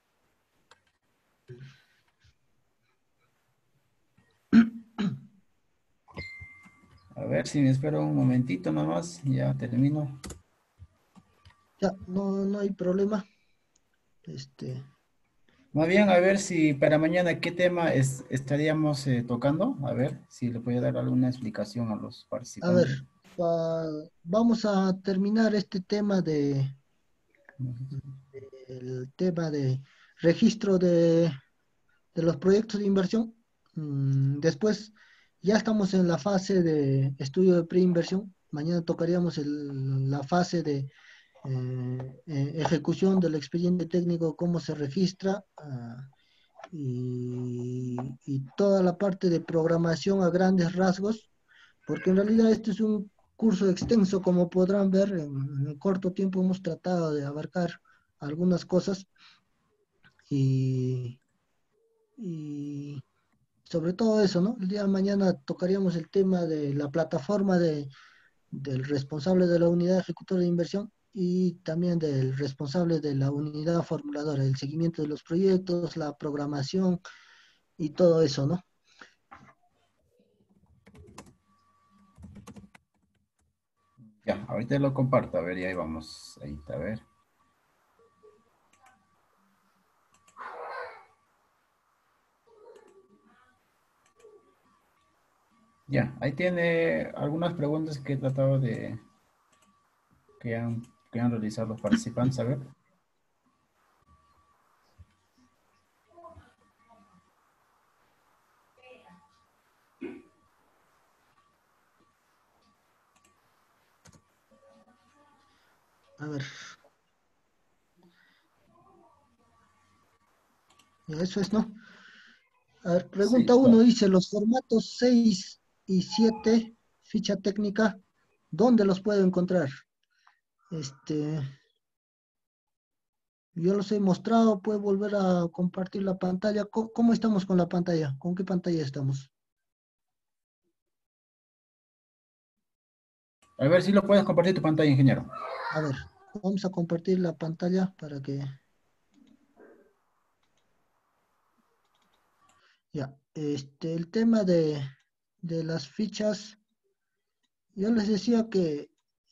A ver si me espero un momentito nomás. Ya termino. Ya, no, no hay problema. Este, Más bien, a ver si para mañana qué tema estaríamos tocando. A ver si le puede dar alguna explicación a los a ver, participantes. vamos a terminar este tema el tema de registro de los proyectos de inversión. Después ya estamos en la fase de estudio de preinversión. Mañana tocaríamos la fase de ejecución del expediente técnico, cómo se registra, y toda la parte de programación a grandes rasgos, porque en realidad este es un curso extenso, como podrán ver, en corto tiempo hemos tratado de abarcar algunas cosas y, y sobre todo eso, ¿no? El día de mañana tocaríamos el tema de la plataforma del responsable de la unidad ejecutora de inversión y también del responsable de la unidad formuladora, el seguimiento de los proyectos, la programación y todo eso, ¿no? Ya, ahorita lo comparto. A ver, y ahí vamos. Ahí está, a ver. Ya, ahí tiene algunas preguntas que he tratado que han realizado los participantes. A ver. A ver, ya eso es, ¿no? A ver, Sí, pregunta está. uno dice, los formatos 6 y 7 ficha técnica, ¿dónde los puedo encontrar? Este, yo los he mostrado, puedo volver a compartir la pantalla. ¿Cómo estamos con la pantalla? ¿Con qué pantalla estamos? A ver si lo puedes compartir tu pantalla, ingeniero. A ver, vamos a compartir la pantalla para que... Ya, el tema de las fichas, yo les decía que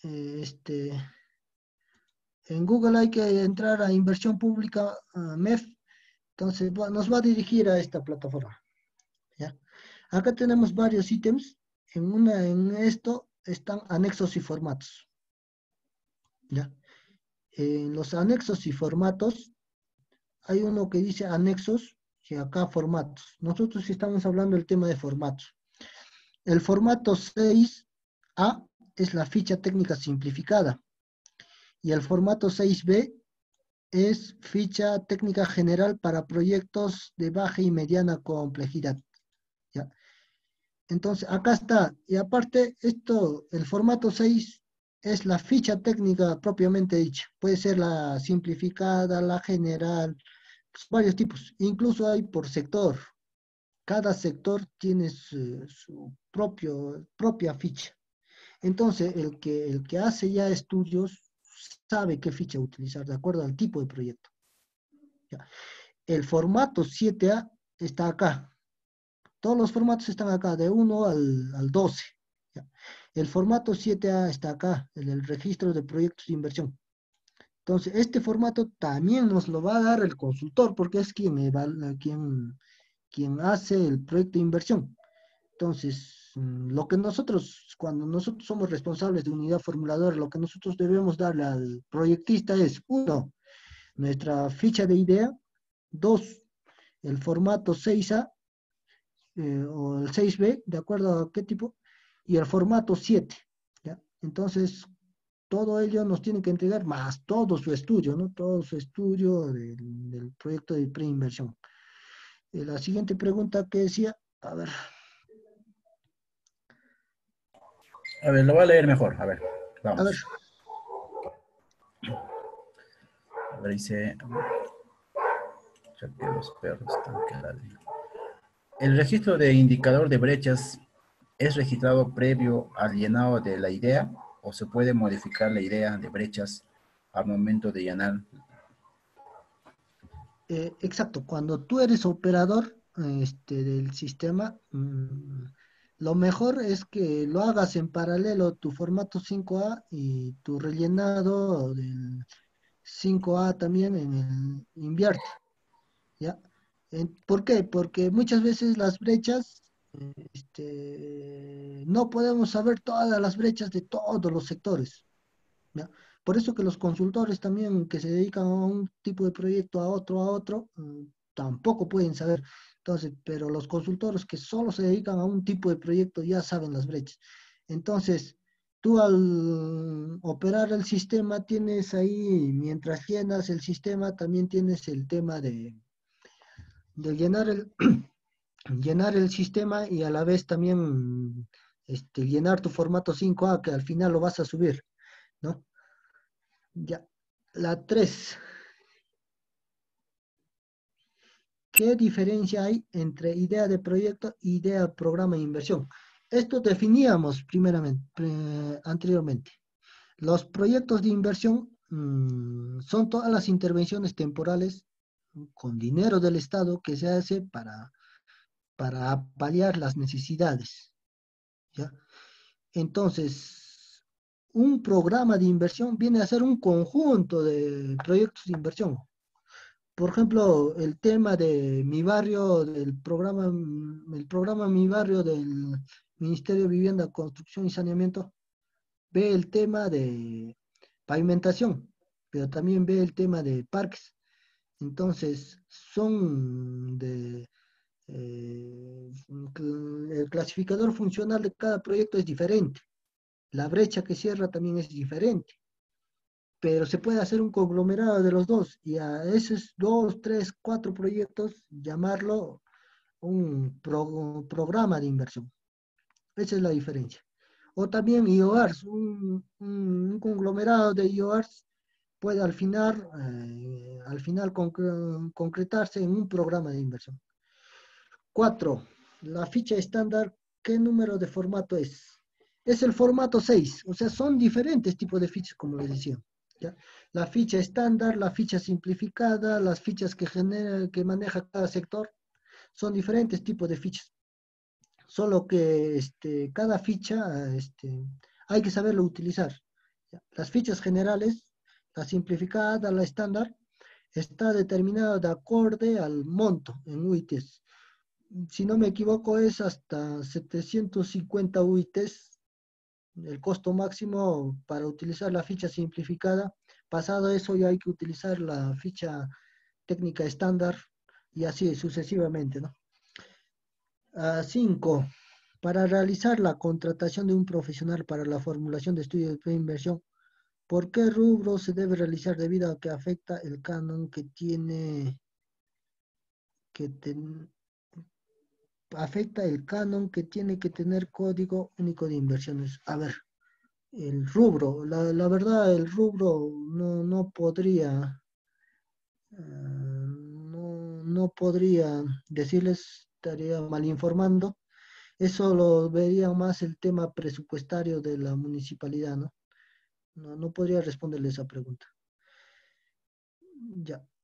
en Google hay que entrar a inversión pública MEF, entonces nos va a dirigir a esta plataforma. ¿Ya? Acá tenemos varios ítems, en esto están anexos y formatos. ¿Ya? En los anexos y formatos hay uno que dice anexos y acá formatos. Nosotros estamos hablando del tema de formatos. El formato 6A es la ficha técnica simplificada y el formato 6B es ficha técnica general para proyectos de baja y mediana complejidad. ¿Ya? Entonces, acá está. Y aparte, el formato 6 es la ficha técnica propiamente dicha. Puede ser la simplificada, la general, pues, varios tipos. Incluso hay por sector. Cada sector tiene su propia ficha. Entonces, el que hace ya estudios sabe qué ficha utilizar de acuerdo al tipo de proyecto. ¿Ya? El formato 7A está acá. Todos los formatos están acá, de 1 al 12. ¿Ya? El formato 7A está acá, en el registro de proyectos de inversión. Entonces, este formato también nos lo va a dar el consultor, porque es quien hace el proyecto de inversión. Entonces, cuando nosotros somos responsables de unidad formuladora, lo que nosotros debemos darle al proyectista es, uno, nuestra ficha de idea, dos, el formato 6A o el 6B, de acuerdo a qué tipo, y el formato 7, ¿ya? Entonces, todo ello nos tiene que entregar más todo su estudio, ¿no? Todo su estudio del proyecto de preinversión. La siguiente pregunta que decía, a ver, A ver, lo voy a leer mejor. A ver, a ver, vamos. A ver, dice, ya que los perros están que ladran. El registro de indicador de brechas es registrado previo al llenado de la idea o se puede modificar la idea de brechas al momento de llenar. exacto, cuando tú eres operador del sistema, lo mejor es que lo hagas en paralelo tu formato 5A y tu rellenado del 5A también en el invierte, ¿ya? ¿Por qué? Porque muchas veces las brechas, no podemos saber todas las brechas de todos los sectores, ¿ya? Por eso que los consultores también que se dedican a un tipo de proyecto, a otro, tampoco pueden saber. Entonces, pero los consultores que solo se dedican a un tipo de proyecto ya saben las brechas. Entonces, tú al operar el sistema tienes ahí, mientras llenas el sistema, también tienes el tema de llenar el sistema y a la vez también llenar tu formato 5A, que al final lo vas a subir, ¿no? Ya. La 3. ¿Qué diferencia hay entre idea de proyecto e idea de programa de inversión? Esto definíamos anteriormente. Los proyectos de inversión son todas las intervenciones temporales con dinero del Estado que se hace para paliar las necesidades. ¿Ya? Entonces, un programa de inversión viene a ser un conjunto de proyectos de inversión. Por ejemplo, el tema de mi barrio, el programa Mi Barrio del Ministerio de Vivienda, Construcción y Saneamiento, ve el tema de pavimentación, pero también ve el tema de parques. Entonces, el clasificador funcional de cada proyecto es diferente. La brecha que cierra también es diferente, pero se puede hacer un conglomerado de los dos y a esos dos, tres, cuatro proyectos llamarlo un programa de inversión. Esa es la diferencia. O también IOARs, un conglomerado de IOARs puede al final concretarse en un programa de inversión. 4. La ficha estándar, ¿qué número de formato es? Es el formato 6, o sea, son diferentes tipos de fichas, como les decía. ¿Ya? La ficha estándar, la ficha simplificada, las fichas que maneja cada sector, son diferentes tipos de fichas. solo que cada ficha hay que saberlo utilizar. Las fichas generales, la simplificada, la estándar, está determinado de acorde al monto en UITs. Si no me equivoco, es hasta 750 UITs el costo máximo para utilizar la ficha simplificada. Pasado eso ya hay que utilizar la ficha técnica estándar y así sucesivamente, ¿no? 5. Para realizar la contratación de un profesional para la formulación de estudios de preinversión, ¿por qué rubro se debe realizar debido a que afecta el canon que tiene que afecta el canon que tiene que tener código único de inversiones? A ver, el rubro, la verdad, el rubro no podría, no podría decirles, estaría mal informando. Eso lo vería más el tema presupuestario de la municipalidad, ¿no? No podría responderle esa pregunta. Ya.